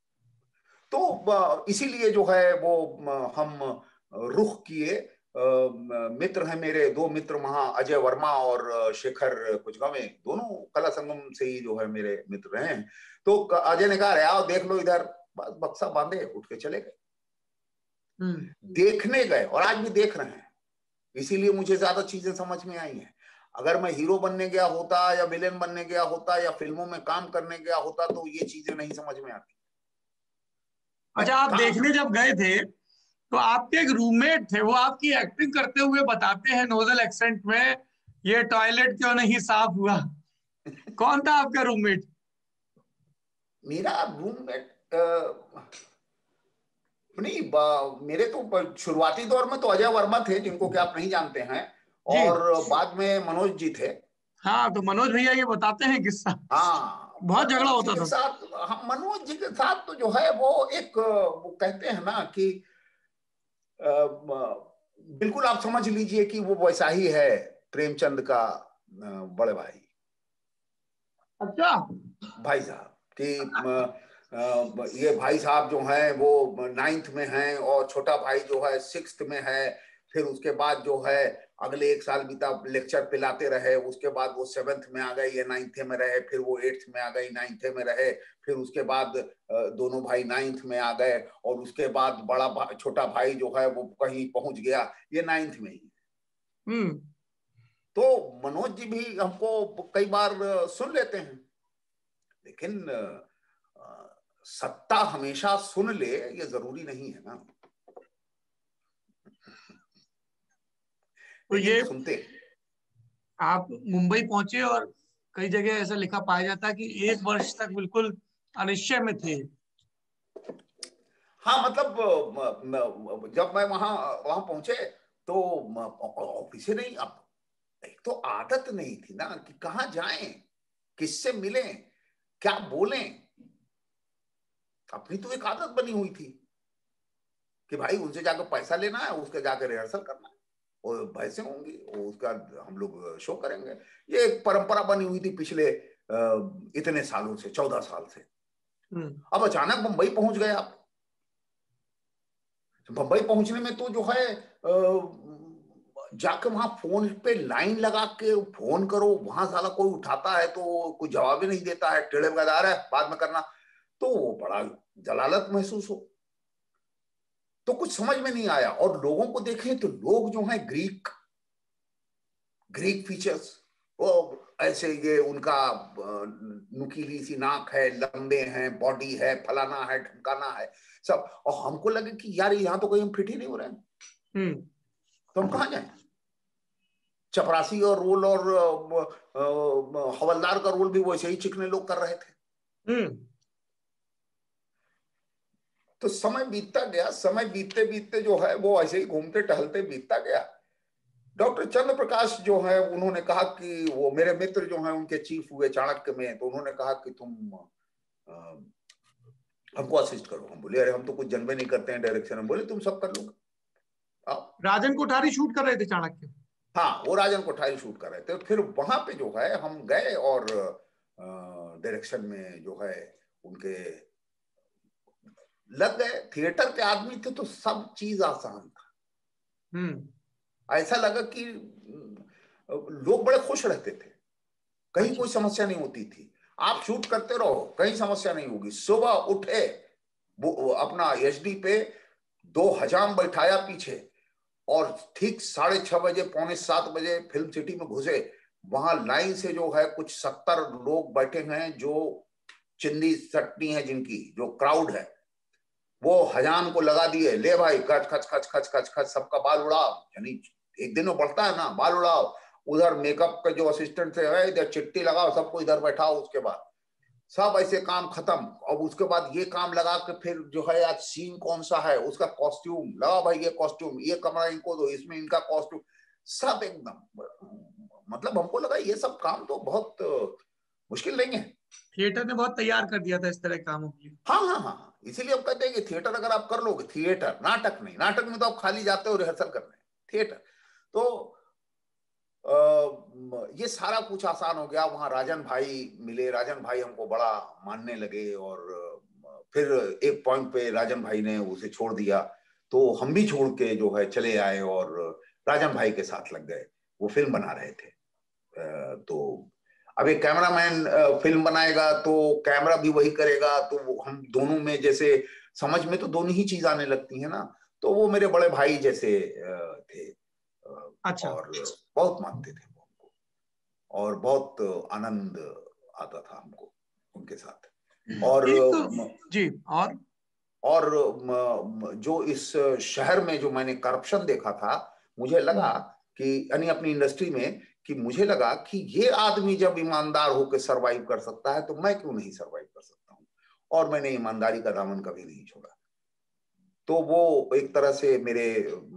तो इसीलिए जो है वो हम रुख किए। मित्र हैं मेरे, दो मित्र वहां, अजय वर्मा और शेखर कुचगावे, दोनों कला संगम से ही जो है मेरे मित्र हैं। तो अजय ने कहा आओ देख लो इधर, बस बक्सा बांधे उठ के चले गए। देखने गए और आज भी देख रहे हैं, इसीलिए मुझे ज्यादा चीजें समझ में आई हैं। अगर मैं हीरो बनने गया होता या विलेन बनने गया होता या फिल्मों में काम करने गया होता तो ये चीजें नहीं समझ में आती।
अच्छा, आप देखने जब गए थे तो आपके एक रूममेट थे, वो आपकी एक्टिंग करते हुए बताते हैं नोजल एक्सेंट में, ये टॉयलेट क्यों नहीं साफ हुआ। कौन था आपका रूममेट?
मेरा रूममेट नहीं, मेरे तो शुरुआती दौर में तो अजय वर्मा थे, जिनको कि आप नहीं जानते हैं, और बाद में मनोज जी थे।
हाँ, तो मनोज भैया ये बताते हैं किस्सा।
हाँ,
बहुत झगड़ा
मनोज जी
होता
के
था।
साथ, हम मनोज जी के साथ तो जो है वो एक, वो कहते हैं ना कि बिल्कुल आप समझ लीजिए कि वो वैसा ही है, प्रेमचंद का बड़े भाई।
अच्छा।
भाई साहब कि ये भाई साहब जो हैं वो नाइन्थ में हैं और छोटा भाई जो है सिक्स्थ में है। फिर उसके बाद जो है अगले एक साल बीता, लेक्चर पिलाते रहे, उसके बाद वो सेवेंथ में आ गए, ये नाइन्थ में रहे, फिर वो एट्थ में आ गई, नाइन्थ में रहे, फिर उसके बाद दोनों भाई नाइन्थ में आ गए, और उसके बाद बड़ा भा, छोटा भाई जो है वो कहीं पहुंच गया, ये नाइन्थ में ही।
हम्म।
तो मनोज जी भी हमको कई बार सुन लेते हैं, लेकिन सत्ता हमेशा सुन ले ये जरूरी नहीं है ना।
तो ये
सुनते,
आप मुंबई पहुंचे और कई जगह ऐसा लिखा पाया जाता है कि एक वर्ष तक बिल्कुल अनिश्चय में थे।
हाँ मतलब जब मैं वहां वहां पहुंचे तो ऑफिस से नहीं, अब एक तो आदत नहीं थी ना कि कहाँ जाएं, किससे मिलें, क्या बोलें। अपनी तो एक आदत बनी हुई थी कि भाई उनसे जाकर पैसा लेना है, उसके जाकर रिहर्सल करना है, और पैसे होंगे उसका हम लोग शो करेंगे। ये एक परंपरा बनी हुई थी पिछले इतने सालों से, चौदह साल से। अब अचानक मुंबई पहुंच गए आप। मुंबई पहुंचने में तो जो है जाके वहां फोन पे लाइन लगा के फोन करो, वहां साला कोई उठाता है तो कोई जवाब ही नहीं देता है, टेढ़े गदार है, बाद में करना, तो वो बड़ा जलालत महसूस हो। तो कुछ समझ में नहीं आया। और लोगों को देखें तो लोग जो हैं ग्रीक ग्रीक फीचर्स, वो ऐसे, ये उनका नुकीली सी नाक है, लंबे हैं, बॉडी है, फलाना है, ढमकाना है सब। और हमको लगे कि यार यहाँ तो कहीं हम फिट ही नहीं हो रहे हैं, तो हम कहाँ जाएं। चपरासी और रोल और हवलदार का रोल भी वैसे ही चिकने लोग कर रहे थे। तो समय बीतता गया, समय बीतते बीतते जो है वो ऐसे ही घूमते टहलते बीतता गया। डॉक्टर चंद्र प्रकाश जो है उन्होंने कहा कि वो मेरे मित्र जो हैं उनके चीफ हुए चाणक्य में, तो उन्होंने कहा कि तुम आ, हमको असिस्ट करो। हम बोले अरे हम तो कुछ जानबे नहीं करते हैं डायरेक्शन। हम बोले तुम सब कर लोगे।
राजन कोठारी शूट कर रहे थे चाणक्य?
हाँ, वो राजन कोठारी शूट कर रहे थे। फिर वहां पे जो है हम गए और डायरेक्शन में जो है उनके लग गए। थिएटर के आदमी थे तो सब चीज आसान था। हम्म ऐसा लगा कि लोग बड़े खुश रहते थे, कहीं अच्छा। कोई समस्या नहीं होती थी। आप शूट करते रहो, कहीं समस्या नहीं होगी। सुबह उठे, वो अपना एचडी पे दो हजाम बैठाया पीछे, और ठीक साढ़े छह बजे पौने सात बजे फिल्म सिटी में घुसे। वहां लाइन से जो है कुछ सत्तर लोग बैठे हैं जो चिंदी सट्टी है, जिनकी जो क्राउड है, वो हजाम को लगा दिए, ले भाई खच खच खच खच खच खच, सबका बाल उड़ाओ। यानी एक दिन में बढ़ता है ना, बाल उड़ाओ। उधर मेकअप का जो असिस्टेंट थे, इधर चिट्टी लगाओ, सबको इधर बैठाओ। उसके बाद सब ऐसे काम खत्म। अब उसके बाद ये काम लगा के फिर जो है आज सीन कौन सा है, उसका कॉस्ट्यूम लगाओ भाई, ये कॉस्ट्यूम, ये कमरा इनको दो, इसमें इनका कॉस्ट्यूम, सब एकदम। मतलब हमको लगा ये सब काम तो बहुत मुश्किल नहीं है।
थिएटर ने बहुत तैयार कर दिया था इस तरह के कामों के लिए।
हाँ हाँ हाँ, इसीलिए हम कहते हैं कि थिएटर अगर आप कर लोगे, थिएटर, नाटक नहीं, नाटक में तो आप खाली जाते हो रिहर्सल करने। थिएटर तो आ, ये सारा कुछ आसान हो गया। वहां राजन भाई मिले, राजन भाई हमको बड़ा मानने लगे, और फिर एक पॉइंट पे राजन भाई ने उसे छोड़ दिया, तो हम भी छोड़ के जो है चले आए और राजन भाई के साथ लग गए। वो फिल्म बना रहे थे। तो अब एक कैमरामैन फिल्म बनाएगा तो कैमरा भी वही करेगा, तो हम दोनों में जैसे समझ में तो दोनों ही चीज आने लगती है ना। तो वो मेरे बड़े भाई जैसे थे। अच्छा। और बहुत मानते थे वो हमको, और बहुत आनंद आता था हमको उनके साथ। और
तो, जी, और
और जो इस शहर में जो मैंने करप्शन देखा था, मुझे लगा कि यानी अपनी इंडस्ट्री में, कि मुझे लगा कि ये आदमी जब ईमानदार होकर सरवाइव कर सकता है तो मैं क्यों नहीं सरवाइव कर सकता हूं। और मैंने ईमानदारी का दामन कभी नहीं छोड़ा। तो वो एक तरह से मेरे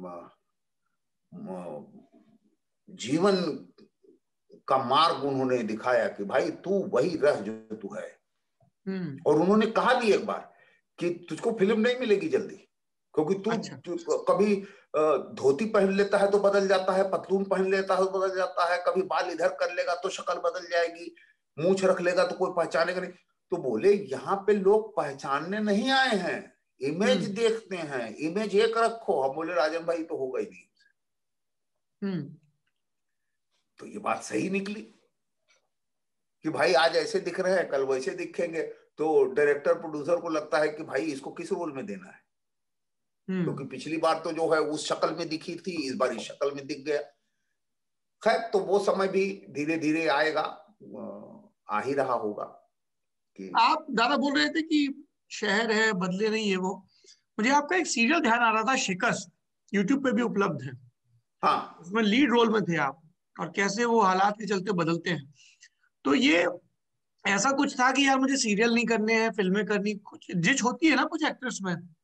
जीवन का मार्ग उन्होंने दिखाया कि भाई तू वही रह जो तू है। और उन्होंने कहा भी एक बार कि तुझको फिल्म नहीं मिलेगी जल्दी, क्योंकि तू, अच्छा। तु, कभी धोती पहन लेता है तो बदल जाता है, पतलून पहन लेता है तो बदल जाता है, कभी बाल इधर कर लेगा तो शक्ल बदल जाएगी, मूंछ रख लेगा तो कोई पहचानेगा नहीं। तो बोले यहाँ पे लोग पहचानने नहीं आए हैं, इमेज देखते हैं, इमेज एक रखो। हम बोले राजन भाई तो होगा ही नहीं। तो ये बात सही निकली कि भाई आज ऐसे दिख रहे हैं, कल वैसे दिखेंगे। तो डायरेक्टर प्रोड्यूसर को लगता है कि भाई इसको किस रोल में देना है, क्योंकि तो पिछली बार तो जो है उस शक्ल में दिखी थी, इस बार इस शक्ल में दिख गया। खैर, तो वो समय भी धीरे धीरे आएगा, आ ही रहा होगा।
कि आप दादा बोल रहे थे कि शहर है, बदले नहीं है वो। मुझे आपका एक सीरियल ध्यान आ रहा था, शिकस्त, यूट्यूब पे भी उपलब्ध है।
हाँ,
उसमें लीड रोल में थे आप, और कैसे वो हालात के चलते बदलते हैं। तो ये ऐसा कुछ था कि यार मुझे सीरियल नहीं करने हैं, फिल्में करनी, कुछ जिच होती है ना कुछ एक्टर्स में,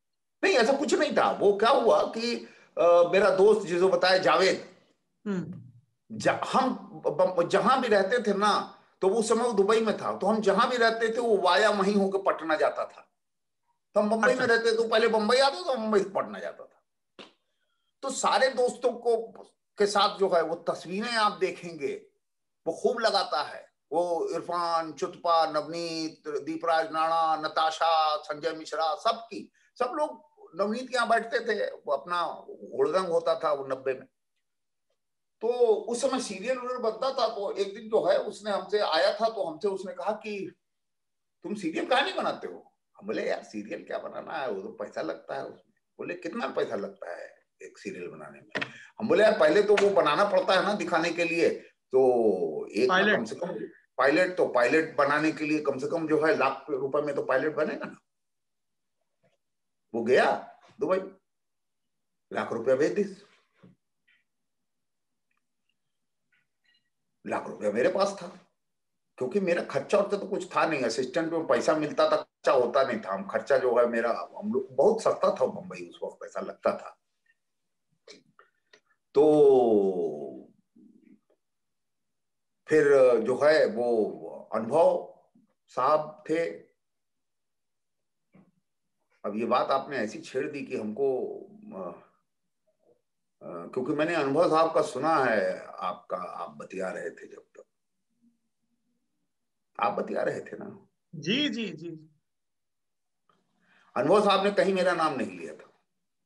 नहीं, ऐसा कुछ नहीं था। वो क्या हुआ कि आ, मेरा दोस्त जिसको बताया जावेद, ज, हम जहां भी रहते थे ना, तो उस समय वो दुबई में था, तो हम जहां भी रहते थे वो वाया वहीं होकर पटना जाता था। तो हम मुंबई में
अच्छा।
रहते तो पहले मुंबई आता था, मुंबई से पटना जाता था। तो सारे दोस्तों को के साथ जो है वो तस्वीरें आप देखेंगे, वो खूब लगाता है। वो इरफान, चुतपा, नवनीत, दीपराज नाणा, नताशा, संजय मिश्रा, सबकी सब लोग नवनीत के यहाँ बैठते थे, वो अपना हुड़दंग होता था वो नब्बे में। तो उस समय सीरियल उन्होंने बनता था। तो एक दिन जो है उसने हमसे आया था, तो हमसे उसने कहा कि तुम सीरियल कहाँ नहीं बनाते हो? हम बोले यार सीरियल क्या बनाना है, वो तो पैसा लगता है उसमें। बोले कितना पैसा लगता है एक सीरियल बनाने में? हम बोले यार पहले तो वो बनाना पड़ता है ना दिखाने के लिए, तो एक ना कम
पायलट।
से कम पायलट, तो पायलट बनाने के लिए कम से कम जो है लाख रुपए में तो पायलट बनेगा ना। वो गया दुबई, लाख रुपया भेज दी। लाख रुपया मेरे पास था, क्योंकि मेरा खर्चा उतना तो कुछ था नहीं, असिस्टेंट में पैसा मिलता था, खर्चा होता नहीं था। हम खर्चा जो है मेरा, हम लोग बहुत सस्ता था मुंबई उस वक्त, पैसा लगता था। तो फिर जो है वो अनुभव साहब थे। अब ये बात आपने ऐसी छेड़ दी कि हमको, क्योंकि मैंने अनुभव साहब का सुना है, आपका आप बतिया रहे थे, जब तक आप बतिया रहे थे ना,
जी जी जी।
अनुभव साहब ने कहीं मेरा नाम नहीं लिया था।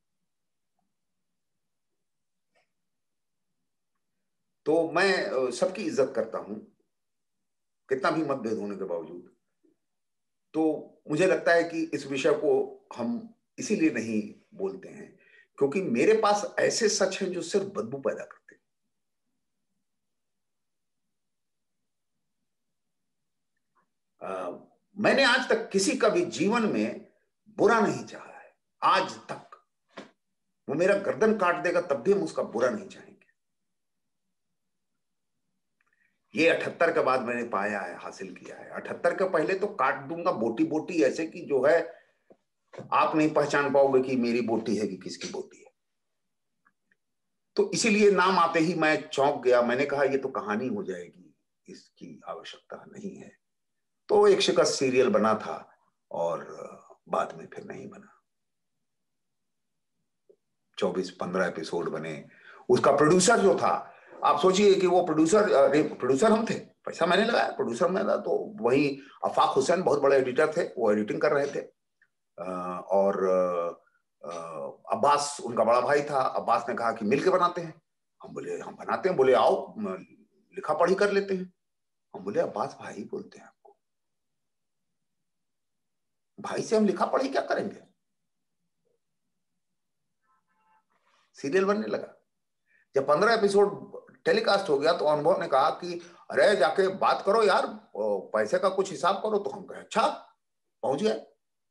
तो मैं सबकी इज्जत करता हूं, कितना भी मतभेद होने के बावजूद। तो मुझे लगता है कि इस विषय को हम इसीलिए नहीं बोलते हैं क्योंकि मेरे पास ऐसे सच हैं जो सिर्फ बदबू पैदा करते हैं। आ, मैंने आज तक किसी का भी जीवन में बुरा नहीं चाहा है, आज तक। वो मेरा गर्दन काट देगा तब भी हम उसका बुरा नहीं चाहेंगे। ये अठहत्तर के बाद मैंने पाया है, हासिल किया है। अठहत्तर के पहले तो काट दूंगा बोटी बोटी, ऐसे कि जो है आप नहीं पहचान पाओगे कि मेरी बोटी है कि किसकी बोटी है। तो इसीलिए नाम आते ही मैं चौंक गया। मैंने कहा ये तो कहानी हो जाएगी, इसकी आवश्यकता नहीं है। तो एक शिकस्त सीरियल बना था और बाद में फिर नहीं बना। चौबीस पंद्रह एपिसोड बने। उसका प्रोड्यूसर जो था, आप सोचिए कि वो प्रोड्यूसर, प्रोड्यूसर हम थे, पैसा मैंने लगाया, प्रोड्यूसर मैं था। तो वही अफाक हुसैन बहुत बड़े एडिटर थे, वो एडिटिंग कर रहे थे। और अब्बास उनका बड़ा भाई था। अब्बास ने कहा कि मिलके बनाते हैं। हम बोले हम बनाते हैं। बोले आओ लिखा पढ़ी कर लेते हैं। हम बोले अब्बास भाई बोलते हैं आपको, भाई से हम लिखा पढ़ी क्या करेंगे? सीरियल बनने लगा। जब पंद्रह एपिसोड टेलीकास्ट हो गया तो अनुभव ने कहा कि अरे जाके बात करो यार, पैसे का कुछ हिसाब करो। तो हम कहे अच्छा, पहुंच गए।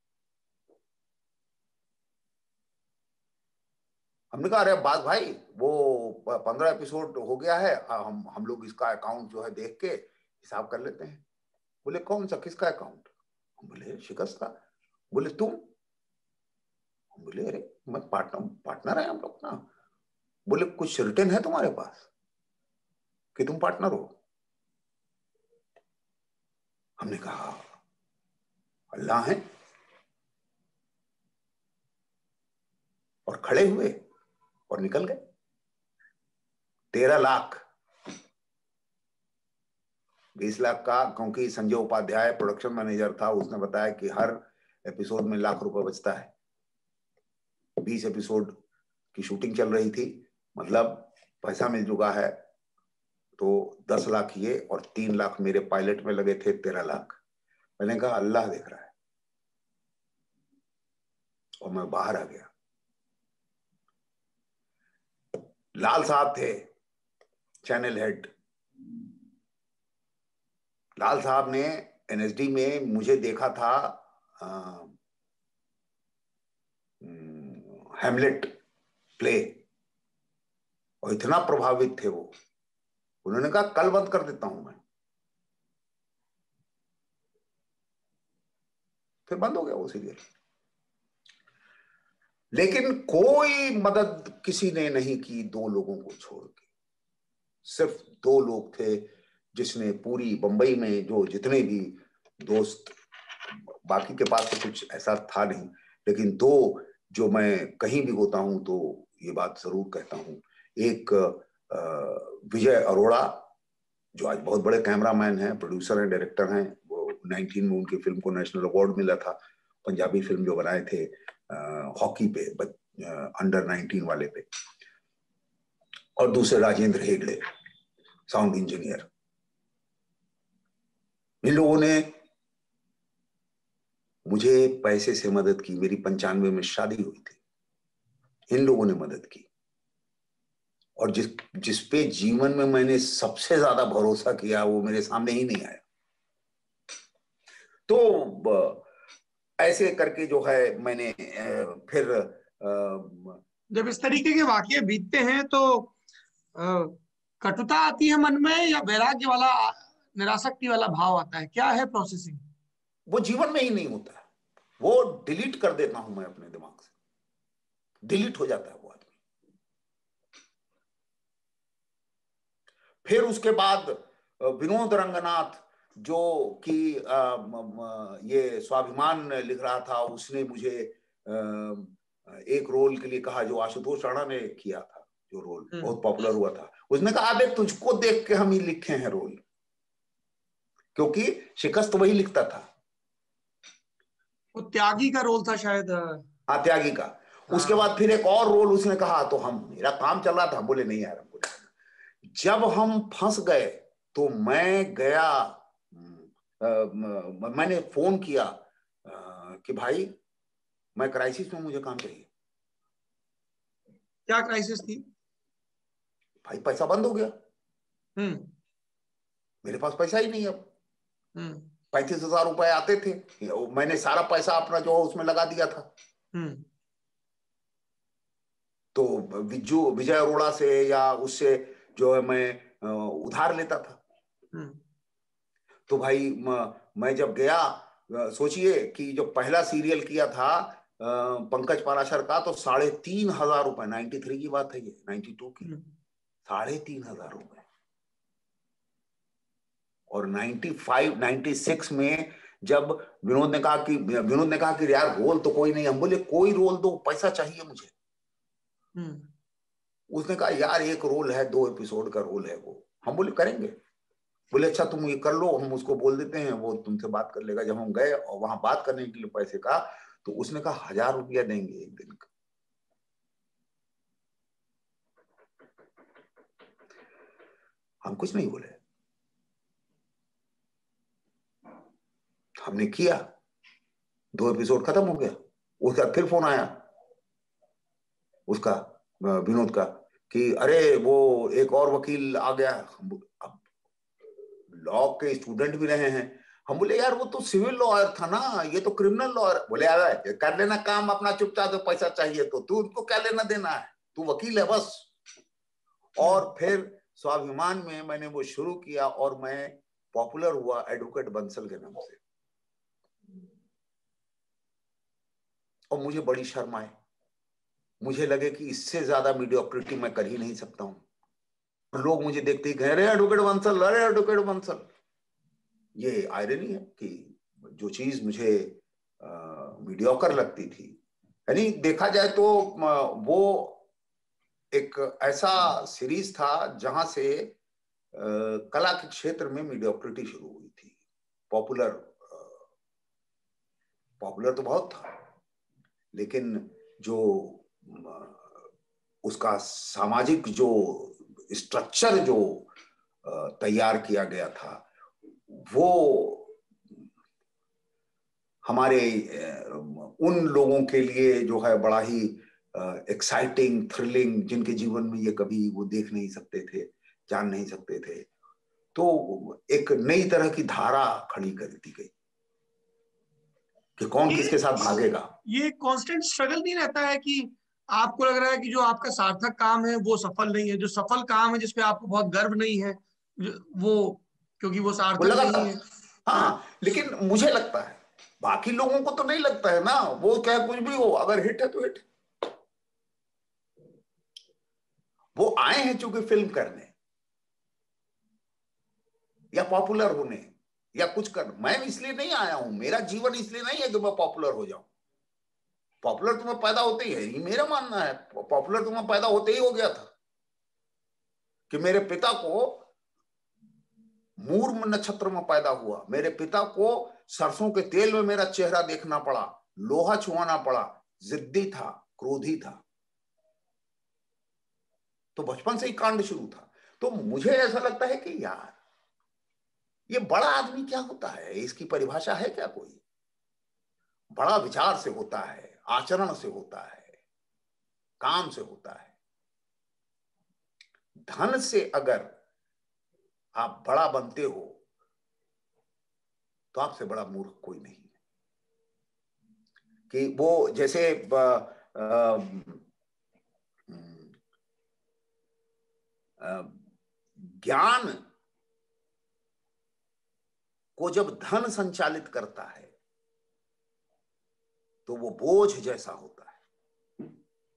हमने कहा अरे अब्बास भाई, वो पंद्रह एपिसोड हो गया है, हम हम लोग इसका अकाउंट जो है देख के हिसाब कर लेते हैं। बोले कौन सा, किसका अकाउंट? हम बोले शिकस्त का। बोले तुम? हम बोले अरे मैं पार्टनर पार्टनर है हम लोग ना। बोले कुछ रिटर्न है तुम्हारे पास कि तुम पार्टनर हो? हमने कहा अल्लाह है। और खड़े हुए और निकल गए। तेरह लाख, बीस लाख का, क्योंकि संजय उपाध्याय प्रोडक्शन मैनेजर था, उसने बताया कि हर एपिसोड में लाख रुपए बचता है। बीस एपिसोड की शूटिंग चल रही थी, मतलब पैसा मिल चुका है। तो दस लाख ये और तीन लाख मेरे पायलट में लगे थे, तेरह लाख। मैंने कहा अल्लाह देख रहा है। और मैं बाहर आ गया। लाल साहब थे चैनल हेड। लाल साहब ने एनएसडी में मुझे देखा था हैमलेट प्ले, और इतना प्रभावित थे वो, उन्होंने कहा कल बंद कर देता हूं मैं। फिर बंद हो गया वो सीरियल। लेकिन कोई मदद किसी ने नहीं की दो लोगों को छोड़ के। सिर्फ दो लोग थे जिसने पूरी बंबई में जो जितने भी दोस्त, बाकी के पास तो कुछ ऐसा था नहीं, लेकिन दो जो मैं कहीं भी होता हूं तो ये बात जरूर कहता हूं। एक विजय अरोड़ा जो आज बहुत बड़े कैमरामैन हैं, प्रोड्यूसर हैं, डायरेक्टर हैं। वो नाइनटीन में उनकी फिल्म को नेशनल अवार्ड मिला था, पंजाबी फिल्म जो बनाए थे हॉकी पे, अंडर नाइनटीन वाले पे। और दूसरे राजेंद्र हेगड़े, साउंड इंजीनियर। इन लोगों ने मुझे पैसे से मदद की। मेरी पंचानवे में शादी हुई थी, इन लोगों ने मदद की। और जिस जिस पे जीवन में मैंने सबसे ज्यादा भरोसा किया वो मेरे सामने ही नहीं आया। तो ऐसे करके जो है मैंने फिर
जब इस तरीके के वाकये बीतते हैं तो कटुता आती है मन में या वैराग्य वाला, निरासक्ति वाला भाव आता है? क्या है प्रोसेसिंग?
वो जीवन में ही नहीं होता है, वो डिलीट कर देता हूं मैं अपने दिमाग से, डिलीट हो जाता है वो आदमी। फिर उसके बाद विनोद रंगनाथ जो कि ये स्वाभिमान लिख रहा था, उसने मुझे एक रोल के लिए कहा जो आशुतोष राणा ने किया था, जो रोल बहुत पॉपुलर हुआ था। उसने कहा अबे तुझको देख के हम ही लिखे हैं रोल, क्योंकि शिकस्त वही लिखता था।
वो त्यागी का रोल था शायद।
हाँ, त्यागी का। हाँ। उसके बाद फिर एक और रोल उसने कहा, तो हम, मेरा काम चल रहा था, बोले नहीं यार हमको। जब हम फंस गए तो मैं गया, आ, मैंने फोन किया आ, कि भाई मैं क्राइसिस में, मुझे काम चाहिए।
क्या क्राइसिस थी?
भाई पैसा बंद हो गया,
हम्म
मेरे पास पैसा ही नहीं अब।
हम्म
पैंतीस हजार रुपए आते थे, मैंने सारा पैसा अपना जो उसमें लगा दिया था।
हम्म
तो विजू विजय अरोड़ा से या उससे जो है मैं उधार लेता था। तो भाई मैं जब गया, सोचिए कि जो पहला सीरियल किया था पंकज पाराशर का, तो साढ़े तीन हजार रुपए, नाइन्टी थ्री की बात है ये, नाइन्टी टू की, साढ़े तीन हजार रुपए। और नाइन्टी फाइव नाइन्टी सिक्स में जब विनोद ने कहा कि विनोद ने कहा कि यार रोल तो कोई नहीं, हम बोले कोई रोल दो, पैसा चाहिए मुझे। उसने कहा यार एक रोल है, दो एपिसोड का रोल है वो, हम बोले करेंगे। बोले अच्छा तुम ये कर लो, हम उसको बोल देते हैं, वो तुमसे बात कर लेगा। जब हम गए और वहां बात करने के लिए पैसे का, तो उसने कहा हजार रुपया देंगे एक दिन का। हम कुछ नहीं बोले, हमने किया, दो एपिसोड खत्म हो गया। उसके बाद फिर फोन आया उसका, विनोद का, कि अरे वो एक और वकील आ गया। अब लॉ के स्टूडेंट भी रहे हैं, हम बोले यार वो तो सिविल लॉयर था ना, ये तो क्रिमिनल लॉयर। बोले यार कर लेना काम अपना चुपचाप, तो पैसा चाहिए तो तू उनको क्या लेना देना है, तू वकील है बस। और फिर स्वाभिमान में मैंने वो शुरू किया और मैं पॉपुलर हुआ एडवोकेट बंसल के नाम से। और मुझे बड़ी शर्म आई, मुझे लगे कि इससे ज्यादा मीडियोक्रिटी मैं कर ही नहीं सकता हूं। लोग मुझे देखते ही कह रहे एडवोकेट बंसल, अरे एडवोकेट बंसल। ये आयरनी है कि जो चीज मुझे मीडियोकर लगती थी, यानी देखा जाए तो वो एक ऐसा सीरीज था जहां से आ, कला के क्षेत्र में मीडियोक्रिटी शुरू हुई थी। पॉपुलर पॉपुलर तो बहुत था, लेकिन जो उसका सामाजिक जो स्ट्रक्चर जो तैयार किया गया था, वो हमारे उन लोगों के लिए जो है बड़ा ही एक्साइटिंग, थ्रिलिंग, जिनके जीवन में ये कभी वो देख नहीं सकते थे, जान नहीं सकते थे। तो एक नई तरह की धारा खड़ी कर दी गई कि कौन किसके साथ भागेगा। ये
कांस्टेंट स्ट्रगल नहीं रहता है कि आपको लग रहा है कि जो आपका सार्थक काम है वो सफल नहीं है, जो सफल काम है जिसपे आपको बहुत गर्व नहीं है वो, क्योंकि वो सार्थक नहीं है।
हाँ, लेकिन मुझे लगता है, बाकी लोगों को तो नहीं लगता है ना। वो क्या कुछ भी हो, अगर हिट है तो हिट। वो आए हैं चूंकि फिल्म करने या पॉपुलर होने या कुछ कर, मैं इसलिए नहीं आया हूं, मेरा जीवन इसलिए नहीं है कि मैं पॉपुलर हो जाऊं। पॉपुलर तुम्हें पैदा होते ही है, ये मेरा मानना है, पॉपुलर तुम्हें पैदा होते ही हो गया था कि मेरे पिता को मूर्म नक्षत्र में पैदा हुआ, मेरे पिता को सरसों के तेल में मेरा चेहरा देखना पड़ा, लोहा छुआना पड़ा, जिद्दी था, क्रोधी था, तो बचपन से ही कांड शुरू था। तो मुझे ऐसा लगता है कि यार ये बड़ा आदमी क्या होता है, इसकी परिभाषा है क्या कोई? बड़ा विचार से होता है, आचरण से होता है, काम से होता है। धन से अगर आप बड़ा बनते हो तो आपसे बड़ा मूर्ख कोई नहीं है। कि वो जैसे ज्ञान को जब धन संचालित करता है तो वो बोझ जैसा होता है,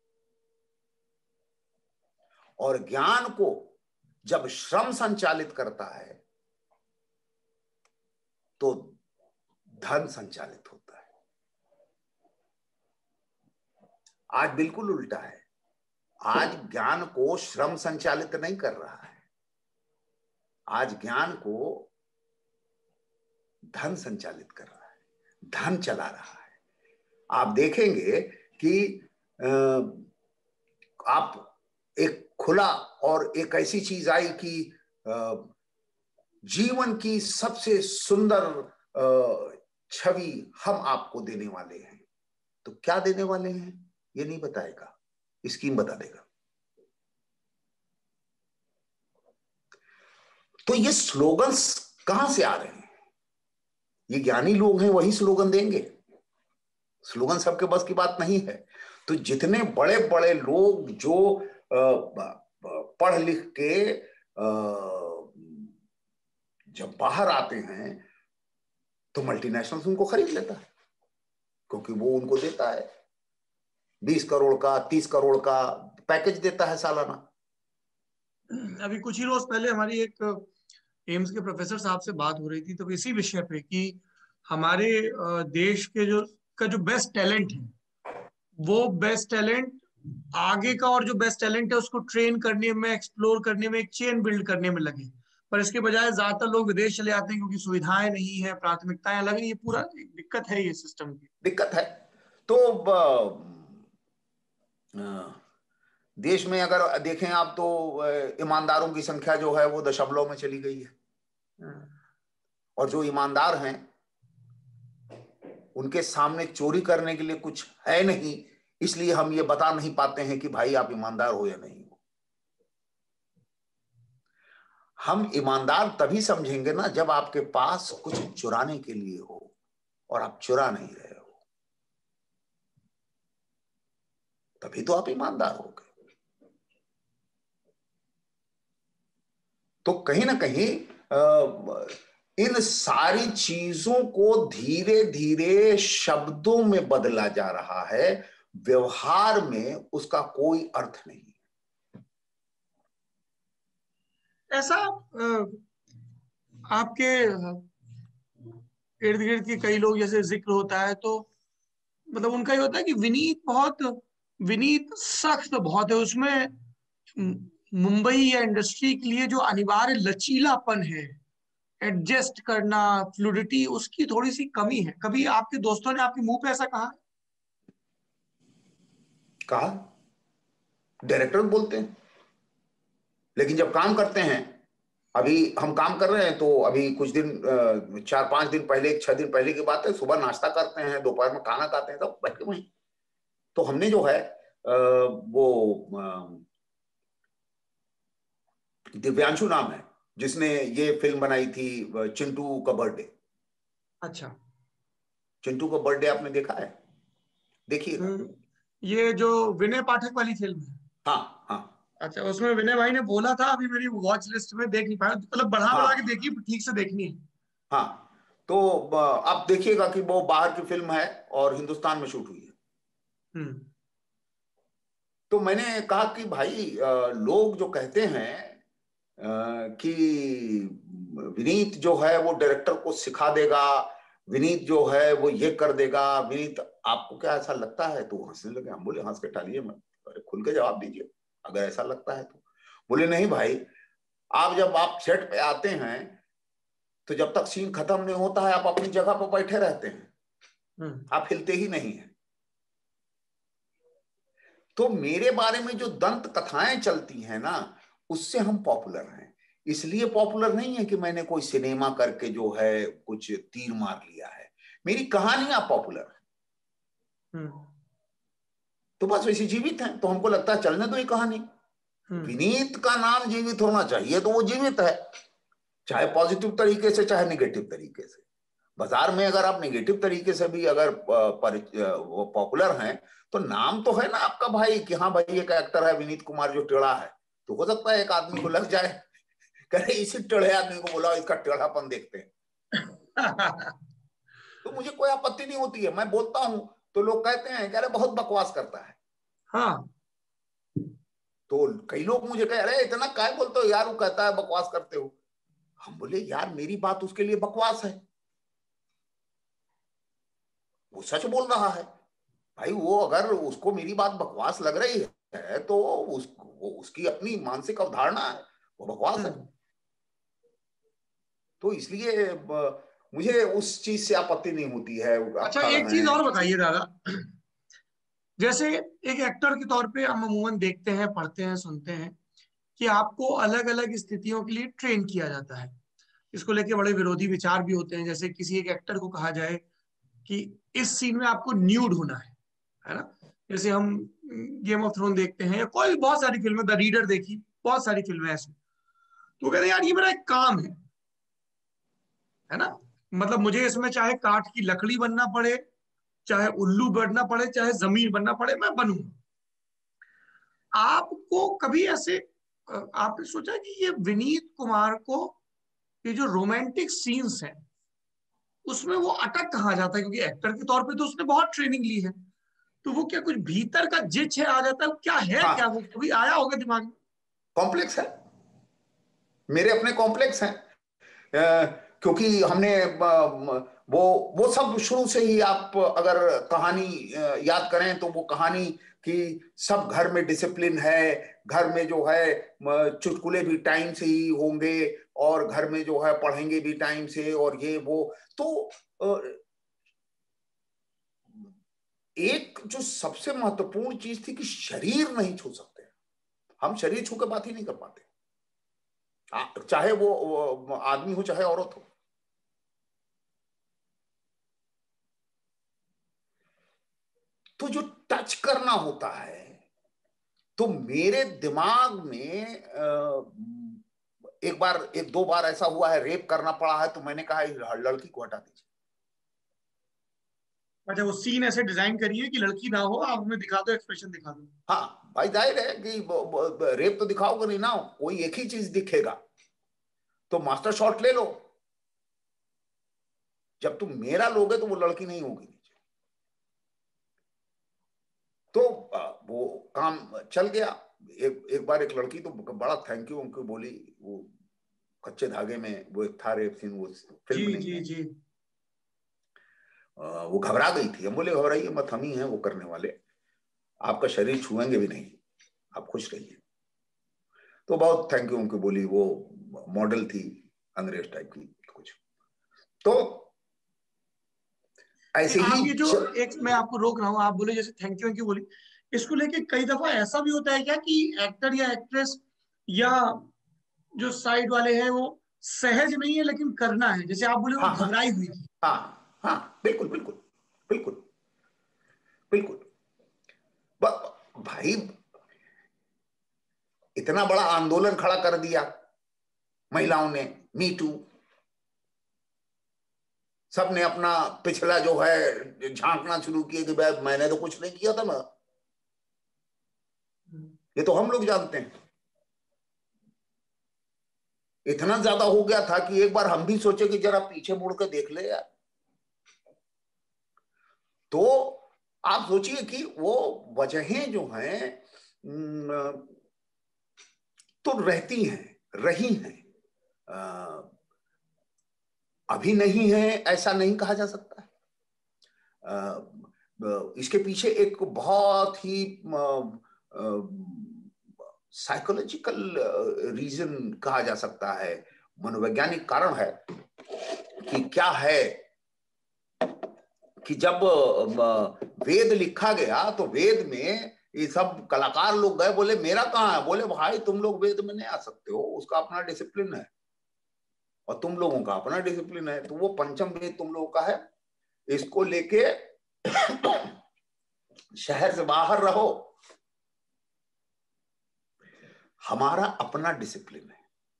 और ज्ञान को जब श्रम संचालित करता है तो धन संचालित होता है। आज बिल्कुल उल्टा है, आज ज्ञान को श्रम संचालित नहीं कर रहा है, आज ज्ञान को धन संचालित कर रहा है, धन चला रहा है। आप देखेंगे कि आप एक खुला और एक ऐसी चीज आई कि जीवन की सबसे सुंदर छवि हम आपको देने वाले हैं, तो क्या देने वाले हैं ये नहीं बताएगा, स्कीम बता देगा। तो ये स्लोगन्स कहां से आ रहे हैं? ये ज्ञानी लोग हैं वही स्लोगन देंगे, स्लोगन सबके बस की बात नहीं है। तो जितने बड़े बड़े लोग जो पढ़ लिख के जब बाहर आते हैं तो मल्टीनेशनल्स उनको खरीद लेता है, क्योंकि वो उनको देता है बीस करोड़ का, तीस करोड़ का पैकेज देता है सालाना।
अभी कुछ ही रोज पहले हमारी एक एम्स के प्रोफेसर साहब से बात हो रही थी, तो इसी विषय पे कि हमारे देश के जो का जो बेस्ट टैलेंट है, वो बेस्ट टैलेंट आगे का, और जो बेस्ट टैलेंट है उसको ट्रेन करने में, एक्सप्लोर करने में, एक चेन बिल्ड करने में लगे। पर इसके बजाय ज्यादातर लोग विदेश चले जाते हैं क्योंकि सुविधाएं नहीं है, प्राथमिकताएं अलग है। ये पूरा दिक्कत है, ये सिस्टम की
दिक्कत है। तो देश में अगर देखें आप तो ईमानदारों की संख्या जो है वो दशमलव में चली गई है, और जो ईमानदार हैं उनके सामने चोरी करने के लिए कुछ है नहीं, इसलिए हम ये बता नहीं पाते हैं कि भाई आप ईमानदार हो या नहीं हो। हम ईमानदार तभी समझेंगे ना जब आपके पास कुछ चुराने के लिए हो और आप चुरा नहीं रहे हो, तभी तो आप ईमानदार हो गए। तो कहीं ना कहीं इन सारी चीजों को धीरे धीरे शब्दों में बदला जा रहा है, व्यवहार में उसका कोई अर्थ नहीं।
ऐसा आपके इर्द गिर्द के कई लोग जैसे जिक्र होता है तो मतलब उनका ये होता है कि विनीत बहुत विनीत सख्त बहुत है, उसमें मुंबई या इंडस्ट्री के लिए जो अनिवार्य लचीलापन है, एडजस्ट करना, फ्लूडिटी, उसकी थोड़ी सी कमी है। कभी आपके दोस्तों ने आपके मुंह पे ऐसा कहा?
कहा, डायरेक्टर बोलते हैं, लेकिन जब काम करते हैं, अभी हम काम कर रहे हैं तो अभी कुछ दिन चार पांच दिन पहले, छह दिन पहले की बात है, सुबह नाश्ता करते हैं, दोपहर में खाना खाते हैं, तब बैठ के वहीं तो हमने जो है वो दिव्यांशु नाम है जिसने ये फिल्म बनाई थी चिंटू का बर्थडे।
अच्छा,
चिंटू का बर्थडे आपने देखा है? देखिएगा।
ये जो विनय पाठक वाली फिल्म है?
हाँ हाँ।
अच्छा, उसमें विनय भाई ने बोला था, अभी मेरी वॉच लिस्ट में, देख नहीं पाया, मतलब बढ़ा बढ़ा के देखी, ठीक से देखनी है।
हाँ, तो आप देखिएगा कि वो बाहर की फिल्म है और हिंदुस्तान में शूट हुई है।
हम्म।
तो मैंने कहा कि भाई लोग जो कहते हैं कि विनीत जो है वो डायरेक्टर को सिखा देगा, विनीत जो है वो ये कर देगा, विनीत आपको क्या ऐसा लगता है? तो हंसने लगे। हम बोले हंस के टालिए मत, अरे खुल के जवाब दीजिए अगर ऐसा लगता है तो। बोले नहीं भाई, आप जब आप सेट पे आते हैं तो जब तक सीन खत्म नहीं होता है आप अपनी जगह पर बैठे रहते हैं, आप हिलते ही नहीं है। तो मेरे बारे में जो दंत कथाएं चलती हैं ना, उससे हम पॉपुलर हैं। इसलिए पॉपुलर नहीं है कि मैंने कोई सिनेमा करके जो है कुछ तीर मार लिया है, मेरी कहानियां पॉपुलर है, तो बस वैसे जीवित हैं। तो हमको लगता है चलने दो ये कहानी। विनीत का नाम जीवित होना चाहिए तो वो जीवित है, चाहे पॉजिटिव तरीके से चाहे निगेटिव तरीके से। बाजार में अगर आप निगेटिव तरीके से भी अगर पॉपुलर हैं तो नाम तो है ना आपका भाई कि हाँ भाई एक एक्टर है विनीत कुमार जो टेढ़ा है, तो हो सकता है एक आदमी को लग जाए, कहे इसी टेढ़े आदमी को बोला इसका टेढ़ापन देखते हैं। तो मुझे कोई आपत्ति नहीं होती है, मैं बोलता हूं तो लोग कहते हैं कह रहे बहुत बकवास करता है। हाँ, तो कई लोग मुझे कह रहे इतना काय बोलते हो यार, वो कहता है बकवास करते हो। हम बोले यार मेरी बात उसके लिए बकवास है, वो सच बोल रहा है भाई। वो अगर उसको मेरी बात बकवास लग रही है तो उस, वो उसकी अपनी मानसिक अवधारणा है, वो बकवास है। तो इसलिए मुझे उस चीज से आपत्ति नहीं होती है।
अच्छा एक चीज और बताइए दादा, जैसे एक एक्टर के तौर पे हम अमूमन देखते हैं, पढ़ते हैं, सुनते हैं कि आपको अलग अलग स्थितियों के लिए ट्रेन किया जाता है। इसको लेके बड़े विरोधी विचार भी होते हैं। जैसे किसी एक एक्टर को कहा जाए कि इस सीन में आपको न्यूड होना है, है ना। जैसे हम गेम ऑफ थ्रोन देखते हैं या कोई बहुत सारी फिल्में, द रीडर देखी, बहुत सारी फिल्में ऐसी, तो कहते हैं यार ये मेरा एक काम है है ना। मतलब मुझे इसमें चाहे काठ की लकड़ी बनना पड़े, चाहे उल्लू बनना पड़े, चाहे जमीन बनना पड़े, मैं बनूंगा। आपको कभी ऐसे आपने सोचा कि ये विनीत कुमार को ये जो रोमांटिक सीन्स हैं उसमें वो अटक कहाँ जाता है? क्योंकि एक्टर के तौर पे तो उसने बहुत ट्रेनिंग ली है, तो वो क्या कुछ भीतर का जिच है आ जाता है, क्या है? हाँ। क्या वो कभी आया होगा दिमाग में?
कॉम्प्लेक्स है, मेरे अपने कॉम्प्लेक्स हैं, क्योंकि हमने वो वो सब शुरू से ही, आप अगर कहानी याद करें तो वो कहानी कि सब घर में डिसिप्लिन है, घर में जो है चुटकुले भी टाइम से ही होंगे और घर में जो है पढ़ेंगे भी टाइम से और ये वो। तो एक जो सबसे महत्वपूर्ण चीज थी कि शरीर नहीं छू सकते, हम शरीर छू के बात ही नहीं कर पाते, चाहे वो आदमी हो चाहे औरत हो। तो जो टच करना होता है, तो मेरे दिमाग में एक बार एक दो बार ऐसा हुआ है, रेप करना पड़ा है, तो मैंने कहा लड़की को हटा दीजिए।
अच्छा, वो सीन ऐसे डिजाइन करिए कि लड़की ना हो, आप हमें दिखा दो, एक्सप्रेशन दिखा दो।
हाँ भाई, जाहिर है कि रेप तो दिखाओगे नहीं ना, कोई एक ही चीज दिखेगा, तो मास्टर शॉट ले लो। जब तुम मेरा लोगे तो वो लड़की नहीं होगी। तो वो काम चल गया। एक एक बार एक लड़की तो बड़ा थैंक यू उनको बोली, वो कच्चे धागे में वो एक था रेप सीन, वो फिल्म
जी,
नहीं
जी,
है।
जी।
वो घबरा गई थी। हम बोले घबराइए मत, हम ही हैं वो करने वाले, आपका शरीर छुएंगे भी नहीं, आप खुश रहिए। तो बहुत थैंक यू उनको बोली। वो मॉडल थी अंग्रेज टाइप की कुछ। तो ऐसे
आप
ही
ये जो एक, मैं आपको रोक रहा हूँ, आप बोले जैसे थैंक यू थैंक यू बोली, इसको लेके कई दफा ऐसा भी होता है क्या कि एक्टर या एक्ट्रेस या जो साइड वाले हैं वो सहज नहीं है लेकिन करना है? जैसे आप बोले वो
हाँ हाँ
घबराई हुई थी।
हाँ हाँ, बिल्कुल बिल्कुल बिल्कुल बिल्कुल। भाई इतना बड़ा आंदोलन खड़ा कर दिया महिलाओं ने, मी टू, सबने अपना पिछला जो है झांकना शुरू किया कि भाई मैंने तो कुछ नहीं किया था ना, ये तो हम लोग जानते हैं। इतना ज्यादा हो गया था कि एक बार हम भी सोचे कि जरा पीछे मुड़ के देख ले यार। तो आप सोचिए कि वो वजहें जो हैं तो रहती हैं, रही हैं, अभी नहीं है ऐसा नहीं कहा जा सकता। इसके पीछे एक बहुत ही साइकोलॉजिकल रीजन कहा जा सकता है, मनोवैज्ञानिक कारण है कि क्या है कि जब वेद लिखा गया तो वेद में ये सब कलाकार लोग गए, बोले मेरा कहाँ है, बोले भाई तुम लोग वेद में नहीं आ सकते हो, उसका अपना डिसिप्लिन है और तुम लोगों का अपना डिसिप्लिन है, तो वो पंचम वेद तुम लोगों का है, इसको लेके शहर से बाहर रहो, हमारा अपना डिसिप्लिन है।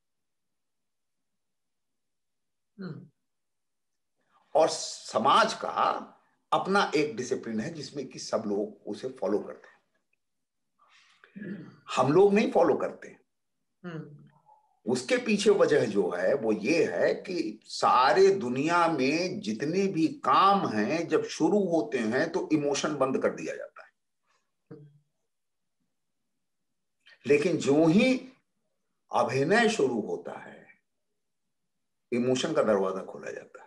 और समाज का अपना एक डिसिप्लिन है जिसमें कि सब लोग उसे फॉलो करते हैं, हम लोग नहीं फॉलो करते। उसके पीछे वजह जो है वो ये है कि सारे दुनिया में जितने भी काम हैं जब शुरू होते हैं तो इमोशन बंद कर दिया जाता है, लेकिन जो ही अभिनय शुरू होता है इमोशन का दरवाजा खोला जाता है।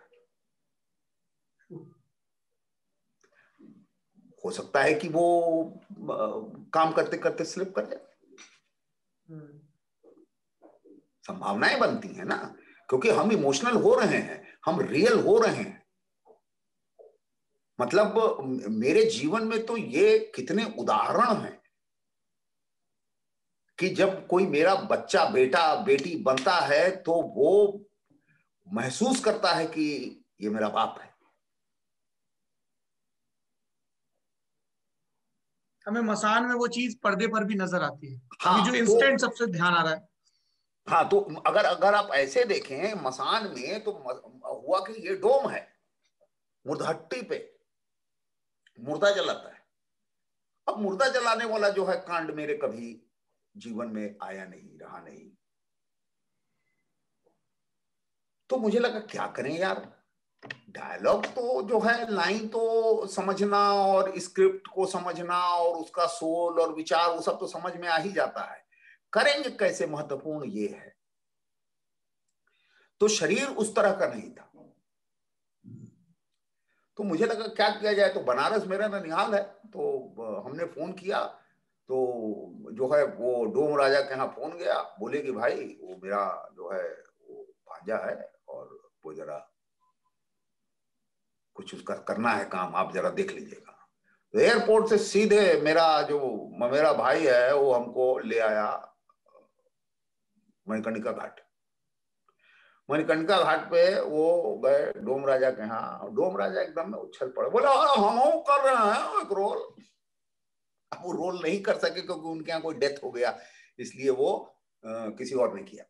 हो सकता है कि वो काम करते करते स्लिप कर जाए, संभावनाएं बनती हैं ना, क्योंकि हम इमोशनल हो रहे हैं, हम रियल हो रहे हैं। मतलब मेरे जीवन में तो ये कितने उदाहरण हैं कि जब कोई मेरा बच्चा बेटा बेटी बनता है तो वो महसूस करता है कि ये मेरा बाप है।
हमें मसान में वो चीज पर्दे पर भी नजर आती है।
हाँ,
अभी जो इंस्टेंट तो, सबसे ध्यान आ रहा है,
हाँ, तो अगर अगर आप ऐसे देखें मसान में तो हुआ कि ये डोम है, मुर्दहट्टी पे मुर्दा जलाता है। अब मुर्दा जलाने वाला जो है कांड मेरे कभी जीवन में आया नहीं, रहा नहीं। तो मुझे लगा क्या करें यार, डायलॉग तो जो है लाइन तो समझना और स्क्रिप्ट को समझना और उसका सोल और विचार वो सब तो समझ में आ ही जाता है, करेंगे कैसे महत्वपूर्ण ये है। तो शरीर उस तरह का नहीं था, तो मुझे लगा क्या किया जाए। तो बनारस मेरा ननिहाल है, तो हमने फोन किया, तो जो है वो डोम राजा के यहाँ फोन गया, बोले कि भाई वो मेरा जो है वो भांजा है और वो जरा कुछ उसका करना है काम, आप जरा देख लीजिएगा। तो एयरपोर्ट से सीधे मेरा जो मेरा भाई है वो हमको ले आया मणिकर्णिका घाट। मणिकर्णिका घाट पे वो गए डोम राजा के यहाँ, डोम राजा एकदम में उछल पड़े, बोले हम कर रहे हैं एक रोल। अब वो रोल नहीं कर सके क्योंकि उनके यहाँ कोई डेथ हो गया, इसलिए वो आ, किसी और ने किया।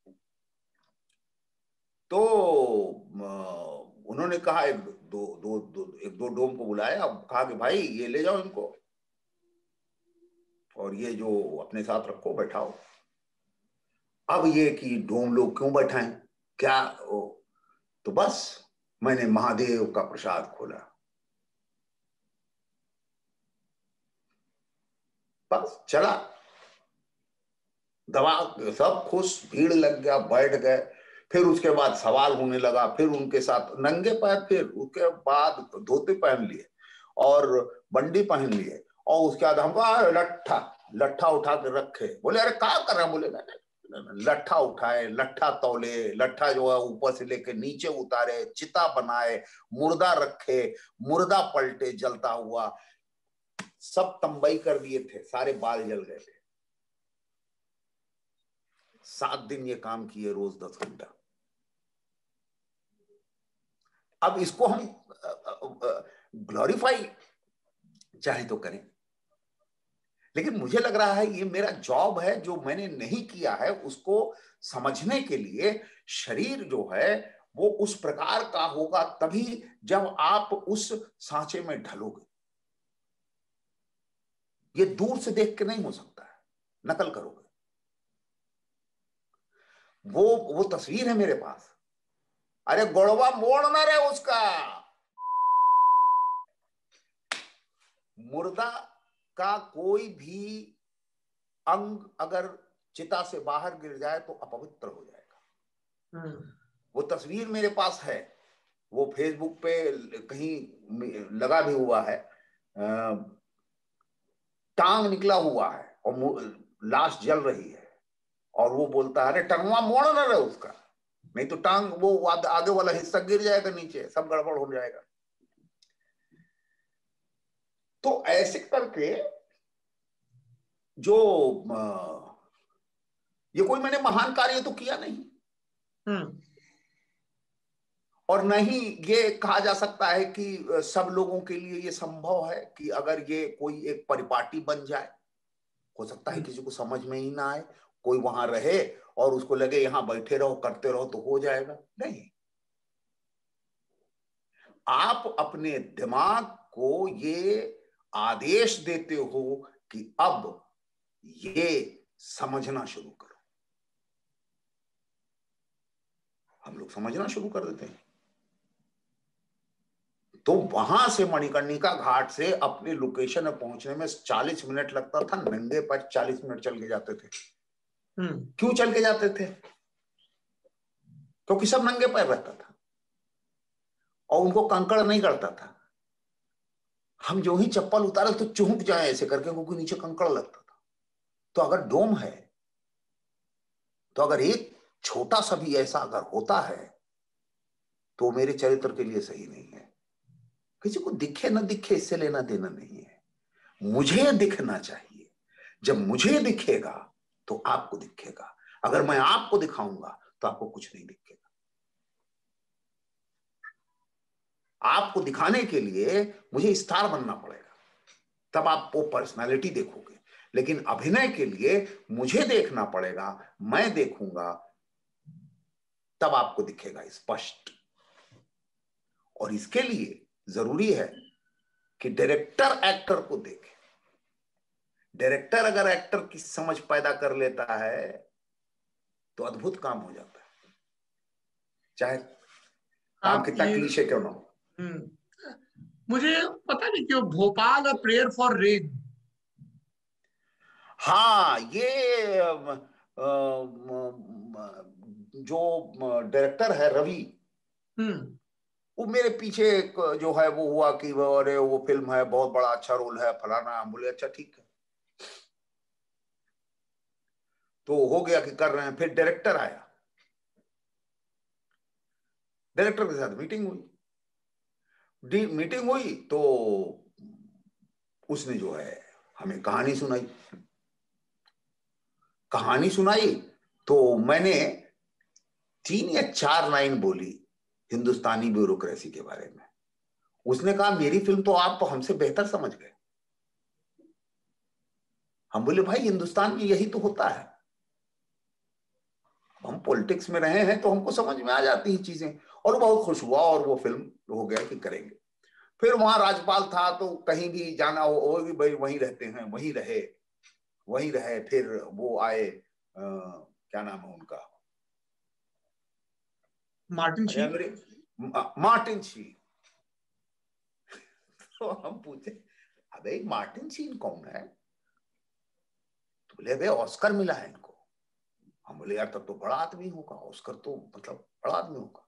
तो आ, उन्होंने कहा एक दो दो, दो एक दो डोम को बुलाया, कहा कि भाई ये ले जाओ इनको और ये जो अपने साथ रखो बैठाओ। अब ये कि डोम लोग क्यों बैठाएं क्या ओ, तो बस मैंने महादेव का प्रसाद खोला, बस चला, दवा सब खुश, भीड़ लग गया, बैठ गए। फिर उसके बाद सवाल होने लगा, फिर उनके साथ नंगे पैर, फिर उसके बाद धोती पहन लिए और बंडी पहन लिए और उसके बाद हमको लट्ठा लट्ठा उठा के रखे। बोले अरे क्या कर रहे हैं, बोले लट्ठा उठाए, लट्ठा तौले, लट्ठा जो है ऊपर से लेके नीचे उतारे, चिता बनाए, मुर्दा रखे, मुर्दा पलटे जलता हुआ, सब तंबई कर दिए थे, सारे बाल जल गए थे। सात दिन ये काम किए, रोज दस घंटा। अब इसको हम ग्लोरीफाई चाहे तो करें, लेकिन मुझे लग रहा है ये मेरा जॉब है, जो मैंने नहीं किया है उसको समझने के लिए। शरीर जो है वो उस प्रकार का होगा तभी जब आप उस सांचे में ढलोगे। ये दूर से देख के नहीं हो सकता है, नकल करोगे। वो वो तस्वीर है मेरे पास, अरे गोड़वा मोड़ ना रहे उसका, मुर्दा का कोई भी अंग अगर चिता से बाहर गिर जाए तो अपवित्र हो जाएगा। वो तस्वीर मेरे पास है, वो फेसबुक पे कहीं लगा भी हुआ है, टांग निकला हुआ है और लाश जल रही है, और वो बोलता है अरे टंगवा मोड़ ना रहे उसका, नहीं तो टांग वो आगे वाला हिस्सा गिर जाएगा नीचे, सब गड़बड़ हो जाएगा। तो ऐसे करके जो ये कोई मैंने महान कार्य तो किया नहीं, और नहीं ये कहा जा सकता है कि सब लोगों के लिए ये संभव है कि अगर ये कोई एक परिपाटी बन जाए, हो सकता है किसी को समझ में ही ना आए, कोई वहां रहे और उसको लगे यहां बैठे रहो करते रहो तो हो जाएगा। नहीं, आप अपने दिमाग को ये आदेश देते हो कि अब ये समझना शुरू करो। हम लोग समझना शुरू कर देते हैं। तो वहां से मणिकर्णिका घाट से अपनी लोकेशन में पहुंचने में चालीस मिनट लगता था, नंगे पैर चालीस मिनट चल के जाते थे। क्यों चल के जाते थे? क्योंकि सब नंगे पैर रहता था और उनको कंकड़ नहीं करता था। हम जो ही चप्पल उतारे तो चुहक जाए ऐसे करके, क्योंकि नीचे कंकड़ लगता था। तो अगर डोम है, तो अगर एक छोटा सा भी ऐसा अगर होता है तो मेरे चरित्र के लिए सही नहीं है। किसी को दिखे ना दिखे इससे लेना देना नहीं है, मुझे दिखना चाहिए। जब मुझे दिखेगा तो आपको दिखेगा, अगर मैं आपको दिखाऊंगा तो आपको कुछ नहीं दिखेगा। आपको दिखाने के लिए मुझे स्टार बनना पड़ेगा, तब आप वो पर्सनालिटी देखोगे। लेकिन अभिनय के लिए मुझे देखना पड़ेगा, मैं देखूंगा तब आपको दिखेगा स्पष्ट। और इसके लिए जरूरी है कि डायरेक्टर एक्टर को देखे। डायरेक्टर अगर एक्टर की समझ पैदा कर लेता है तो अद्भुत काम हो जाता है, चाहे काम कितना क्लीशे क्यों ना हो।
मुझे पता नहीं क्यों भोपाल और प्रेयर फॉर रेन,
हाँ ये जो डायरेक्टर है रवि, वो मेरे पीछे जो है वो हुआ कि वो अरे वो फिल्म है, बहुत बड़ा अच्छा रोल है फलाना। हम बोले अच्छा ठीक है, तो हो गया कि कर रहे हैं। फिर डायरेक्टर आया, डायरेक्टर के साथ मीटिंग हुई। मीटिंग हुई तो उसने जो है हमें कहानी सुनाई। कहानी सुनाई तो मैंने तीन या चार लाइन बोली हिंदुस्तानी ब्यूरोक्रेसी के बारे में। उसने कहा मेरी फिल्म तो आप हमसे बेहतर समझ गए। हम बोले भाई हिंदुस्तान में यही तो होता है, हम पॉलिटिक्स में रहे हैं तो हमको समझ में आ जाती हैं चीजें। और वो बहुत खुश हुआ और वो फिल्म हो गया कि करेंगे। फिर वहां राज्यपाल था तो कहीं भी जाना हो वो भी भाई वहीं रहते हैं, वहीं रहे वहीं रहे। फिर वो आए, आ, क्या नाम है उनका,
मार्टिन शीन।
मार्टिन शीन। तो हम पूछे अबे मार्टिन शीन कौन है? तो बोले अबे ऑस्कर मिला है इनको। हम बोले यार तब तो बड़ा आदमी होगा, ऑस्कर तो मतलब बड़ा आदमी होगा।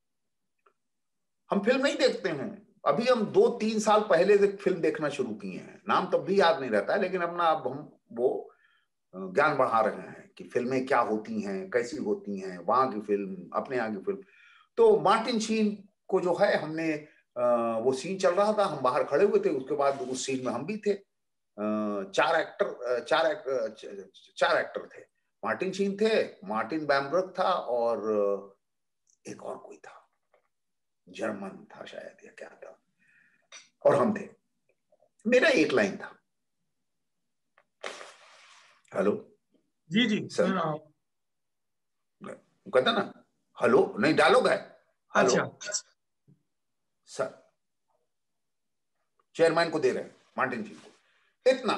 हम फिल्म नहीं देखते हैं, अभी हम दो तीन साल पहले से फिल्म देखना शुरू किए हैं, नाम तब भी याद नहीं रहता है, लेकिन अपना अब हम वो ज्ञान बढ़ा रहे हैं कि फिल्में क्या होती हैं, कैसी होती हैं, वहां की फिल्म अपने यहाँ की फिल्म। तो मार्टिन शीन को जो है हमने, वो सीन चल रहा था, हम बाहर खड़े हुए थे, उसके बाद उस सीन में हम भी थे। चार एक्टर चार एक्टर चार एक्टर थे। मार्टिन शीन थे, मार्टिन बैम्ब्रग था और एक और कोई था, जर्मन था शायद या क्या था, और हम थे। मेरा एक लाइन था, हेलो
जी जी
सर, कहता ना हेलो, नहीं डायलॉग है हेलो
अच्छा
सर, चेयरमैन को दे रहे हैं मार्टिन जी को, इतना।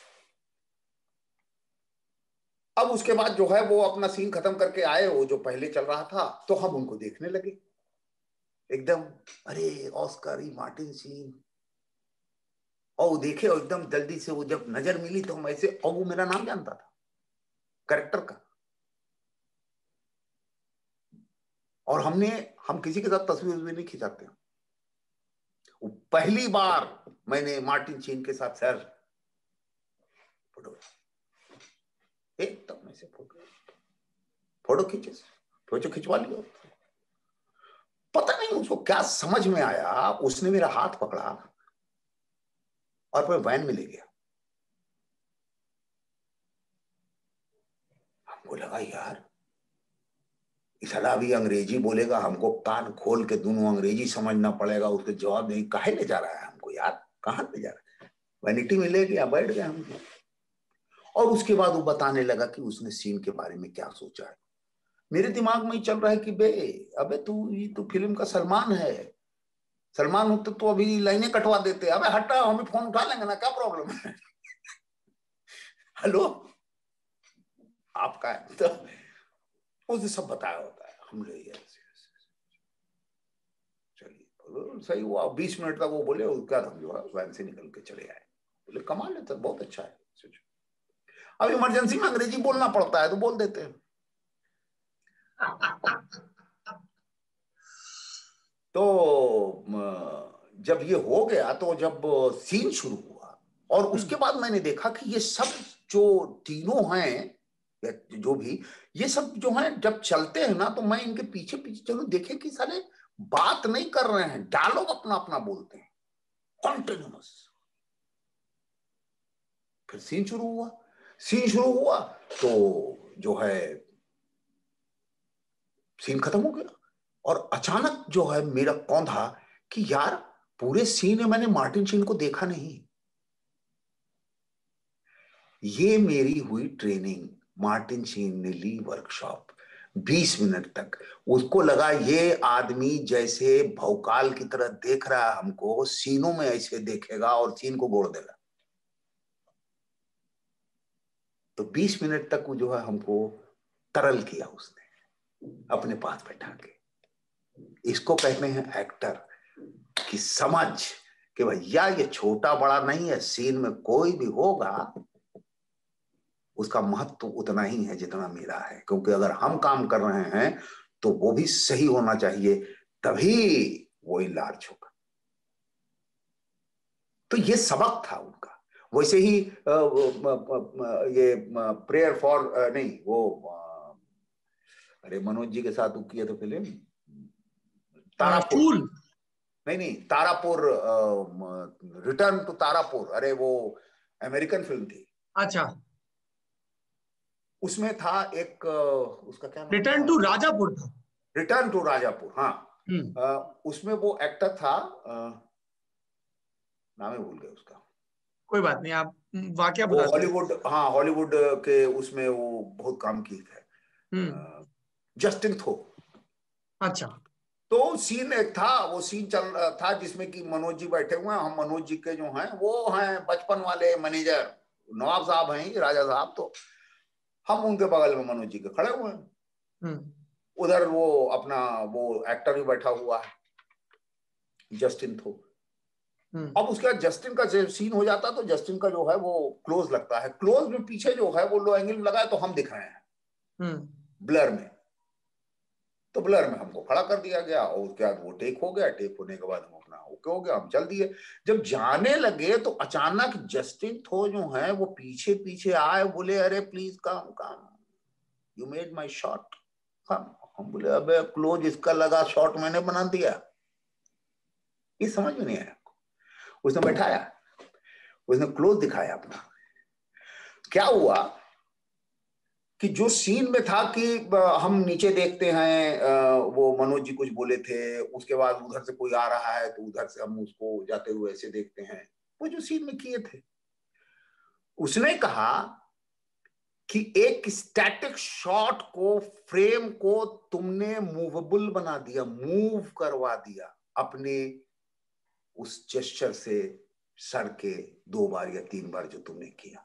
अब उसके बाद जो है वो अपना सीन खत्म करके आए, वो जो पहले चल रहा था, तो हम उनको देखने लगे एकदम, अरे ऑस्कर मार्टिन सीन। और वो देखे और एकदम जल्दी से वो जब नजर मिली तो हम ऐसे, और वो मेरा नाम जानता था कैरेक्टर का। और हमने हम किसी के साथ तस्वीर भी नहीं खिंचाते हैं। वो पहली बार मैंने मार्टिन चीन के साथ सर फोटो, एकदम ऐसे फोटो फोटो खींचे, फोटो खिंचवा लिया। पता नहीं उसको क्या समझ में आया, उसने मेरा हाथ पकड़ा और फिर वैन में ले गया। हमको लगा यार साला अभी अंग्रेजी बोलेगा, हमको कान खोल के दोनों अंग्रेजी समझना पड़ेगा, उसके जवाब नहीं, काहे ले जा रहा है हमको यार, कहां ले जा रहा है। वैनिटी में ले गया, बैठ गया हम। और उसके बाद वो बताने लगा कि उसने सीन के बारे में क्या सोचा है। मेरे दिमाग में ही चल रहा है कि बे अबे तू ये तो फिल्म का सलमान है, सलमान होते तो अभी लाइनें कटवा देते, अबे हटा हमें फोन उठा लेंगे ना, क्या प्रॉब्लम है। हेलो आपका है तो उसे सब बताया होता है। हम ले चलिए सही हुआ, बीस मिनट तक वो बोले, उसके बाद हम जो है वैन से निकल के चले आए। बोले कमाल है, तो बहुत अच्छा है। अब इमरजेंसी में अंग्रेजी बोलना पड़ता है तो बोल देते हैं। तो जब ये हो गया, तो जब सीन शुरू हुआ और उसके बाद मैंने देखा कि ये सब जो तीनों हैं या जो भी, ये सब जो हैं जब चलते हैं ना, तो मैं इनके पीछे पीछे चलूं, देखे कि साले बात नहीं कर रहे हैं, डायलॉग अपना अपना बोलते हैं कॉन्टिन्यूअस। फिर सीन शुरू हुआ, सीन शुरू हुआ तो जो है सीन खत्म हो गया। और अचानक जो है मेरा कौंधा कि यार पूरे सीन में मैंने मार्टिन चीन को देखा नहीं। ये मेरी हुई ट्रेनिंग, मार्टिन चीन ने ली वर्कशॉप बीस मिनट तक। उसको लगा ये आदमी जैसे भौकाल की तरह देख रहा है हमको, सीनों में ऐसे देखेगा और सीन को गोड़ देगा। तो बीस मिनट तक वो जो है हमको तरल किया उसने अपने पास बैठा के। इसको कहते हैं एक्टर की समझ कि भैया ये छोटा बड़ा नहीं है, सीन में कोई भी होगा उसका महत्व उतना ही है जितना मेरा है, क्योंकि अगर हम काम कर रहे हैं तो वो भी सही होना चाहिए, तभी वो इलाज होगा। तो ये सबक था उनका। वैसे ही ये प्रेयर फॉर नहीं वो अरे मनोज जी के साथ वो किया तो फिल्म तारापुर,
शूल
नहीं नहीं तारापुर, रिटर्न टू तारापुर, अरे वो अमेरिकन फिल्म थी।
अच्छा,
उसमें था एक, उसका क्या नाम
रिटर्न
था,
टू राजापुर था।
रिटर्न टू राजापुर, हाँ। आ, उसमें वो एक्टर था, नाम ही भूल गया उसका।
कोई बात नहीं, आप वाकया
वो
बता दीजिए।
हॉलीवुड, हाँ हॉलीवुड के उसमें वो बहुत काम किए थे,
हम्म।
जस्टिन थो।
अच्छा।
तो सीन एक था, वो सीन चल रहा था जिसमें कि मनोज जी बैठे हुए हैं, हम मनोज जी के जो हैं वो हैं बचपन वाले मैनेजर, नवाब साहब हैं राजा साहब, तो हम उनके बगल में मनोज जी के खड़े हुए हैं। उधर वो अपना वो एक्टर भी बैठा हुआ है जस्टिन थो। अब उसके बाद जस्टिन का सीन हो जाता तो जस्टिन का जो है वो क्लोज लगता है, क्लोज में पीछे जो है वो लो एंगल में लगा है तो हम दिख रहे हैं ब्लर में। तो ब्लर में हमको खड़ा कर दिया गया और उसके बाद वो टेक हो गया, टेक होने के बाद हम अपना ओके हो गया, हम चल दिए। जब जाने लगे तो अचानक जस्टिन थो जो है वो पीछे पीछे आए, बोले अरे please come come, you made my shot come. हम बोले अबे क्लोज इसका लगा, शॉट मैंने बना दिया, ये समझ में नहीं आया। उसने बैठाया, उसने क्लोज दिखाया अपना। क्या हुआ कि जो सीन में था कि हम नीचे देखते हैं, वो मनोज जी कुछ बोले थे, उसके बाद उधर से कोई आ रहा है तो उधर से हम उसको जाते हुए ऐसे देखते हैं, वो जो सीन में किए थे। उसने कहा कि एक स्टैटिक शॉट को, फ्रेम को तुमने मूवेबल बना दिया, मूव करवा दिया अपने उस जेस्चर से, सर के दो बार या तीन बार जो तुमने किया।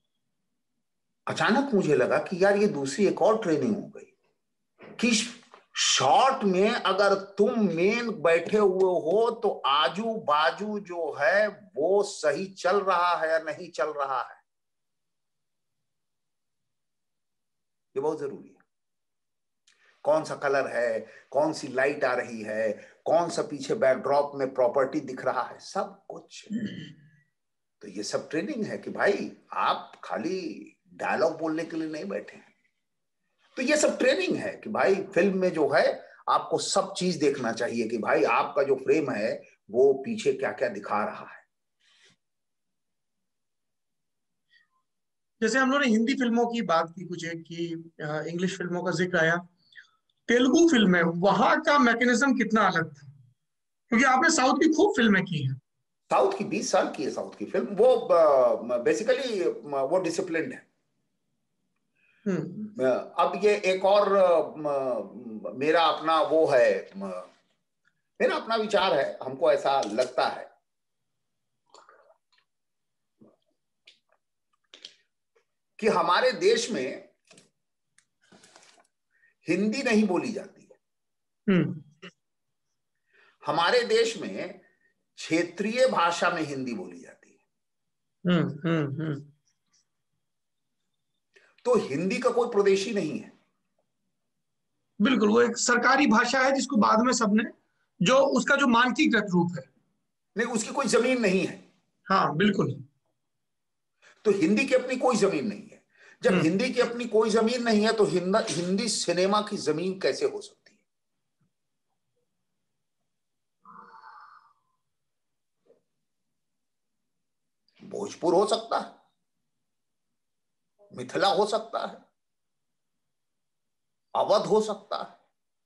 अचानक मुझे लगा कि यार ये दूसरी एक और ट्रेनिंग हो गई कि शॉर्ट में अगर तुम मेन बैठे हुए हो तो आजू बाजू जो है वो सही चल रहा है या नहीं चल रहा है, ये बहुत जरूरी है। कौन सा कलर है, कौन सी लाइट आ रही है, कौन सा पीछे बैकड्रॉप में प्रॉपर्टी दिख रहा है, सब कुछ। तो ये सब ट्रेनिंग है कि भाई आप खाली डायलॉग बोलने के लिए नहीं बैठे हैं। तो ये सब ट्रेनिंग है कि भाई फिल्म में जो है आपको सब चीज देखना चाहिए कि भाई आपका जो फ्रेम है वो पीछे क्या क्या दिखा रहा है।
जैसे हम लोगों ने हिंदी फिल्मों की बात की कुछ एक की, इंग्लिश फिल्मों का जिक्र आया, तेलुगु फिल्म है, वहां का मैकेनिज्म कितना अलग था? क्योंकि आपने साउथ की खूब फिल्में की हैं।
साउथ की बीस साल की है साउथ की फिल्म, वो बेसिकली वो डिसिप्लिन्ड है।
हम्म।
अब ये एक और म, मेरा अपना वो है, म, मेरा अपना विचार है, हमको ऐसा लगता है कि हमारे देश में हिंदी नहीं बोली जाती है।
हम्म।
हमारे देश में क्षेत्रीय भाषा में हिंदी बोली जाती है।
हम्म। हम्म। हम्म।
तो हिंदी का कोई प्रदेशी नहीं है।
बिल्कुल, वो एक सरकारी भाषा है जिसको बाद में सबने, जो उसका जो मानकीकृत रूप है।
नहीं, उसकी कोई जमीन नहीं है।
हाँ बिल्कुल।
तो हिंदी की अपनी कोई जमीन नहीं है। जब
हम्म।
हिंदी की अपनी कोई जमीन नहीं है तो हिंदा, हिंदी सिनेमा की जमीन कैसे हो सकती है? भोजपुर हो सकता है, मिथिला हो सकता है, अवध हो सकता है,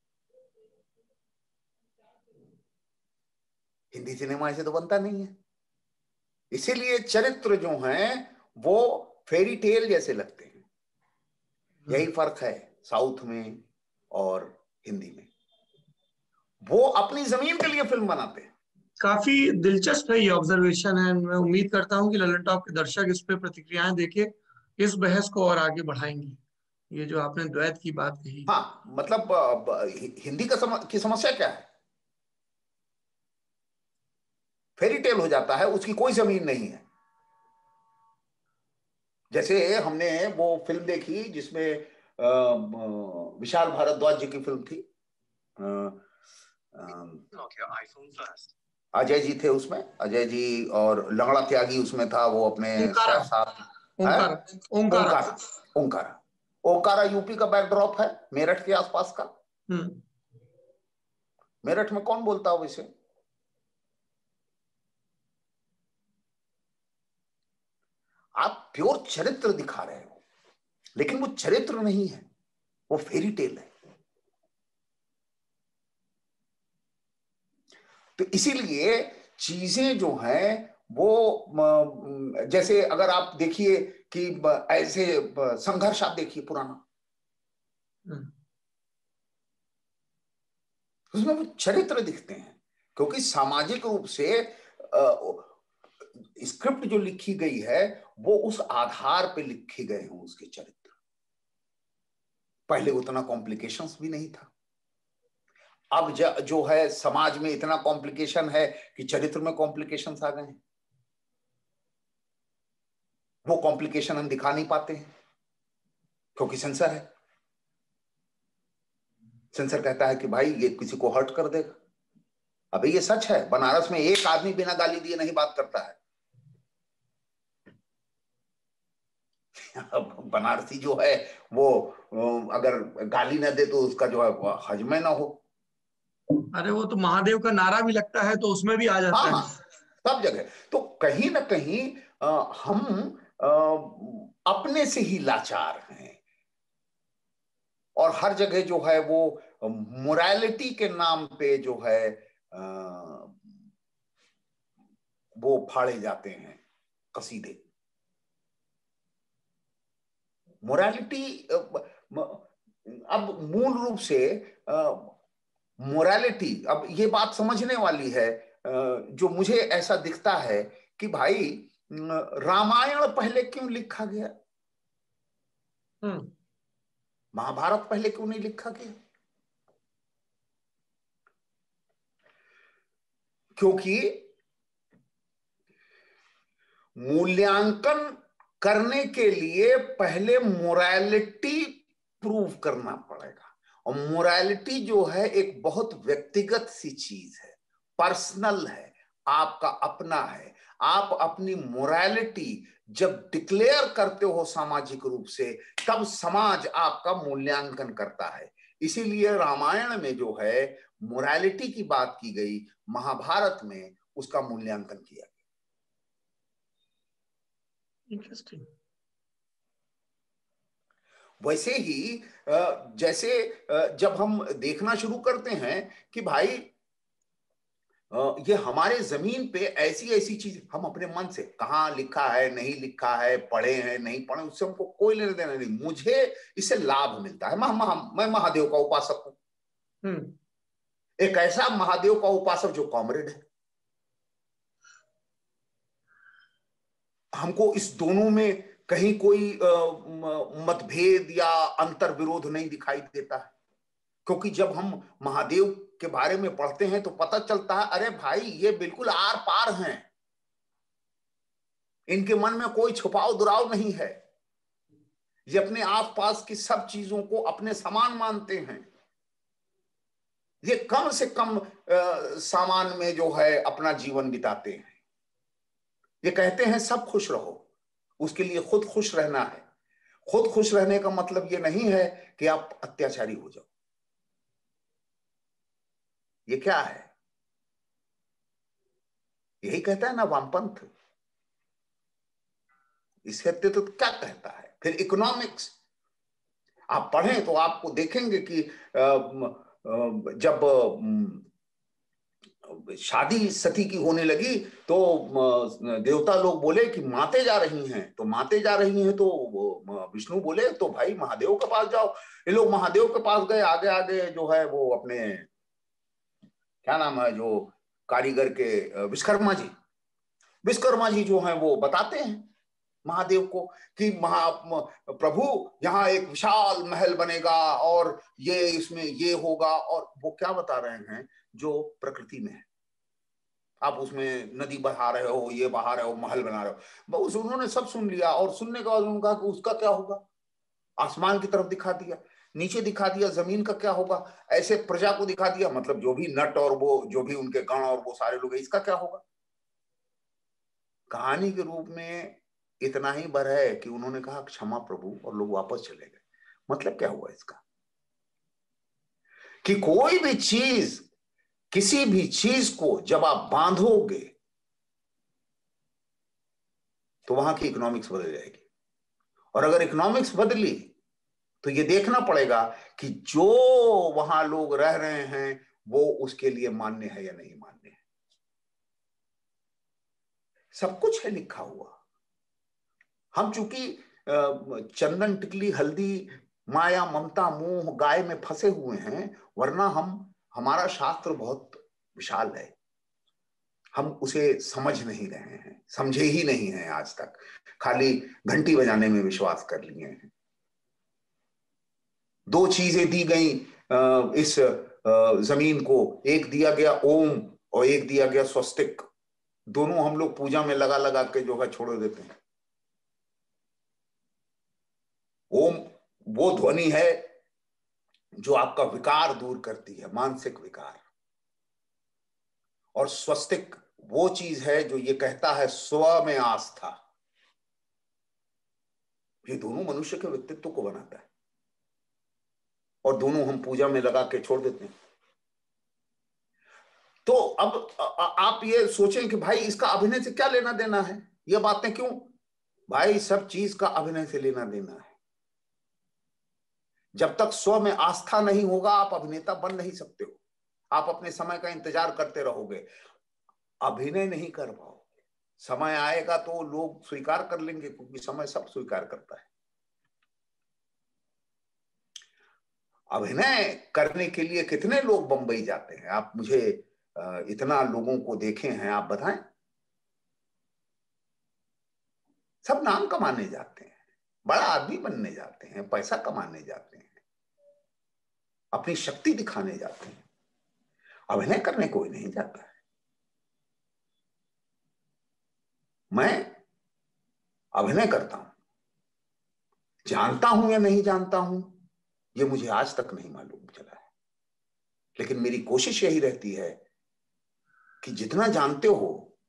हिंदी सिनेमा ऐसे तो बनता नहीं है। इसीलिए चरित्र जो हैं वो फेरी टेल जैसे लगते हैं। यही फर्क है साउथ में और हिंदी में। वो अपनी जमीन के लिए फिल्म बनाते हैं।
काफी दिलचस्प है ये ऑब्जर्वेशन है। मैं उम्मीद करता हूँ कि ललन टॉप के दर्शक इस पे प्रतिक्रियाएं देके इस बहस को और आगे बढ़ाएंगे। ये जो आपने द्वैत की बात कही।
हाँ, मतलब अ, ब- हिंदी का सम, की समस्या क्या है? फेरी टेल हो जाता है, उसकी कोई जमीन नहीं है। जैसे हमने वो फिल्म देखी जिसमें अ, अ, विशाल भारद्वाज जी की फिल्म थी, अ, अ, अजय जी थे उसमें, अजय जी, और लंगड़ा त्यागी उसमें था, वो अपने
ओंकारा।
सैफ साहब है।
ओंकारा। ओंकारा।
ओंकारा। ओंकारा। ओंकारा यूपी का बैकड्रॉप है, मेरठ के आसपास का।
हम्म।
मेरठ में कौन बोलता हो वैसे? आप प्योर चरित्र दिखा रहे हो, लेकिन वो चरित्र नहीं है, वो फेरी टेल है। तो इसीलिए चीजें जो हैं वो, जैसे अगर आप देखिए कि ऐसे संघर्ष आप देखिए पुराना,
हम्म।
उसमें वो चरित्र दिखते हैं, क्योंकि सामाजिक रूप से स्क्रिप्ट जो लिखी गई है वो उस आधार पे लिखे गए हैं उसके चरित्र। पहले उतना कॉम्प्लिकेशंस भी नहीं था। अब जो है समाज में इतना कॉम्प्लिकेशन है कि चरित्र में कॉम्प्लिकेशंस आ गए हैं। वो कॉम्प्लिकेशन हम दिखा नहीं पाते हैं क्योंकि सेंसर है। सेंसर कहता है कि भाई ये किसी को हर्ट कर देगा। अबे ये सच है, बनारस में एक आदमी बिना गाली दिए नहीं बात करता है। अब बनारसी जो है वो अगर गाली न दे तो उसका जो है हजमे ना हो।
अरे वो तो महादेव का नारा भी लगता है तो उसमें भी आ
हाँ
जाता
हाँ,
है।
सब जगह। तो कहीं ना कहीं आ, हम आ, अपने से ही लाचार हैं, और हर जगह जो है वो मोरालिटी के नाम पे जो है आ, वो फाड़े जाते हैं कसीदे। मोरालिटी अब मूल रूप से मोरालिटी, अब ये बात समझने वाली है। जो मुझे ऐसा दिखता है कि भाई रामायण पहले क्यों लिखा गया,
हम्म।
महाभारत पहले क्यों नहीं लिखा गया? क्योंकि मूल्यांकन करने के लिए पहले मोरालिटी प्रूव करना पड़ेगा, और मोरालिटी जो है एक बहुत व्यक्तिगत सी चीज है, पर्सनल है, आपका अपना है। आप अपनी मोरालिटी जब डिक्लेयर करते हो सामाजिक रूप से, तब समाज आपका मूल्यांकन करता है। इसीलिए रामायण में जो है मोरालिटी की बात की गई, महाभारत में उसका मूल्यांकन किया गया।
इंटरेस्टिंग।
वैसे ही जैसे जब हम देखना शुरू करते हैं कि भाई ये हमारे जमीन पे ऐसी ऐसी चीज, हम अपने मन से कहाँ लिखा है नहीं लिखा है, पढ़े हैं नहीं पढ़े, उससे हमको कोई लेना देना नहीं। मुझे इससे लाभ मिलता है। मैं मैं महादेव का उपासक हूं, एक ऐसा महादेव का उपासक जो कॉमरेड है। हमको इस दोनों में कहीं कोई मतभेद या अंतर विरोध नहीं दिखाई देता है, क्योंकि जब हम महादेव के बारे में पढ़ते हैं तो पता चलता है अरे भाई ये बिल्कुल आर पार हैं, इनके मन में कोई छुपाव दुराव नहीं है, ये अपने आसपास की सब चीजों को अपने समान मानते हैं, ये कम से कम आ, सामान में जो है अपना जीवन बिताते हैं। ये कहते हैं सब खुश रहो, उसके लिए खुद खुश रहना है। खुद खुश रहने का मतलब ये नहीं है कि आप अत्याचारी हो जाओ। ये क्या है? यही कहता है ना वामपंथ। इससे तो क्या कहता है फिर? इकोनॉमिक्स आप पढ़ें तो आपको देखेंगे कि जब शादी सती की होने लगी तो देवता लोग बोले कि माते जा रही हैं, तो माते जा रही हैं तो विष्णु बोले तो भाई महादेव के पास जाओ। ये लोग महादेव के पास गए। आगे आगे जो है वो अपने क्या नाम है जो कारीगर के, विश्वकर्मा जी, विश्वकर्मा जी जो हैं वो बताते हैं महादेव को कि महा प्रभु यहाँ एक विशाल महल बनेगा और ये इसमें ये होगा। और वो क्या बता रहे हैं? जो प्रकृति में है, आप उसमें नदी बहा रहे हो, ये बहा रहे हो, महल बना रहे हो। बस उन्होंने सब सुन लिया, और सुनने के बाद उन्होंने कहा कि उसका क्या होगा? आसमान की तरफ दिखा दिया, नीचे दिखा दिया जमीन का क्या होगा, ऐसे प्रजा को दिखा दिया, मतलब जो भी नट और वो जो भी उनके गण और वो सारे लोग, इसका क्या होगा? कहानी के रूप में इतना ही भर है कि उन्होंने कहा क्षमा प्रभु, और लोग वापस चले गए। मतलब क्या हुआ इसका? कि कोई भी चीज, किसी भी चीज को जब आप बांधोगे तो वहां की इकोनॉमिक्स बदल जाएगी। और अगर इकोनॉमिक्स बदली तो ये देखना पड़ेगा कि जो वहां लोग रह रहे हैं वो उसके लिए मान्य है या नहीं मान्य है। सब कुछ है लिखा हुआ। हम चूंकि चंदन टिकली हल्दी माया ममता मोह गाय में फंसे हुए हैं, वरना हम हमारा शास्त्र बहुत विशाल है। हम उसे समझ नहीं रहे हैं, समझे ही नहीं हैं आज तक, खाली घंटी बजाने में विश्वास कर लिए हैं। दो चीजें दी गई इस जमीन को, एक दिया गया ओम और एक दिया गया स्वस्तिक। दोनों हम लोग पूजा में लगा लगा के जो है छोड़ देते हैं। ओम वो ध्वनि है जो आपका विकार दूर करती है, मानसिक विकार। और स्वस्तिक वो चीज है जो ये कहता है स्व में आस्था। ये दोनों मनुष्य के व्यक्तित्व को बनाता है, और दोनों हम पूजा में लगा के छोड़ देते हैं। तो अब आप ये सोचें कि भाई इसका अभिनय से क्या लेना देना है? ये बातें क्यों? भाई सब चीज का अभिनय से लेना देना है। जब तक स्व में आस्था नहीं होगा आप अभिनेता बन नहीं सकते हो। आप अपने समय का इंतजार करते रहोगे, अभिनय नहीं कर पाओगे। समय आएगा तो लोग स्वीकार कर लेंगे, क्योंकि समय सब स्वीकार करता है। अभिनय करने के लिए कितने लोग बंबई जाते हैं? आप मुझे इतना लोगों को देखे हैं, आप बताएं। सब नाम कमाने जाते हैं, बड़ा आदमी बनने जाते हैं, पैसा कमाने जाते हैं, अपनी शक्ति दिखाने जाते हैं। अभिनय करने कोई नहीं जाता है। मैं अभिनय करता हूं। जानता हूं या नहीं जानता हूं ये मुझे आज तक नहीं मालूम चला है, लेकिन मेरी कोशिश यही रहती है कि जितना जानते हो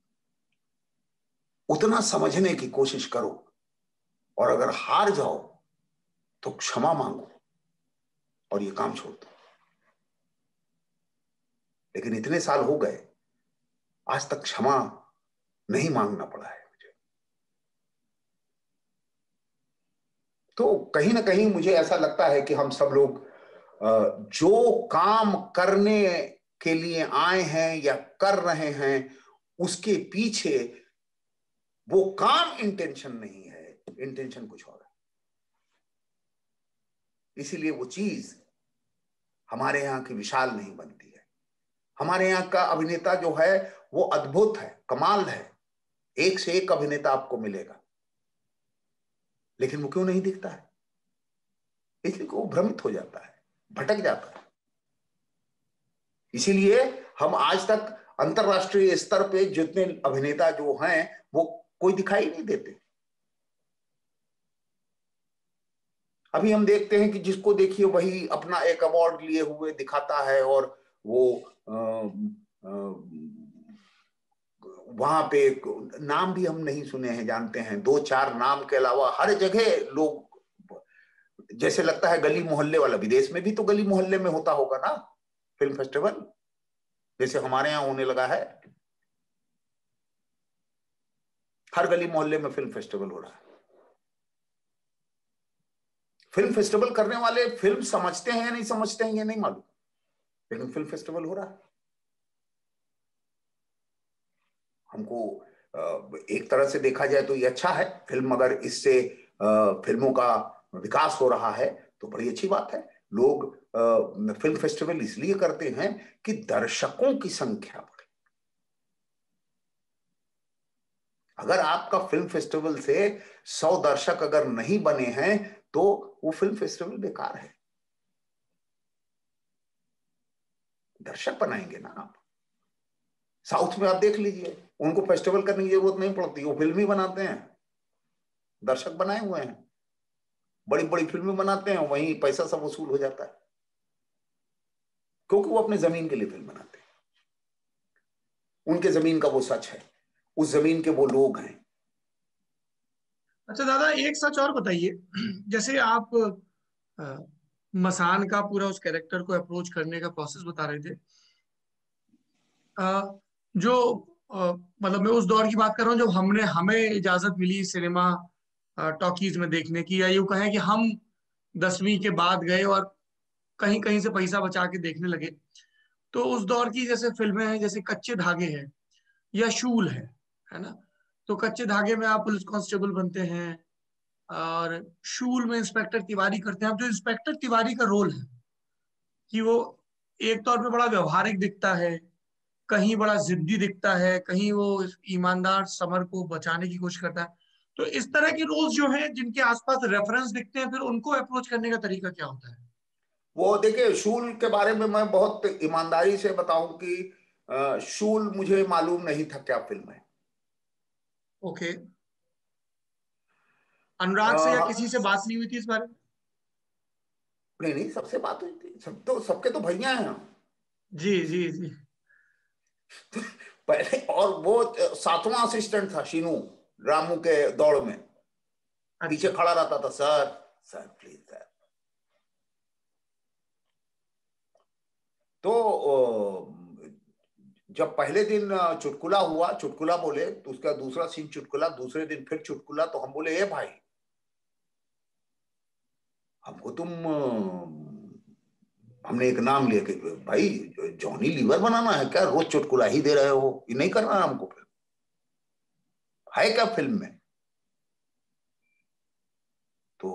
उतना समझने की कोशिश करो, और अगर हार जाओ तो क्षमा मांगो और ये काम छोड़ दो। लेकिन इतने साल हो गए, आज तक क्षमा नहीं मांगना पड़ा है मुझे। तो कहीं ना कहीं मुझे ऐसा लगता है कि हम सब लोग जो काम करने के लिए आए हैं या कर रहे हैं, उसके पीछे वो काम इंटेंशन नहीं है, इंटेंशन कुछ और है। इसीलिए वो चीज हमारे यहां की विशाल नहीं बनती है। हमारे यहां का अभिनेता जो है वो अद्भुत है, कमाल है, एक से एक अभिनेता आपको मिलेगा, लेकिन वो क्यों नहीं दिखता है? इसलिए वो भ्रमित हो जाता है, भटक जाता है। इसीलिए हम आज तक अंतरराष्ट्रीय स्तर पे जितने अभिनेता जो हैं वो कोई दिखाई नहीं देते। अभी हम देखते हैं कि जिसको देखिए वही अपना एक अवार्ड लिए हुए दिखाता है, और वो आ, आ, वहां पे नाम भी हम नहीं सुने हैं, जानते हैं दो चार नाम के अलावा हर जगह लोग, जैसे लगता है गली मोहल्ले वाला। विदेश में भी तो गली मोहल्ले में होता होगा ना फिल्म फेस्टिवल, जैसे हमारे यहाँ होने लगा है। हर गली मोहल्ले में फिल्म फेस्टिवल हो रहा है। फिल्म फेस्टिवल करने वाले फिल्म समझते हैं या नहीं समझते हैं ये नहीं मालूम, लेकिन फिल्म फेस्टिवल हो रहा है। हमको एक तरह से देखा जाए तो ये अच्छा है। फिल्म, अगर इससे फिल्मों का विकास हो रहा है तो बड़ी अच्छी बात है। लोग फिल्म फेस्टिवल इसलिए करते हैं कि दर्शकों की संख्या बढ़े। अगर आपका फिल्म फेस्टिवल से सौ दर्शक अगर नहीं बने हैं तो वो फिल्म फेस्टिवल बेकार है। दर्शक बनाएंगे ना आप। साउथ में आप देख लीजिए, उनको फेस्टिवल करने की जरूरत नहीं पड़ती, वो फिल्म ही बनाते हैं, दर्शक बनाए हुए हैं, बड़ी बड़ी फिल्में बनाते हैं, वहीं पैसा सब वसूल हो जाता है, क्योंकि वो अपने जमीन के लिए फिल्म बनाते हैं। उनके जमीन का वो सच है, उस जमीन के वो लोग हैं।
अच्छा दादा, एक सच और बताइए। जैसे आप आ, मसान का पूरा उस कैरेक्टर को अप्रोच करने का प्रोसेस बता रहे थे, आ, जो आ, मतलब मैं उस दौर की बात कर रहा हूँ जब हमने हमें इजाजत मिली सिनेमा टॉकीज में देखने की, या यूं कहें कि हम दसवीं के बाद गए और कहीं कहीं से पैसा बचा के देखने लगे। तो उस दौर की जैसे फिल्में हैं, जैसे कच्चे धागे हैं या शूल है है ना। तो कच्चे धागे में आप पुलिस कांस्टेबल बनते हैं, और शूल में इंस्पेक्टर तिवारी करते हैं। अब जो इंस्पेक्टर तिवारी का रोल है कि वो एक तौर पे बड़ा व्यवहारिक दिखता है, कहीं बड़ा जिद्दी दिखता है, कहीं वो ईमानदार समर को बचाने की कोशिश करता है। तो इस तरह के रोल्स जो हैं जिनके आसपास रेफरेंस दिखते हैं, फिर उनको अप्रोच करने का तरीका क्या होता है?
वो देखिए, शूल के बारे में मैं बहुत ईमानदारी से बताऊं कि शूल मुझे मालूम नहीं था क्या फिल्म है।
ओके। अनुराग से या किसी से बात नहीं हुई थी इस बारे में?
नहीं नहीं, सबसे बात हुई थी, सब तो, सबके तो भैया हैं।
जी जी जी।
पहले, और वो सातवां असिस्टेंट था शीनू, रामू के दौड़ में
अच्छा।
पीछे खड़ा रहता था, सर सर प्लीज सर। तो जब पहले दिन चुटकुला हुआ, चुटकुला बोले, तो उसका दूसरा सीन चुटकुला, दूसरे दिन फिर चुटकुला, तो हम बोले ए भाई, हमको तुम, हमने एक नाम लिया कि भाई जॉनी लीवर बनाना है क्या, रोज चुटकुला ही दे रहे हो, ये नहीं करना है हमको, फिल्म है क्या फिल्म में? तो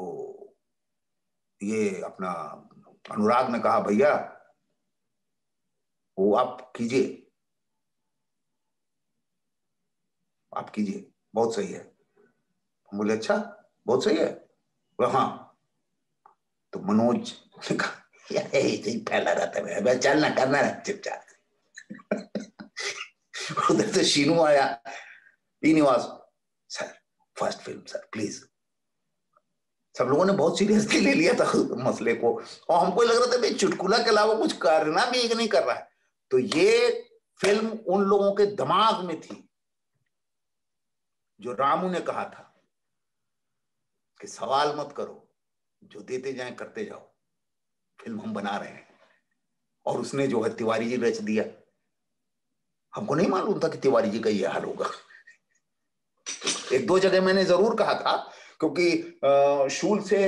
ये अपना अनुराग ने कहा भैया वो आप कीजिए, आप कीजिए, बहुत सही है। हम बोले अच्छा, बहुत सही है। बोले हाँ। तो मनोज ने कहा यार ऐसे ही फैला रहता है, मैं चलना करना है चुपचाप। उधर से शीनू आया, Srinivas, sir first film sir please. सब लोगों ने बहुत सीरियसली ले लिया था मसले को, और हमको लग रहा था भाई चुटकुला के अलावा कुछ करना भी एक नहीं कर रहा है। तो ये फिल्म उन लोगों के दिमाग में थी जो रामू ने कहा था कि सवाल मत करो, जो देते जाएं करते जाओ, फिल्म हम बना रहे हैं। और उसने जो है तिवारी जी रच दिया। हमको नहीं मालूम था कि तिवारी जी का ये हाल होगा। एक दो जगह मैंने जरूर कहा था, क्योंकि शूल से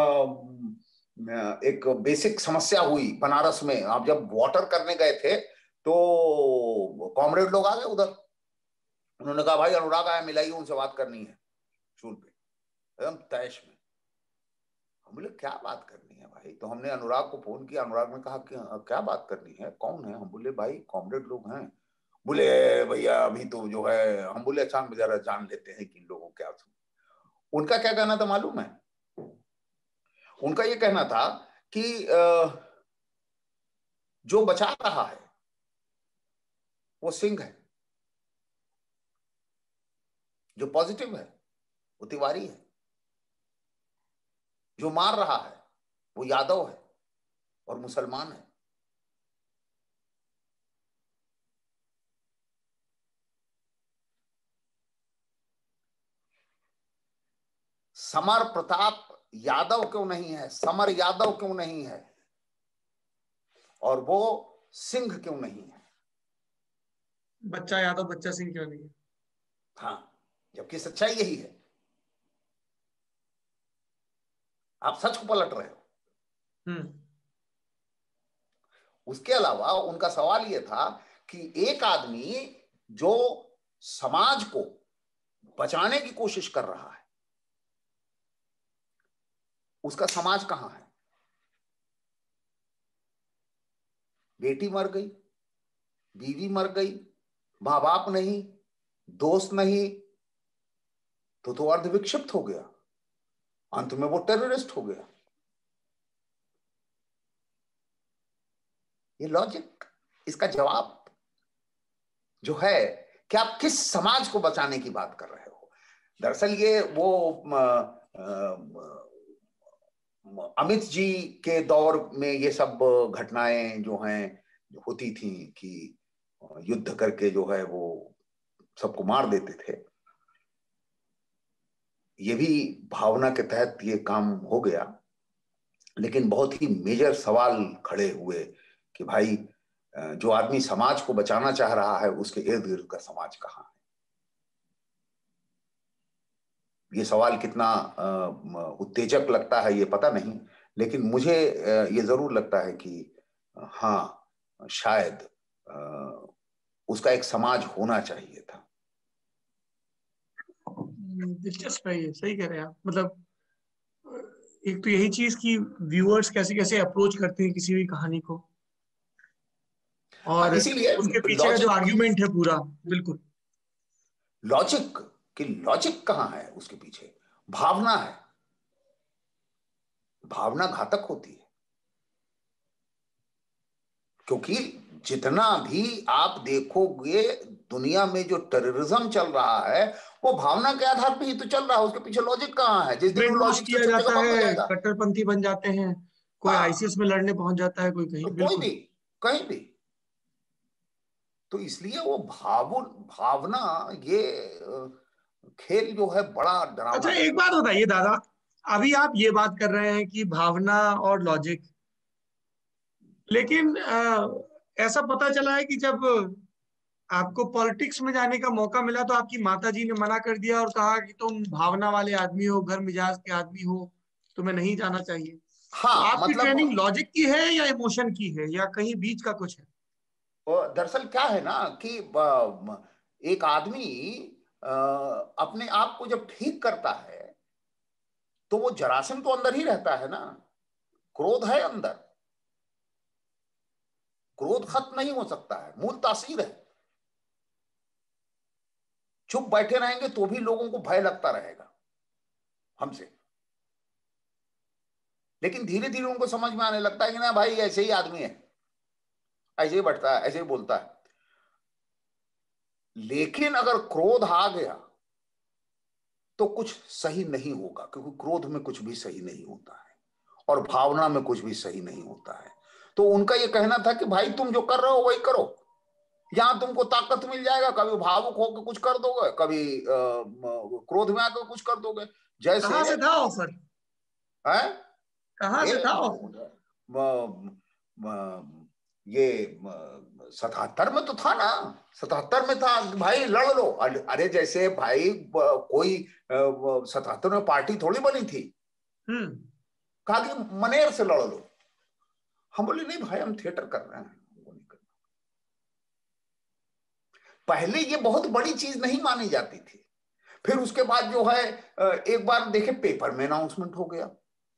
एक बेसिक समस्या हुई बनारस में। आप जब वाटर करने गए थे तो कॉमरेड लोग आ गए उधर, उन्होंने कहा भाई अनुराग आया, मिलाइए, उनसे बात करनी है शूल पे। एकदम तैश में। हम बोले क्या बात करनी है भाई? तो हमने अनुराग को फोन किया, अनुराग ने कहा कि क्या बात करनी है, कौन है? हम बोले भाई कॉमरेड लोग हैं। बोले भैया अभी तो जो है, हम बोले अच्छा जरा जान लेते हैं कि इन लोगों क्या। उनका क्या कहना था मालूम है? उनका ये कहना था कि जो बचा रहा है वो सिंह है, जो पॉजिटिव है वो तिवारी है, जो मार रहा है वो यादव है और मुसलमान है। समर प्रताप यादव क्यों नहीं है, समर यादव क्यों नहीं है, और वो सिंह क्यों नहीं है?
बच्चा यादव बच्चा सिंह क्यों नहीं है?
हाँ, जबकि सच्चाई यही है। आप सच को पलट रहे हो।
हम्म।
उसके अलावा उनका सवाल यह था कि एक आदमी जो समाज को बचाने की कोशिश कर रहा है, उसका समाज कहां है? बेटी मर गई, बीवी मर गई, मां बाप नहीं, दोस्त नहीं, तो तो अर्ध विक्षिप्त हो गया, अंत में वो टेररिस्ट हो गया। ये लॉजिक, इसका जवाब जो है कि आप किस समाज को बचाने की बात कर रहे हो। दरअसल ये वो आ, आ, अमित जी के दौर में ये सब घटनाएं जो हैं जो होती थी कि युद्ध करके जो है वो सबको मार देते थे, ये भी भावना के तहत ये काम हो गया। लेकिन बहुत ही मेजर सवाल खड़े हुए कि भाई जो आदमी समाज को बचाना चाह रहा है उसके इर्द गिर्द का समाज कहाँ है? ये सवाल कितना उत्तेजक लगता है ये पता नहीं, लेकिन मुझे ये जरूर लगता है कि हाँ, शायद उसका एक समाज होना चाहिए था।
दिलचस्प है ये, सही कह रहे हैं आप। मतलब एक तो यही चीज कि व्यूअर्स कैसे कैसे अप्रोच करते हैं किसी भी कहानी को,
हाँ,
और
इसीलिए
उसके पीछे का जो
लॉजिक
आर्ग्यूमेंट है पूरा। बिल्कुल।
लॉजिक कि लॉजिक कहाँ है उसके पीछे? भावना है। भावना घातक होती है, क्योंकि जितना भी आप देखोगे दुनिया में जो टेररिज्म चल रहा है वो भावना के आधार पे ही तो चल रहा है। उसके पीछे लॉजिक कहाँ है? जिस दिन वो
ब्रेन वॉश
लॉजिक से
किया
सब जगह
जाता
बंद हो
है,
जाएगा।
कट्टरपंथी बन जाते हैं, कोई
हाँ,
आईसीएस में लड़ने पहुंच जाता है, कोई कहीं।
तो कोई
बिल्कुल।
भी कहीं भी। तो इसलिए वो भावुन भावना ये खेल जो है बड़ा डरावना
अच्छा,
है।
एक बात बताइए दादा, अभी आप ये बात कर रहे हैं कि भावना और लॉजिक, लेकिन आ, ऐसा पता चला है कि जब आपको पॉलिटिक्स में जाने का मौका मिला तो आपकी माता जी ने मना कर दिया और कहा कि तुम भावना वाले आदमी हो, घर मिजाज के आदमी हो, तुम्हें नहीं जाना चाहिए। तो
हाँ,
आपकी
मतलब
ट्रेनिंग लॉजिक की है या इमोशन की है या कहीं बीच का कुछ है?
दरअसल क्या है ना कि ब- एक आदमी अ, अपने आप को जब ठीक करता है तो वो जरासीम तो अंदर ही रहता है ना। क्रोध है अंदर, क्रोध खत्म नहीं हो सकता है, मूल तासीर है। चुप बैठे रहेंगे तो भी लोगों को भय लगता रहेगा हमसे, लेकिन धीरे धीरे उनको समझ में आने लगता है कि ना भाई ऐसे ही आदमी है, ऐसे ही बैठता है, ऐसे ही बोलता है। लेकिन अगर क्रोध आ गया तो कुछ सही नहीं होगा, क्योंकि क्रोध में कुछ भी सही नहीं होता है और भावना में कुछ भी सही नहीं होता है। तो उनका ये कहना था कि भाई तुम जो कर रहे हो वही करो, यहां तुमको ताकत मिल जाएगा, कभी भावुक होकर कुछ कर दोगे, कभी क्रोध में आकर कुछ कर दोगे। जैसे
कहाँ से था ऑफर?
है
कहाँ
ये
से था ऑफर?
म, म, ये सतहत्तर में तो था ना, सतहत्तर में था भाई लड़ लो। अरे जैसे भाई कोई सतहत्तर में पार्टी थोड़ी बनी थी,
हम्म।
कहा कि मनेर से लड़ लो। हम बोले नहीं भाई हम थिएटर कर रहे हैं, वो नहीं करना। पहले ये बहुत बड़ी चीज नहीं मानी जाती थी, फिर उसके बाद जो है एक बार देखे पेपर में अनाउंसमेंट हो गया।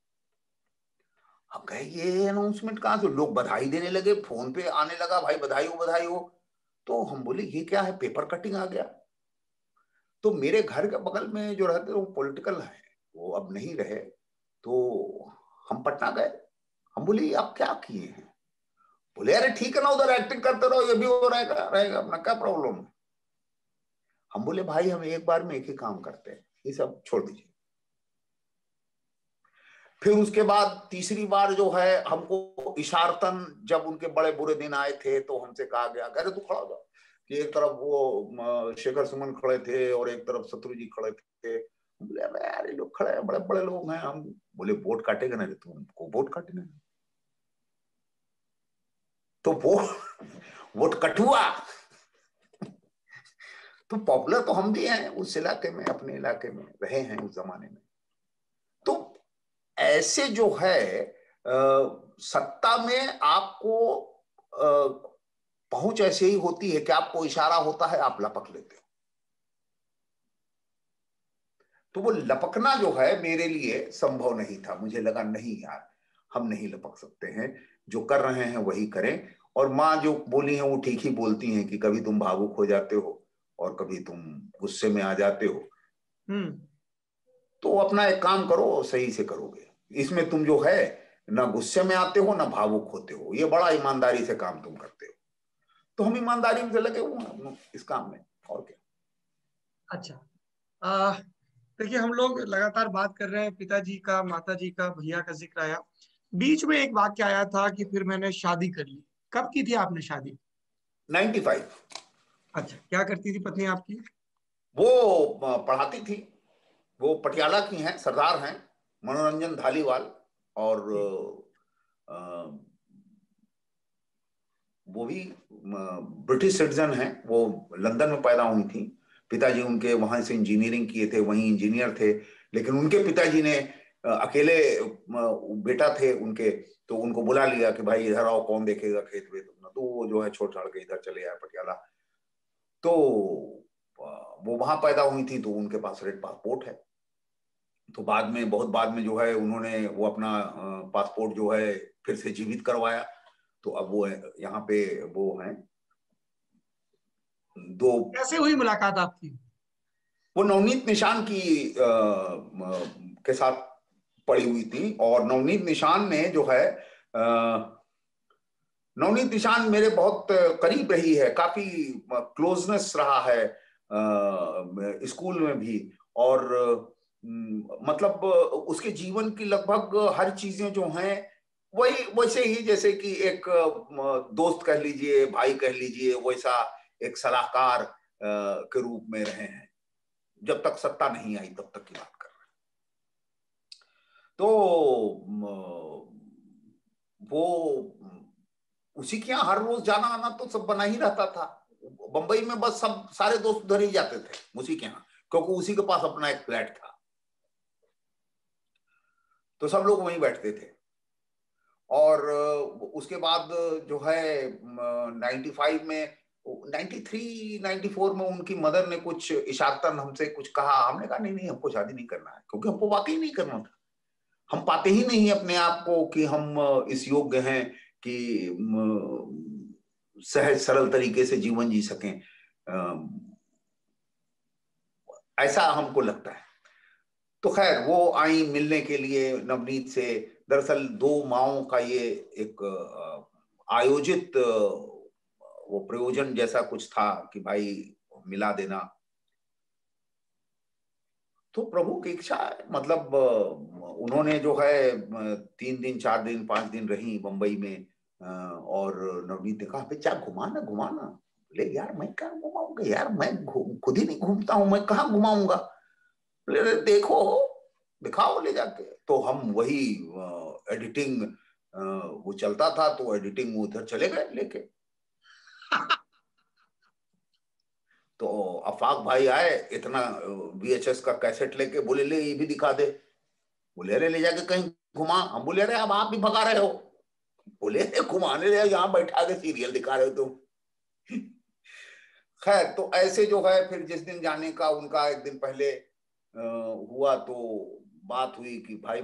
हम कहे ये अनाउंसमेंट कहां से, लोग बधाई देने लगे, फोन पे आने लगा भाई बधाई हो बधाई हो। तो हम बोले ये क्या है, पेपर कटिंग आ गया। तो मेरे घर के बगल में जो रहते वो पॉलिटिकल है, वो अब नहीं रहे। तो हम पटना गए, हम बोले आप क्या किए हैं? बोले अरे ठीक है ना, उधर एक्टिंग करते रहो, ये भी हो रहेगा रहेगा अपना क्या प्रॉब्लम है। हम बोले भाई हम एक बार में एक ही काम करते हैं, ये सब छोड़ दीजिए। फिर उसके बाद तीसरी बार जो है हमको इशारतन जब उनके बड़े बुरे दिन आए थे तो हमसे कहा गया, अरे तू खड़ा हो जाओ, कि एक तरफ वो शेखर सुमन खड़े थे और एक तरफ शत्रु जी खड़े थे। बोले अरे यार ये लोग खड़े हैं, बड़े बड़े लोग हैं। हम बोले वोट काटेगा ना, तो हमको वोट काटने। तो वो वोट कटुआ। तो पॉपुलर तो हम भी हैं उस इलाके में, अपने इलाके में रहे हैं उस जमाने में। तो ऐसे जो है आ, सत्ता में आपको आ, पहुंच ऐसे ही होती है कि आपको इशारा होता है आप लपक लेते हो। तो वो लपकना जो है मेरे लिए संभव नहीं था। मुझे लगा नहीं यार हम नहीं लपक सकते हैं, जो कर रहे हैं वही करें। और माँ जो बोली है वो ठीक ही बोलती हैं कि कभी तुम भावुक हो जाते हो और कभी तुम गुस्से में आ जाते हो,
हम्म।
तो अपना एक काम करो सही से करोगे। इसमें तुम जो है ना गुस्से में आते हो ना भावुक होते हो, ये बड़ा ईमानदारी से काम तुम करते हो। तो हम ईमानदारी से लगे हुए हैं इस काम में, और क्या।
अच्छा। आ, देखिए हम लोग लगातार बात कर रहे हैं, पिताजी का, माताजी का, भैया का जिक्र आया, बीच में एक वाक्य आया था कि फिर मैंने शादी कर ली। कब की थी आपने शादी?
Ninety five.
अच्छा, क्या करती थी पत्नी आपकी?
वो अ, पढ़ाती थी, वो पटियाला की हैं, सरदार हैं, मनोरंजन धालीवाल। और
ठीक।
अ, वो भी ब्रिटिश सिटीजन हैं, वो लंदन में पैदा हुई थी। पिताजी उनके वहां से इंजीनियरिंग किए थे, वहीं इंजीनियर थे। लेकिन उनके पिताजी ने अ, अकेले अ, बेटा थे उनके, तो उनको बुला लिया कि भाई इधर आओ, कौन देखेगा खेत वेत अपना। तो वो जो है छोड़ छाड़ के इधर चले आए पटियाला। तो अ, वो वहां पैदा हुई थी, तो उनके पास रेड पासपोर्ट है। तो बाद में, बहुत बाद में जो है उन्होंने वो अपना पासपोर्ट जो है फिर से जीवित करवाया। तो अब वो यहाँ पे वो हैं दो।
कैसे हुई मुलाकात आपकी?
वो नवनीत निशान की आ, के साथ पड़ी हुई थी। और नवनीत निशान ने जो है आ, नवनीत निशान मेरे बहुत करीब रही है, काफी क्लोजनेस रहा है आ, स्कूल में भी। और मतलब उसके जीवन की लगभग हर चीजें जो हैं वही वैसे ही, जैसे कि एक दोस्त कह लीजिए, भाई कह लीजिए, वैसा एक सलाहकार के रूप में रहे हैं जब तक सत्ता नहीं आई तब तक की बात कर रहे हैं। तो वो उसी के यहाँ हर रोज जाना आना तो सब बना ही रहता था। बंबई में बस सब सारे दोस्त उधर ही जाते थे उसी के यहाँ, क्योंकि उसी के पास अपना एक फ्लैट था, तो सब लोग वहीं बैठते थे। और उसके बाद जो है नाइन्टी फाइव में, नाइन्टी थ्री नाइन्टी फोर में उनकी मदर ने कुछ इशारतन हमसे कुछ कहा। हमने कहा नहीं नहीं हमको शादी नहीं करना है, क्योंकि हमको वाकई नहीं करना था। हम पाते ही नहीं अपने आप को कि हम इस योग्य हैं कि सहज सरल तरीके से जीवन जी सकें, ऐसा हमको लगता है। तो खैर वो आई मिलने के लिए नवनीत से। दरअसल दो माओं का ये एक आयोजित वो प्रयोजन जैसा कुछ था कि भाई मिला देना। तो प्रभु की इच्छा है, मतलब उन्होंने जो है तीन दिन चार दिन पांच दिन रही बंबई में, और नवनीत ने कहा क्या घुमाना घुमाना। बोले यार मैं क्या घुमाऊंगा यार, मैं खुद ही नहीं घूमता हूं, मैं कहाँ घुमाऊंगा। बोले देखो दिखाओ ले जाके। तो हम वही एडिटिंग, वो चलता था तो एडिटिंग उधर चले गए लेके। तो अफाक भाई आए, इतना वीएचएस का कैसेट लेके, बोले ले ये भी दिखा दे। बोले अरे ले जाके कहीं घुमा। हम बोले अरे अब आप भी भगा रहे हो। बोले घुमाने ले यहाँ बैठा के सीरियल दिखा रहे हो तुम। खैर तो ऐसे जो है फिर जिस दिन जाने का उनका एक दिन पहले आ, हुआ तो बात हुई कि भाई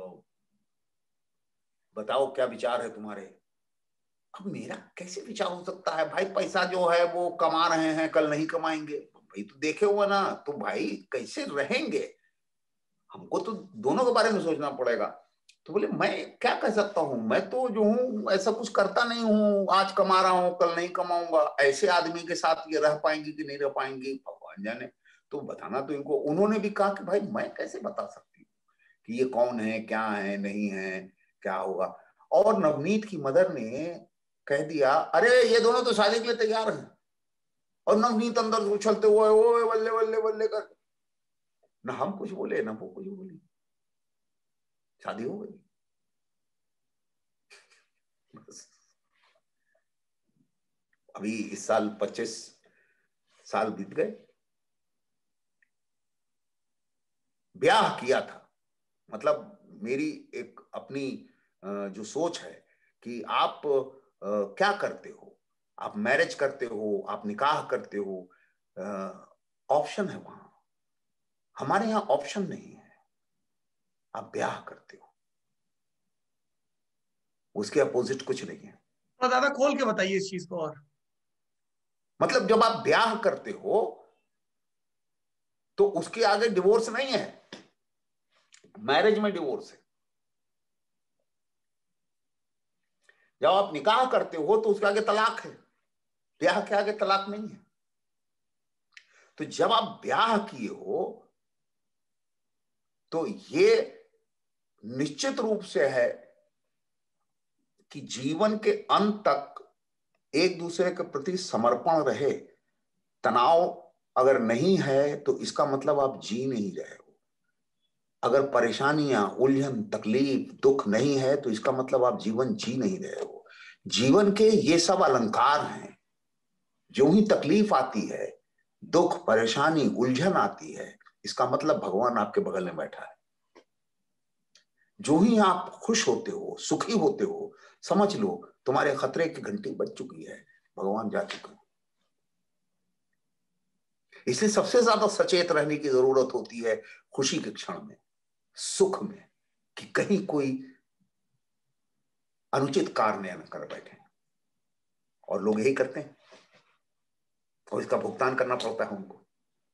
बताओ क्या विचार है तुम्हारे। अब मेरा कैसे विचार हो सकता है भाई, पैसा जो है वो कमा रहे हैं, कल नहीं कमाएंगे भाई, तो देखे हुआ ना, तो भाई कैसे रहेंगे, हमको तो दोनों के बारे में सोचना पड़ेगा। तो बोले मैं क्या कह सकता हूँ, मैं तो जो हूँ ऐसा कुछ करता नहीं हूँ, आज कमा रहा हूँ कल नहीं कमाऊंगा। ऐसे आदमी के साथ ये रह पाएंगे कि नहीं रह पाएंगे भगवान जाने। तो बताना तो इनको, उन्होंने भी कहा कि भाई मैं कैसे बता सकती हूँ कि ये कौन है क्या है नहीं है क्या होगा। और नवनीत की मदर ने कह दिया अरे ये दोनों तो शादी के लिए तैयार हैं। और नवनीत अंदर से उछलते हुए ओ बल्ले बल्ले बल्ले कर, ना हम कुछ बोले ना वो कुछ बोली, शादी हो गई बस। अभी इस साल पच्चीस साल बीत गए, ब्याह किया था। मतलब मेरी एक अपनी जो सोच है कि आप क्या करते हो, आप मैरिज करते हो, आप निकाह करते हो, ऑप्शन है वहां। हमारे यहां ऑप्शन नहीं है, आप ब्याह करते हो, उसके अपोजिट कुछ नहीं है।
और ज्यादा खोल के बताइए इस चीज को। और
मतलब जब आप ब्याह करते हो तो उसके आगे डिवोर्स नहीं है, मैरिज में डिवोर्स है। जब आप निकाह करते हो तो उसके आगे तलाक है, ब्याह के आगे तलाक नहीं है। तो जब आप ब्याह किए हो तो ये निश्चित रूप से है कि जीवन के अंत तक एक दूसरे के प्रति समर्पण रहे। तनाव अगर नहीं है तो इसका मतलब आप जी नहीं रहे हो। अगर परेशानियां उलझन तकलीफ दुख नहीं है तो इसका मतलब आप जीवन जी नहीं रहे हो। जीवन के ये सब अलंकार हैं। जो ही तकलीफ आती है, दुख परेशानी उलझन आती है, इसका मतलब भगवान आपके बगल में बैठा है। जो ही आप खुश होते हो सुखी होते हो, समझ लो तुम्हारे खतरे की घंटी बज चुकी है, भगवान जा चुके हैं। इसलिए सबसे ज्यादा सचेत रहने की जरूरत होती है खुशी के क्षण में, सुख में, कि कहीं कोई अनुचित कार्य न कर बैठे। और लोग यही करते हैं और इसका भुगतान करना पड़ता है उनको।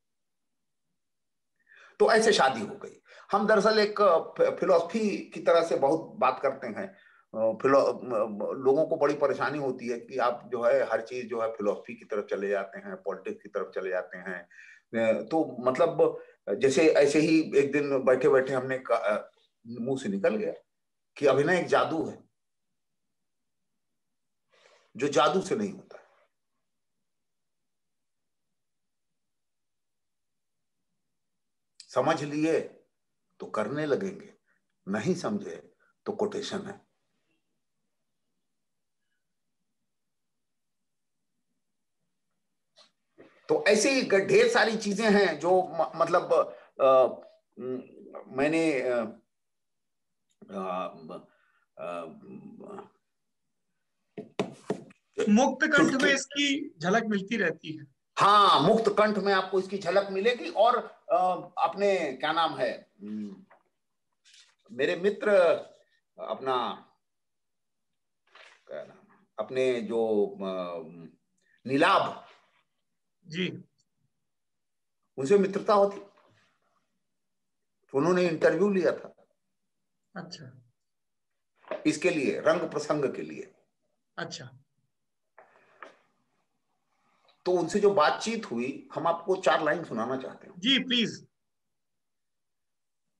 तो ऐसे शादी हो गई। हम दरअसल एक फिलॉसफी की तरह से बहुत बात करते हैं। फिलो लोगों को बड़ी परेशानी होती है कि आप जो है हर चीज जो है फिलॉसफी की तरफ चले जाते हैं, पॉलिटिक्स की तरफ चले जाते हैं। तो मतलब जैसे ऐसे ही एक दिन बैठे बैठे हमने मुंह से निकल गया कि अभिनय एक जादू है जो जादू से नहीं होता। समझ लिए तो करने लगेंगे, नहीं समझे तो कोटेशन है। तो ऐसी ढेर सारी चीजें हैं जो म, मतलब आ, मैंने आ, आ,
मुक्त कंठ में
चुटकी,
इसकी झलक मिलती रहती है।
हाँ मुक्त कंठ में आपको इसकी झलक मिलेगी। और आ, अपने क्या नाम है, मेरे मित्र अपना क्या नाम, अपने जो नीलाभ,
जी।
उनसे मित्रता होती, तो उन्होंने इंटरव्यू लिया था
अच्छा
इसके लिए, रंग प्रसंग के लिए।
अच्छा।
तो उनसे जो बातचीत हुई, हम आपको चार लाइन सुनाना चाहते हैं।
जी प्लीज।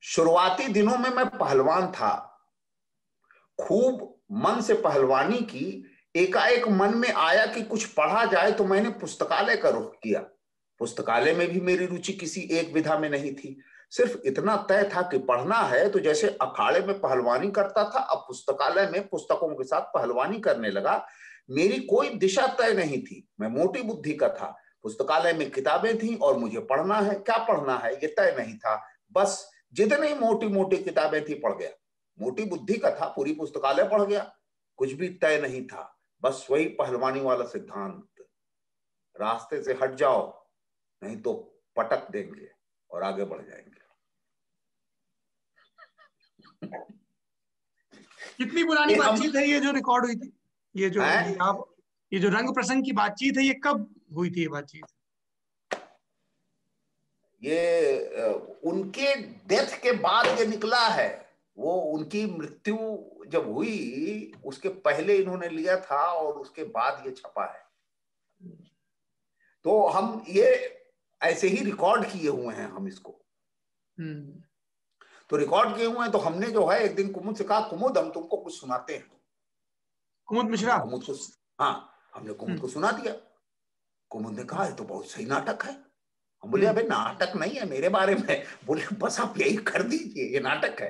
शुरुआती दिनों में मैं पहलवान था, खूब मन से पहलवानी की। एकाएक मन में आया कि कुछ पढ़ा जाए, तो मैंने पुस्तकालय का रुख किया। पुस्तकालय में भी मेरी रुचि किसी एक विधा में नहीं थी, सिर्फ इतना तय था कि पढ़ना है। तो जैसे अखाड़े में पहलवानी करता था, अब पुस्तकालय में पुस्तकों के साथ पहलवानी करने लगा। मेरी कोई दिशा तय नहीं थी, मैं मोटी बुद्धि का था। पुस्तकालय में किताबें थी और मुझे पढ़ना है, क्या पढ़ना है ये तय नहीं था। बस जितनी मोटी मोटी किताबें थी पढ़ गया। मोटी बुद्धि का था, पूरी पुस्तकालय पढ़ गया। कुछ भी तय नहीं था, बस वही पहलवानी वाला सिद्धांत, रास्ते से हट जाओ नहीं तो पटक देंगे और आगे बढ़ जाएंगे।
कितनी पुरानी बातचीत है ये जो रिकॉर्ड हुई थी? ये जो ये आप ये जो रंग प्रसंग की बातचीत है, ये कब हुई थी ये बातचीत?
ये उनके डेथ के बाद ये निकला है। वो उनकी मृत्यु जब हुई उसके पहले इन्होंने लिया था और उसके बाद ये छपा है। तो हम ये ऐसे ही रिकॉर्ड किए हुए हैं हम इसको। तो रिकॉर्ड किए हुए हैं, तो हमने जो है एक दिन कुमुद से कहा, कुमुद हम तुमको कुछ सुनाते हैं।
कुमुद मिश्रा?
कुमुद को, हाँ, हमने कुमुद को सुना दिया। कुमुद ने कहा ये तो बहुत सही नाटक है। हम बोले अबे नाटक नहीं है मेरे बारे में। बोले बस आप यही कर दीजिए, ये नाटक है।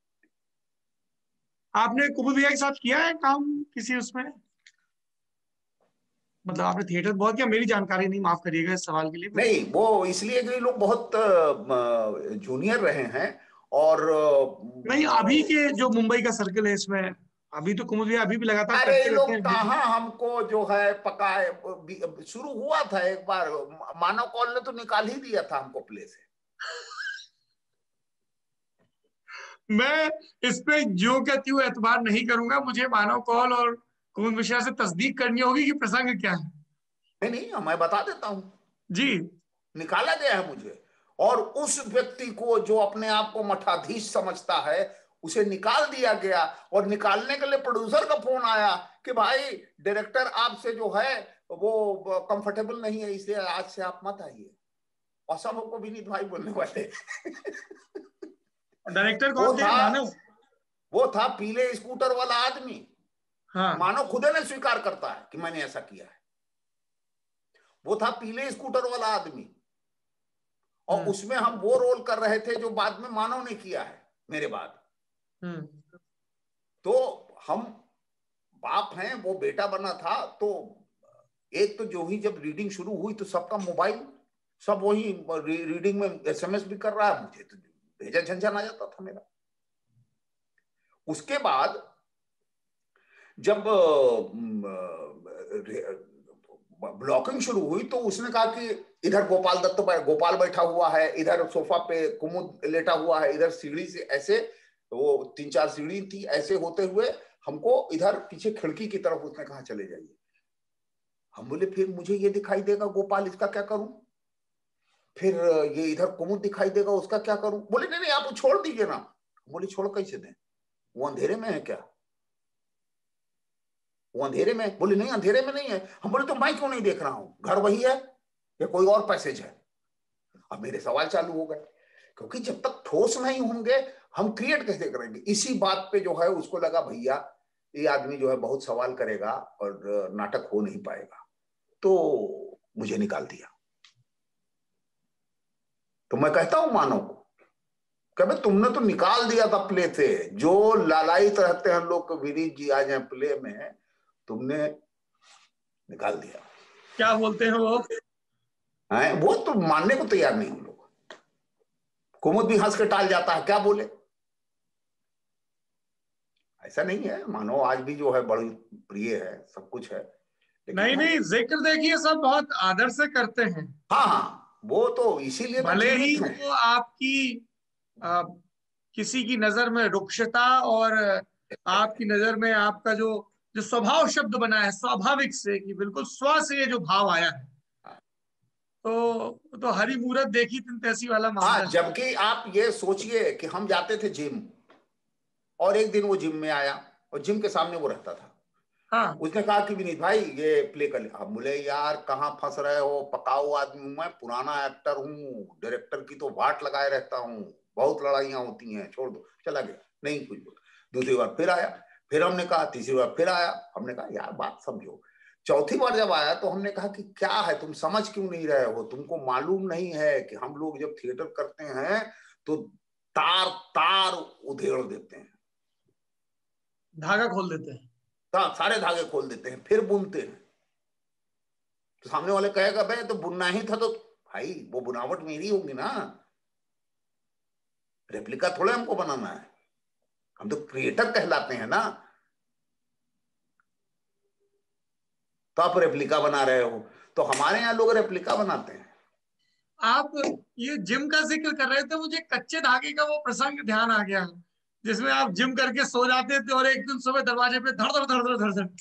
आपने कुमुद भैया के साथ किया है काम किसी उसमें? मतलब आपने थिएटर बहुत किया? मेरी जानकारी नहीं, माफ करिएगा इस सवाल के लिए।
नहीं, वो इसलिए कि लोग बहुत जूनियर रहे हैं। और
नहीं, अभी के जो मुंबई का सर्कल है इसमें, अभी तो कुमुद भैया अभी भी लगातार
अरे
करते
लोग
रहते हैं।
कहाँ हमको जो है पकाए। शुरू हुआ था एक बार, मानव कौल ने तो निकाल ही दिया था हमको प्ले से।
मैं इस पे जो कहती हूँ एतबार नहीं करूंगा। मुझे मानव कौल और कुमुद मिश्रा से तस्दीक करनी होगी कि प्रसंग क्या है।
नहीं नहीं, मैं बता देता हूँ
जी।
निकाला गया है मुझे। और उस व्यक्ति को जो अपने आप को मठाधीश समझता है उसे निकाल दिया गया। और निकालने के लिए प्रोड्यूसर का फोन आया कि भाई डायरेक्टर आपसे जो है वो कंफर्टेबल नहीं है, इसलिए आज से आप मत आइए। और सब हमको विनीत भाई बोलने वाले।
डायरेक्टर
वो
कौन थे?
था
मानव?
वो था पीले स्कूटर वाला आदमी।
हाँ।
मानव खुद ने स्वीकार करता है कि मैंने ऐसा किया है। वो था पीले स्कूटर वाला आदमी। और उसमें हम वो रोल कर रहे थे जो बाद में मानव ने किया है मेरे बाद। तो हम बाप हैं, वो बेटा बना था। तो एक तो जो ही जब रीडिंग शुरू हुई तो सबका मोबाइल, सब वही रीडिंग में एसएमएस भी कर रहा है। मुझे तो भेजा झंझन आ जाता था मेरा। उसके बाद जब ब्लॉकिंग शुरू हुई तो उसने कहा कि इधर गोपाल दत्त गोपाल बैठा हुआ है, इधर सोफा पे कुमुद लेटा हुआ है, इधर सीढ़ी से ऐसे, वो तीन चार सीढ़ी थी, ऐसे होते हुए हमको इधर पीछे खिड़की की तरफ उसने कहा चले जाइए। हम बोले फिर मुझे ये दिखाई देगा गोपाल, इसका क्या करूं? फिर ये इधर कुमुद दिखाई देगा, उसका क्या करूं? बोले नहीं नहीं आप छोड़ दीजिए ना। बोले छोड़ कैसे दें, वो अंधेरे में है क्या? वो अंधेरे में? बोले नहीं अंधेरे में नहीं है। हम बोले तो मैं क्यों नहीं देख रहा हूं, घर वही है या कोई और पैसेज है? अब मेरे सवाल चालू हो गए, क्योंकि जब तक ठोस नहीं होंगे हम क्रिएट कैसे करेंगे। इसी बात पे जो है उसको लगा भैया ये आदमी जो है बहुत सवाल करेगा और नाटक हो नहीं पाएगा, तो मुझे निकाल दिया। तो मैं कहता हूं मानो को, कभी तुमने तो निकाल दिया था प्ले से। जो लालायित रहते हैं लोग को विनीत जी आ जाए प्ले में, तुमने निकाल दिया।
क्या बोलते हैं वो?
है वो तो मानने को तैयार नहीं हम लोग। कुमुद भी हंस के टाल जाता है, क्या बोले। ऐसा नहीं है, मानो आज भी जो है बड़ी प्रिय है, सब कुछ है।
नहीं नहीं, जिक्र देखिए सब बहुत आदर से करते हैं।
हाँ हाँ, वो तो इसीलिए तो
भले ही
जीवित है।
वो आपकी आ, किसी की नजर में रुक्षता और आपकी नजर में आपका जो जो स्वभाव शब्द बना है स्वाभाविक से, कि बिल्कुल स्व से ये जो भाव आया है, तो तो हरी मूरत देखी तिन तैसी वाला मामला
हाँ,
है।
जबकि आप ये सोचिए कि हम जाते थे जिम, और एक दिन वो जिम में आया और जिम के सामने वो रहता था।
हाँ।
उसने कहा कि विनीत भाई ये प्ले कर ले। हम बोले यार कहाँ फंस रहे हो, पकाऊ आदमी हूं मैं, पुराना एक्टर हूँ, डायरेक्टर की तो वाट लगाए रहता हूँ, बहुत लड़ाइयां होती हैं, छोड़ दो। चला गया, नहीं कुछ बोला। दूसरी बार फिर आया, फिर हमने कहा, तीसरी बार फिर आया, हमने कहा यार बात समझो। चौथी बार जब आया तो हमने कहा कि क्या है, तुम समझ क्यों नहीं रहे हो, तुमको मालूम नहीं है कि हम लोग जब थिएटर करते हैं तो तार तार उधेड़ देते हैं,
धागा खोल देते हैं,
तार सारे धागे खोल देते हैं, फिर बुनते हैं। तो सामने वाले कहेगा भाई तो बुनना ही था, तो भाई वो बुनावट मेरी होगी ना, रेप्लिका थोड़ा हमको बनाना है, हम तो क्रिएटर कहलाते हैं ना। तो आप रेप्लिका बना रहे हो, तो हमारे यहाँ लोग रेप्लिका बनाते हैं।
आप ये जिम का जिक्र कर रहे थे, मुझे कच्चे धागे का वो प्रसंग ध्यान आ गया जिसमें आप जिम करके सो जाते थे और एक दिन सुबह दरवाजे पे धड़ धड़ धड़ धड़ धड़ धड़।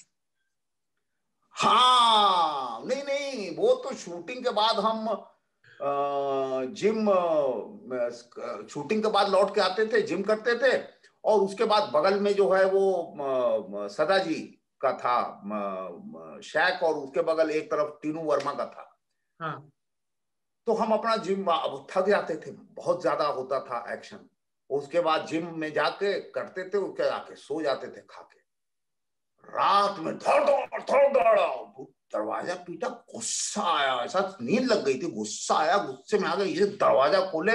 हाँ, नहीं नहीं, वो तो शूटिंग के बाद हम जिम, शूटिंग के बाद लौट के आते थे, जिम करते थे, और उसके बाद बगल में जो है वो सदा जी का था शैक, और उसके बगल एक तरफ टीनू वर्मा का था।
हाँ।
तो हम अपना जिम, अब थक जाते थे, बहुत ज्यादा होता था एक्शन, उसके बाद जिम में जाके करते थे, उसके आके सो जाते थे खा के। रात में धड़ धड़ धड़ धड़ दरवाजा पीटा, गुस्सा आया, ऐसा नींद लग गई थी, गुस्सा आया, गुस्से में आ गए, ये दरवाजा खोले,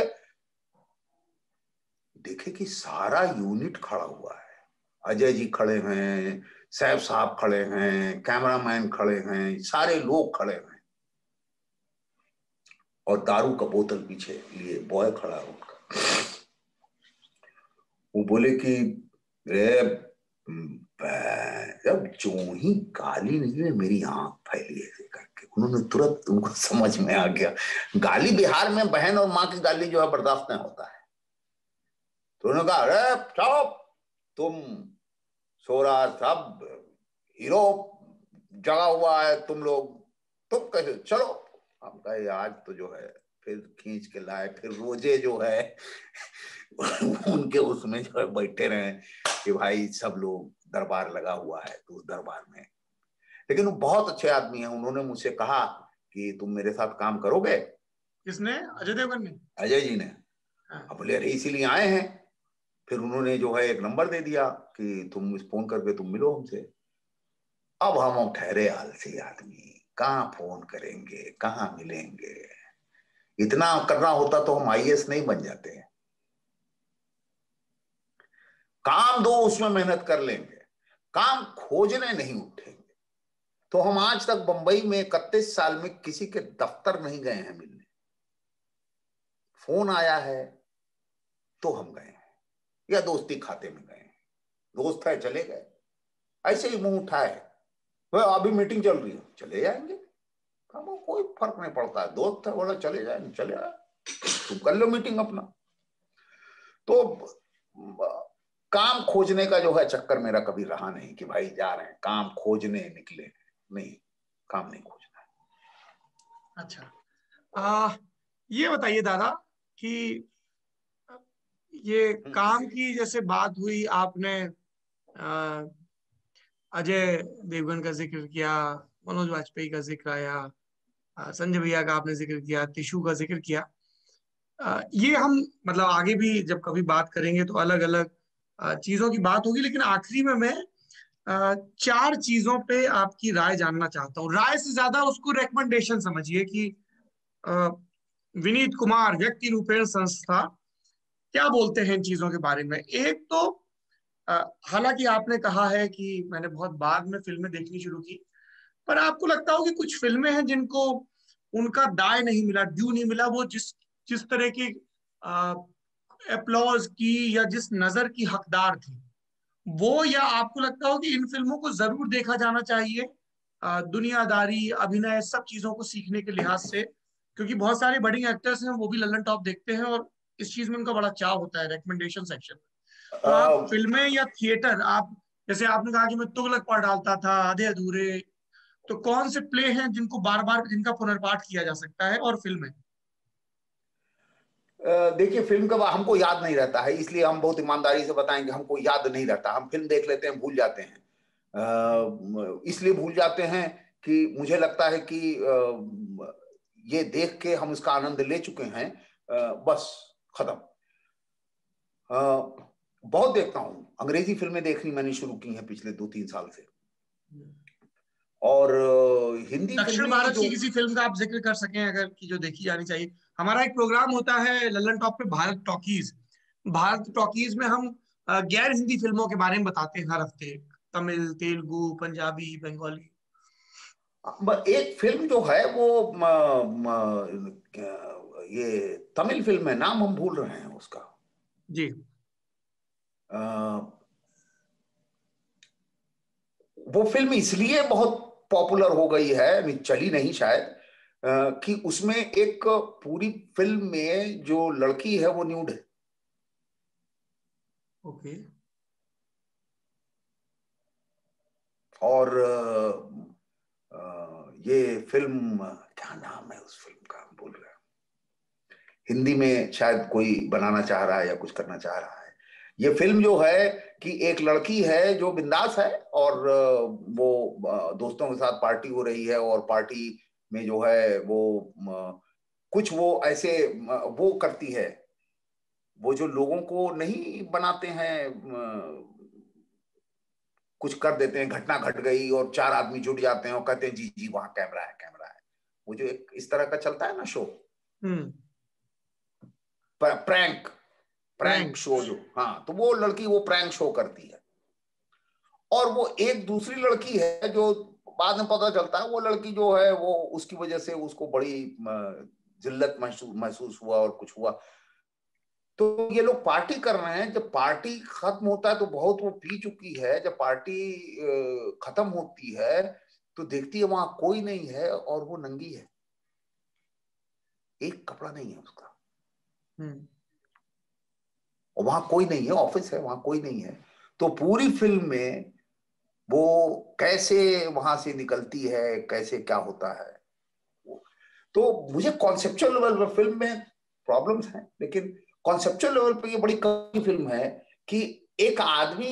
देखे कि सारा यूनिट खड़ा हुआ है, अजय जी खड़े हैं, सैफ साहब खड़े हैं, कैमरामैन खड़े हैं, सारे लोग खड़े हैं, और दारू का बोतल पीछे लिए बॉय खड़ा है उनका। वो बोले कि रे, जब जो ही गाली निकले मेरी आंख फैली ऐसे करके, उन्होंने तुरंत उनको समझ में आ गया, गाली बिहार में बहन और माँ की गाली जो है बर्दाश्त नहीं होता है। तो उन्होंने कहा अरे चुप, तुम सो रहा, सब हीरो जगा हुआ है, तुम लोग तुम कैसे, चलो। हम कहे आज तो जो है फिर खींच के लाए, फिर रोजे जो है उनके उसमें जो है बैठे रहे कि भाई सब लोग, दरबार लगा हुआ है तो उस दरबार में। लेकिन वो बहुत अच्छे आदमी हैं, उन्होंने मुझसे कहा कि तुम मेरे साथ काम करोगे।
किसने? अजय देवगन ने?
अजय जी ने।
हाँ।
अब बोले अरे इसीलिए आए हैं। फिर उन्होंने जो है एक नंबर दे दिया कि तुम फोन करके तुम मिलो हमसे। अब हम ठहरे आलसी आदमी, कहाँ फोन करेंगे, कहाँ मिलेंगे, इतना करना होता तो हम आई ए एस नहीं बन जाते हैं। काम दो उसमें मेहनत कर लेंगे, काम खोजने नहीं उठेंगे। तो हम आज तक बंबई में इकतीस साल में किसी के दफ्तर नहीं गए हैं मिलने, फोन आया है तो हम गए हैं, या दोस्ती खाते में गए हैं, दोस्त है चले गए, ऐसे ही मुंह उठाए, वह अभी मीटिंग चल रही है चले जाएंगे, हमको कोई फर्क नहीं पड़ता है, दोस्त है बोला चले जाए, चले जाए, तुम कर लो मीटिंग अपना। तो काम खोजने का जो है चक्कर मेरा कभी रहा नहीं कि भाई जा रहे हैं काम खोजने निकले, नहीं, काम नहीं खोजना है।
अच्छा, आ, ये बताइए दादा कि ये काम की जैसे बात हुई, आपने आ, अजय देवगन का जिक्र किया, मनोज वाजपेयी का जिक्र आया, आ, संजय भैया का आपने जिक्र किया, टिशू का जिक्र किया। आ, ये हम मतलब आगे भी जब कभी बात करेंगे तो अलग अलग चीजों की बात होगी, लेकिन आखिरी में मैं आ, चार चीजों पे आपकी राय जानना चाहता हूँ। राय से ज्यादा उसको रेकमेंडेशन समझिए कि आ, विनीत कुमार व्यक्ति रूपेण संस्था क्या बोलते हैं इन चीजों के बारे में। एक तो अ, हालांकि आपने कहा है कि मैंने बहुत बाद में फिल्में देखनी शुरू की, पर आपको लगता हो कि कुछ फिल्में हैं जिनको उनका दाय नहीं मिला, ड्यू नहीं मिला, वो जिस जिस तरह की एप्लॉज की या जिस नजर की हकदार थी वो, या आपको लगता हो कि इन फिल्मों को जरूर देखा जाना चाहिए अ, दुनियादारी, अभिनय, सब चीजों को सीखने के लिहाज से, क्योंकि बहुत सारे बड़ी एक्टर्स हैं वो भी लल्लन टॉप देखते हैं और इस चीज में उनका बड़ा चाव होता है रिकमेंडेशन सेक्शन में। तो आप
आ,
फिल्में या थिएटर, आप जैसे आपने कहा कि मैं तुगलक पढ़ डालता था, आधे अधूरे, तो कौन से प्ले हैं जिनको बार बार जिनका पुनर्पाठ किया जा सकता है, और फिल्में?
देखिए फिल्म का हमको याद नहीं रहता है, इसलिए हम बहुत ईमानदारी से बताएंगे हमको याद नहीं रहता, हम फिल्म देख लेते हैं भूल जाते हैं। अ, इसलिए भूल जाते हैं कि मुझे लगता है कि अ, ये देख के हम इसका आनंद ले चुके हैं, अ, बस खत्म। बहुत देखता हूँ, अंग्रेजी फिल्में देखनी मैंने शुरू की हैं पिछले दो तीन साल से। और हिंदी
दक्षिण
फिल्में
भारत
जो
की किसी फिल्म का आप जिक्र कर सकें अगर, कि जो देखी जानी चाहिए। हमारा एक प्रोग्राम होता है लल्लन टॉप पे, भारत टॉकीज। भारत टॉकीज में हम अ, गैर हिंदी फिल्मों के बारे में बताते हैं हर हफ्ते, तमिल, तेलुगु, पंजाबी, बंगाली।
एक फिल्म जो है वो म, म, ये तमिल फिल्म है, नाम हम भूल रहे हैं उसका।
जी।
आ, वो फिल्म इसलिए बहुत पॉपुलर हो गई है, चली नहीं शायद, आ, कि उसमें एक पूरी फिल्म में जो लड़की है वो न्यूड है।
ओके।
और आ, ये फिल्म, क्या नाम है उस फिल्म का, हम भूल रहे हैं। हिंदी में शायद कोई बनाना चाह रहा है या कुछ करना चाह रहा है। ये फिल्म जो है कि एक लड़की है जो बिंदास है, और वो दोस्तों के साथ पार्टी हो रही है, और पार्टी में जो है वो कुछ वो ऐसे वो करती है, वो जो लोगों को नहीं बनाते हैं, कुछ कर देते हैं, घटना घट गई और चार आदमी जुट जाते हैं और कहते हैं जी जी वहां कैमरा है, कैमरा है। वो जो एक इस तरह का चलता है ना शो,
हम्म।
Prank prank
prank.
शो जो, हाँ, तो वो लड़की वो प्रैंक शो करती है। और वो एक दूसरी लड़की है जो बाद में पता चलता है वो लड़की जो है वो उसकी वजह से उसको बड़ी जिल्लत महसूस महसूस हुआ और कुछ हुआ। तो ये लोग पार्टी कर रहे हैं, जब पार्टी खत्म होता है तो बहुत वो पी चुकी है, जब पार्टी खत्म होती है तो देखती है वहां कोई नहीं है और वो नंगी है, एक कपड़ा नहीं है उसका।
हम्म।
और वहां कोई नहीं है, ऑफिस है, वहां कोई नहीं है। तो पूरी फिल्म में वो कैसे वहां से निकलती है, कैसे क्या होता है। तो मुझे कॉन्सेप्चुअल लेवल पर फिल्म में प्रॉब्लम्स हैं, लेकिन कॉन्सेप्चुअल लेवल पर ये बड़ी कमी फिल्म है कि एक आदमी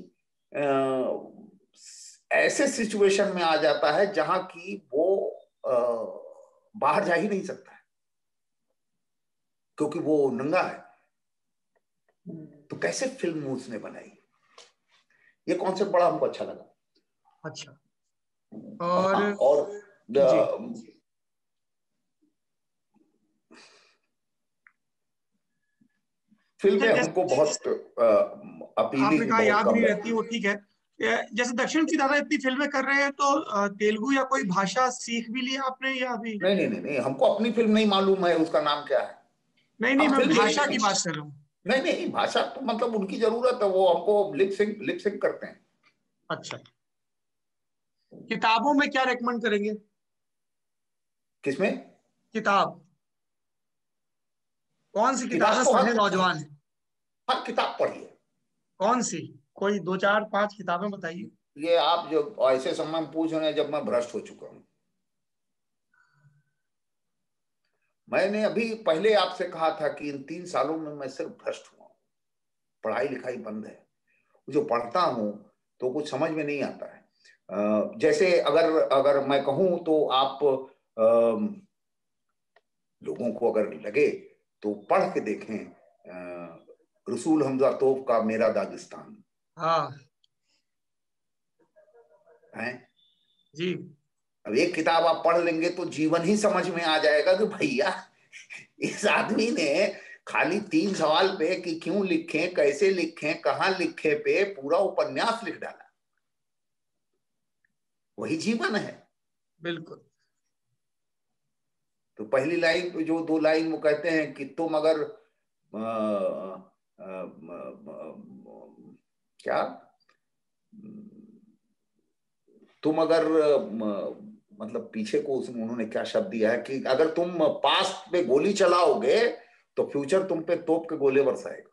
ऐसे सिचुएशन में आ जाता है जहां की वो आ, बाहर जा ही नहीं सकता है क्योंकि वो नंगा है। तो कैसे फिल्म उसने बनाई, ये कॉन्सेप्ट बड़ा हमको अच्छा लगा।
अच्छा। और
हाँ, और
जी,
फिल्में
जैसे
हमको बहुत
आपने
अपीलिंग
कहा
बहुत
याद
कम
नहीं रहती,
लगती
वो
है।
ठीक है। जैसे दक्षिण की दादा इतनी फिल्में कर रहे हैं, तो अ, तेलुगु या कोई भाषा सीख भी लिया आपने या अभी?
नहीं नहीं नहीं नहीं, हमको अपनी फिल्म नहीं मालूम है उसका नाम क्या है।
नहीं नहीं,
हम
मैं
फिल्म यही,
भाषा की बात कर रहा हूँ।
नहीं नहीं, भाषा तो मतलब उनकी जरूरत है, वो हमको लिप सिंक लिप सिंक करते हैं।
अच्छा। किताबों में क्या रेकमेंड करेंगे?
किसमें?
किताब कौन सी
किताब
किताबें
तो
पढ़े
हर
नौजवान?
हर किताब पढ़िए।
कौन सी? कोई दो चार पांच किताबें बताइए।
ये आप जो ऐसे समय में पूछ रहे हैं जब मैं भ्रष्ट हो चुका हूं। मैंने अभी पहले आपसे कहा था कि इन तीन सालों में मैं सिर्फ भ्रष्ट हुआ हूं, पढ़ाई लिखाई बंद है। जो पढ़ता हूं तो कुछ समझ में नहीं आता है। अ, जैसे अगर अगर मैं कहूं तो आप अ, लोगों को अगर लगे तो पढ़ के देखें, अ, रसूल हमजा तोप का मेरा दागिस्तान
हाँ।
है।
जी।
अब एक किताब आप पढ़ लेंगे तो जीवन ही समझ में आ जाएगा कि भैया इस आदमी ने खाली तीन सवाल पे कि क्यों लिखे, कैसे लिखे, कहां लिखे पे पूरा उपन्यास लिख डाला। वही जीवन है।
बिल्कुल।
तो पहली लाइन, जो दो लाइन वो कहते हैं कि तुम अगर आ, आ, आ, आ, क्या, तुम अगर म, मतलब पीछे को उसमें उन्होंने क्या शब्द दिया है कि अगर तुम पास्ट पे गोली चलाओगे तो फ्यूचर तुम पे तोप के गोले बरसाएगा।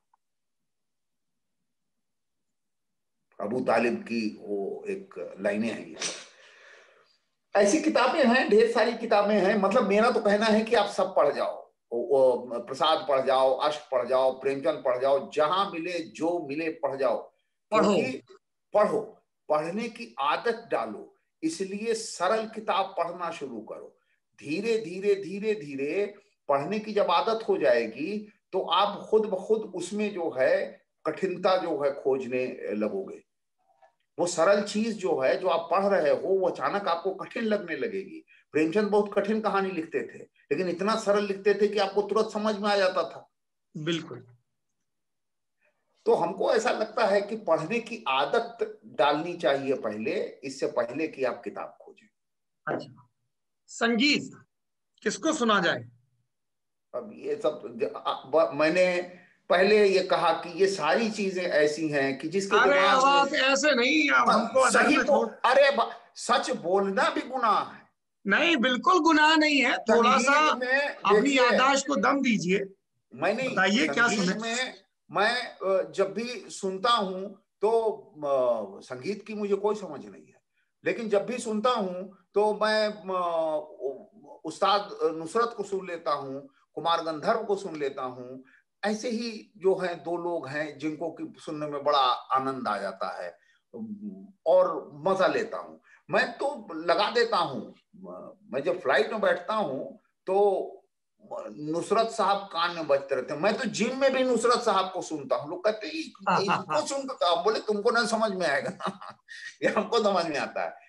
अबू तालिब की वो एक लाइनें हैं ये। ऐसी किताबें हैं, ढेर सारी किताबें हैं। मतलब मेरा तो कहना है कि आप सब पढ़ जाओ, वो प्रसाद पढ़ जाओ, अष्ट पढ़ जाओ, प्रेमचंद पढ़ जाओ, जहां मिले जो मिले पढ़ जाओ।
पढ़ो।
क्योंकि पढ़ो, पढ़ने की आदत डालो। इसलिए सरल किताब पढ़ना शुरू करो। धीरे धीरे धीरे धीरे पढ़ने की जब आदत हो जाएगी तो आप खुद ब खुद उसमें जो है कठिनता जो है खोजने लगोगे। वो सरल चीज जो है जो आप पढ़ रहे हो वो अचानक आपको कठिन लगने लगेगी। प्रेमचंद बहुत कठिन कहानी लिखते थे, लेकिन इतना सरल लिखते थे कि आपको तुरंत समझ में आ जाता था।
बिल्कुल।
तो हमको ऐसा लगता है कि पढ़ने की आदत डालनी चाहिए पहले, इससे पहले कि आप किताब खोजें।
अच्छा, संगीत किसको सुना जाए?
अब ये सब मैंने पहले ये कहा कि ये सारी चीजें ऐसी हैं कि जिसके
अरे
दिमाग
अब
में
आप ऐसे नहीं, अब हमको अधर
सही
में
को,
छोड़।
अरे सच बोलना भी गुनाह है।
नहीं, बिल्कुल गुनाह नहीं है, थोड़ा सा
संगीत में
अपनी
देखिए,
याददाश्त को दम दीजिए,
मैं नहीं,
बताइए क्या सुने।
संगीत में मैं जब भी सुनता हूं तो संगीत की मुझे कोई समझ नहीं है, लेकिन जब भी सुनता हूं तो मैं उस्ताद नुसरत को सुन लेता हूं, कुमार गंधर्व को सुन लेता हूं। ऐसे ही जो है दो लोग हैं जिनको कि सुनने में बड़ा आनंद आ जाता है और मजा लेता हूं। मैं तो लगा देता हूं, मैं जब फ्लाइट में बैठता हूं तो नुसरत साहब कान में बजते रहते हैं। मैं तो जिम में भी नुसरत साहब को सुनता हूँ। लोग कहते हैं इसको सुनकर, बोले तुमको ना समझ में आएगा ये हमको समझ में आता है।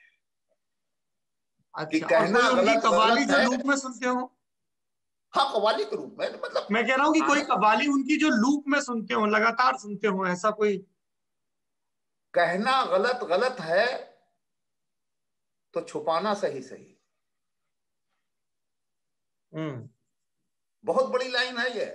कि
अच्छा, और कोई
कहना
उनकी
गलत
कव्वाली
गलत
जो
है।
लूप में सुनते हो?
हाँ, कव्वाली के रूप में मतलब
मैं कह रहा हूँ कि कोई
आनंद।
कव्वाली उनकी जो लूप में सुनते हो, लगातार सुनते हो, ऐसा कोई?
कहना गलत गलत है तो छुपाना सही सही।
हम्म।
बहुत बड़ी लाइन है ये।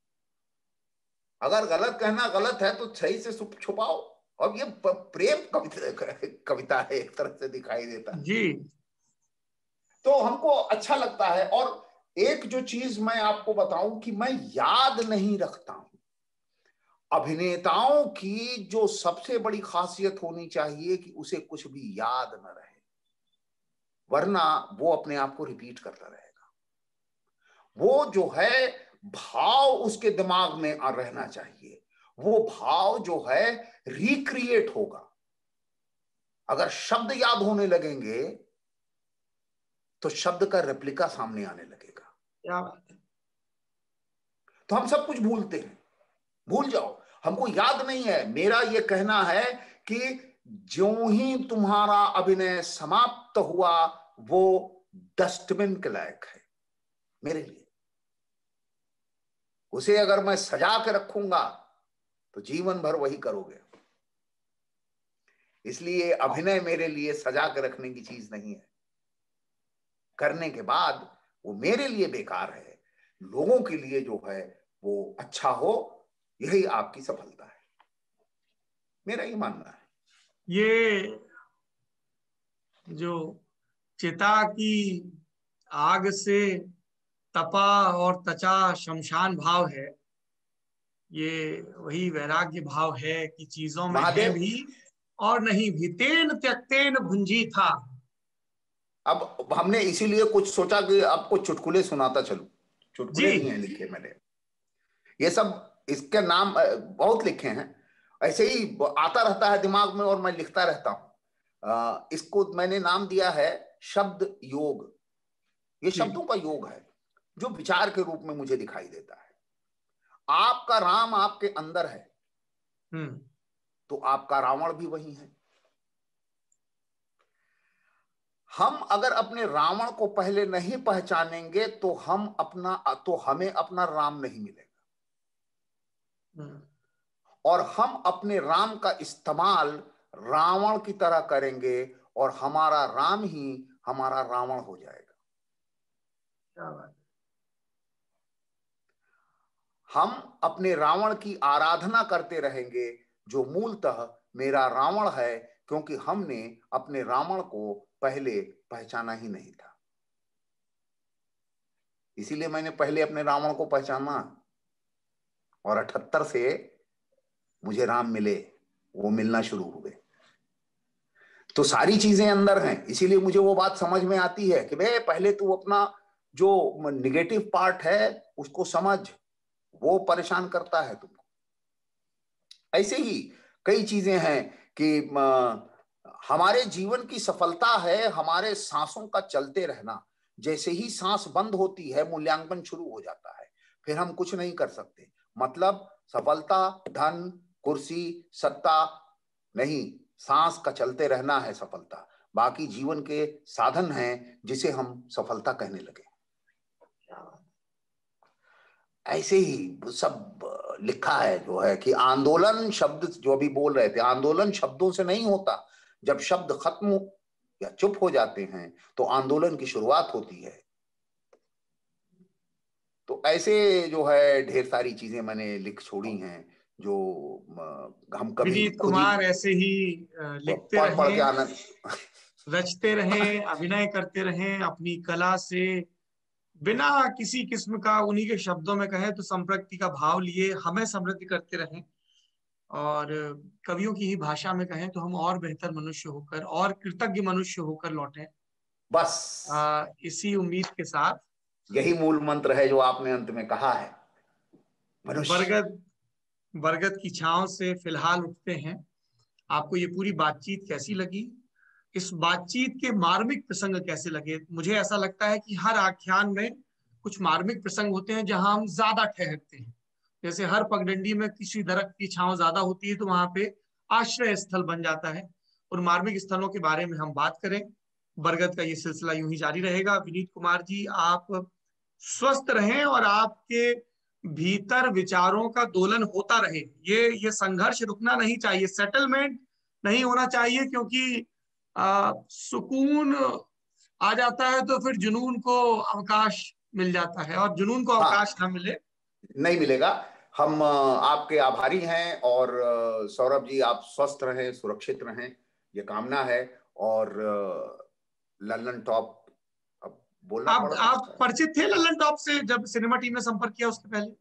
अगर गलत कहना गलत है तो सही से छुपाओ। अब ये प्रेम कविता कविता है, एक तरह से दिखाई देता है।
जी।
तो हमको अच्छा लगता है। और एक जो चीज मैं आपको बताऊं कि मैं याद नहीं रखता हूं। अभिनेताओं की जो सबसे बड़ी खासियत होनी चाहिए कि उसे कुछ भी याद न रहे, वरना वो अपने आप को रिपीट करता रहेगा। वो जो है भाव उसके दिमाग में आ रहना चाहिए। वो भाव जो है रिक्रिएट होगा। अगर शब्द याद होने लगेंगे तो शब्द का रेप्लिका सामने आने लगेगा।
क्या बात है।
तो हम सब कुछ भूलते हैं। भूल जाओ, हमको याद नहीं है। मेरा यह कहना है कि ज्यों ही तुम्हारा अभिनय समाप्त हुआ वो डस्टबिन के लायक है मेरे लिए। उसे अगर मैं सजा के रखूंगा तो जीवन भर वही करोगे। इसलिए अभिनय मेरे लिए सजा के रखने की चीज नहीं है। करने के बाद वो मेरे लिए बेकार है, लोगों के लिए जो है वो अच्छा हो, यही आपकी सफलता है, मेरा ही मानना है।
ये जो चिता की आग से तपा और तचा शमशान भाव है, ये वही वैराग्य भाव है कि चीजों में है
महादेव,
भी और नहीं भी। तेन त्यक्तेन भुंजी था।
अब हमने इसीलिए कुछ सोचा कि आपको चुटकुले सुनाता चलूं।
जी।
चुटकुले भी हैं लिखे मैंने, ये सब इसके नाम बहुत लिखे हैं। ऐसे ही आता रहता है दिमाग में और मैं लिखता रहता हूं। इसको मैंने नाम दिया है शब्द योग। ये
जी।
शब्दों का योग है जो विचार के रूप में मुझे दिखाई देता है। आपका राम आपके अंदर है
हम्म।
तो आपका रावण भी वही है। हम अगर अपने रावण को पहले नहीं पहचानेंगे तो हम अपना तो हमें अपना राम नहीं मिलेगा।
हम्म।
और हम अपने राम का इस्तेमाल रावण की तरह करेंगे और हमारा राम ही हमारा रावण हो जाएगा।
क्या बात है।
हम अपने रावण की आराधना करते रहेंगे जो मूलतः मेरा रावण है, क्योंकि हमने अपने रावण को पहले पहचाना ही नहीं था। इसीलिए मैंने पहले अपने रावण को पहचाना और अठहत्तर से मुझे राम मिले, वो मिलना शुरू हुए। तो सारी चीजें अंदर हैं। इसीलिए मुझे वो बात समझ में आती है कि भाई पहले तू अपना जो निगेटिव पार्ट है उसको समझ, वो परेशान करता है तुमको। ऐसे ही कई चीजें हैं कि हमारे जीवन की सफलता है हमारे सांसों का चलते रहना। जैसे ही सांस बंद होती है मूल्यांकन शुरू हो जाता है। फिर हम कुछ नहीं कर सकते। मतलब सफलता धन कुर्सी सत्ता नहीं, सांस का चलते रहना है सफलता। बाकी जीवन के साधन हैं जिसे हम सफलता कहने लगे। ऐसे ही सब लिखा है जो है कि आंदोलन शब्द जो अभी बोल रहे थे, आंदोलन शब्दों से नहीं होता। जब शब्द खत्म या चुप हो जाते हैं तो आंदोलन की शुरुआत होती है। तो ऐसे जो है ढेर सारी चीजें मैंने लिख छोड़ी हैं जो हम कभी
विनीत
खुद ही
कुमार ऐसे ही लिखते
पढ़ पढ़ के
रहें,
आनंद
रचते रहें, अभिनय करते रहें अपनी कला से, बिना किसी किस्म का, उन्हीं के शब्दों में कहें तो संप्रति का भाव लिए हमें समृद्ध करते रहें। और कवियों की ही भाषा में कहें तो हम और बेहतर मनुष्य होकर और कृतज्ञ मनुष्य होकर लौटें।
बस
आ, इसी उम्मीद के साथ
यही मूल मंत्र है जो आपने अंत में कहा है, मनुष्य।
बरगद बरगद की छांव से फिलहाल उठते हैं। आपको ये पूरी बातचीत कैसी लगी? इस बातचीत के मार्मिक प्रसंग कैसे लगे? मुझे ऐसा लगता है कि हर आख्यान में कुछ मार्मिक प्रसंग होते हैं जहां हम ज्यादा ठहरते हैं। जैसे हर पगडंडी में किसी दरख्त की छांव ज्यादा होती है तो वहां पे आश्रय स्थल बन जाता है। और मार्मिक स्थलों के बारे में हम बात करें। बरगद का ये सिलसिला यूं ही जारी रहेगा। विनीत कुमार जी, आप स्वस्थ रहें और आपके भीतर विचारों का दोलन होता रहे। ये ये संघर्ष रुकना नहीं चाहिए, सेटलमेंट नहीं होना चाहिए, क्योंकि आ, सुकून आ जाता है तो फिर जुनून को अवकाश मिल जाता है, और जुनून को अवकाश
हाँ,
ना मिले।
नहीं मिलेगा। हम आपके आभारी हैं। और सौरभ जी, आप स्वस्थ रहें, सुरक्षित रहें, ये कामना है। और लल्लन टॉप, अब बोलना
आप
पड़
आप
सकता है।
परिचित थे लल्लन टॉप से जब सिनेमा टीम ने संपर्क किया उसके पहले?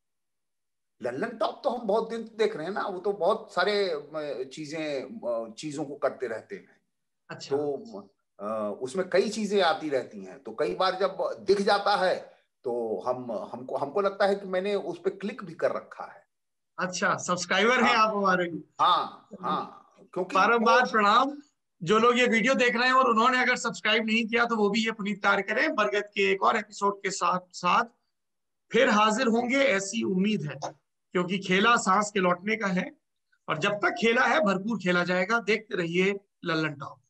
लल्लन टॉप तो हम बहुत दिन देख रहे हैं ना, वो तो बहुत सारे चीजें चीजों को करते रहते हैं।
अच्छा।
तो उसमें कई चीजें आती रहती हैं, तो कई बार जब दिख जाता है तो हम हमको हमको लगता है कि मैंने उस पर क्लिक भी कर रखा है।
अच्छा, सब्सक्राइबर हैं
हाँ
आप हमारे?
हाँ हाँ, क्योंकि वो
बारंबार प्रणाम। जो लोग ये वीडियो देख रहे हैं और उन्होंने अगर सब्सक्राइब नहीं किया तो वो भी ये पुनीत कार्य करें। बरगद के एक और एपिसोड के साथ साथ फिर हाजिर होंगे, ऐसी उम्मीद है, क्योंकि खेला सांस के लौटने का है। और जब तक खेला है भरपूर खेला जाएगा। देखते रहिए लल्लन टॉप।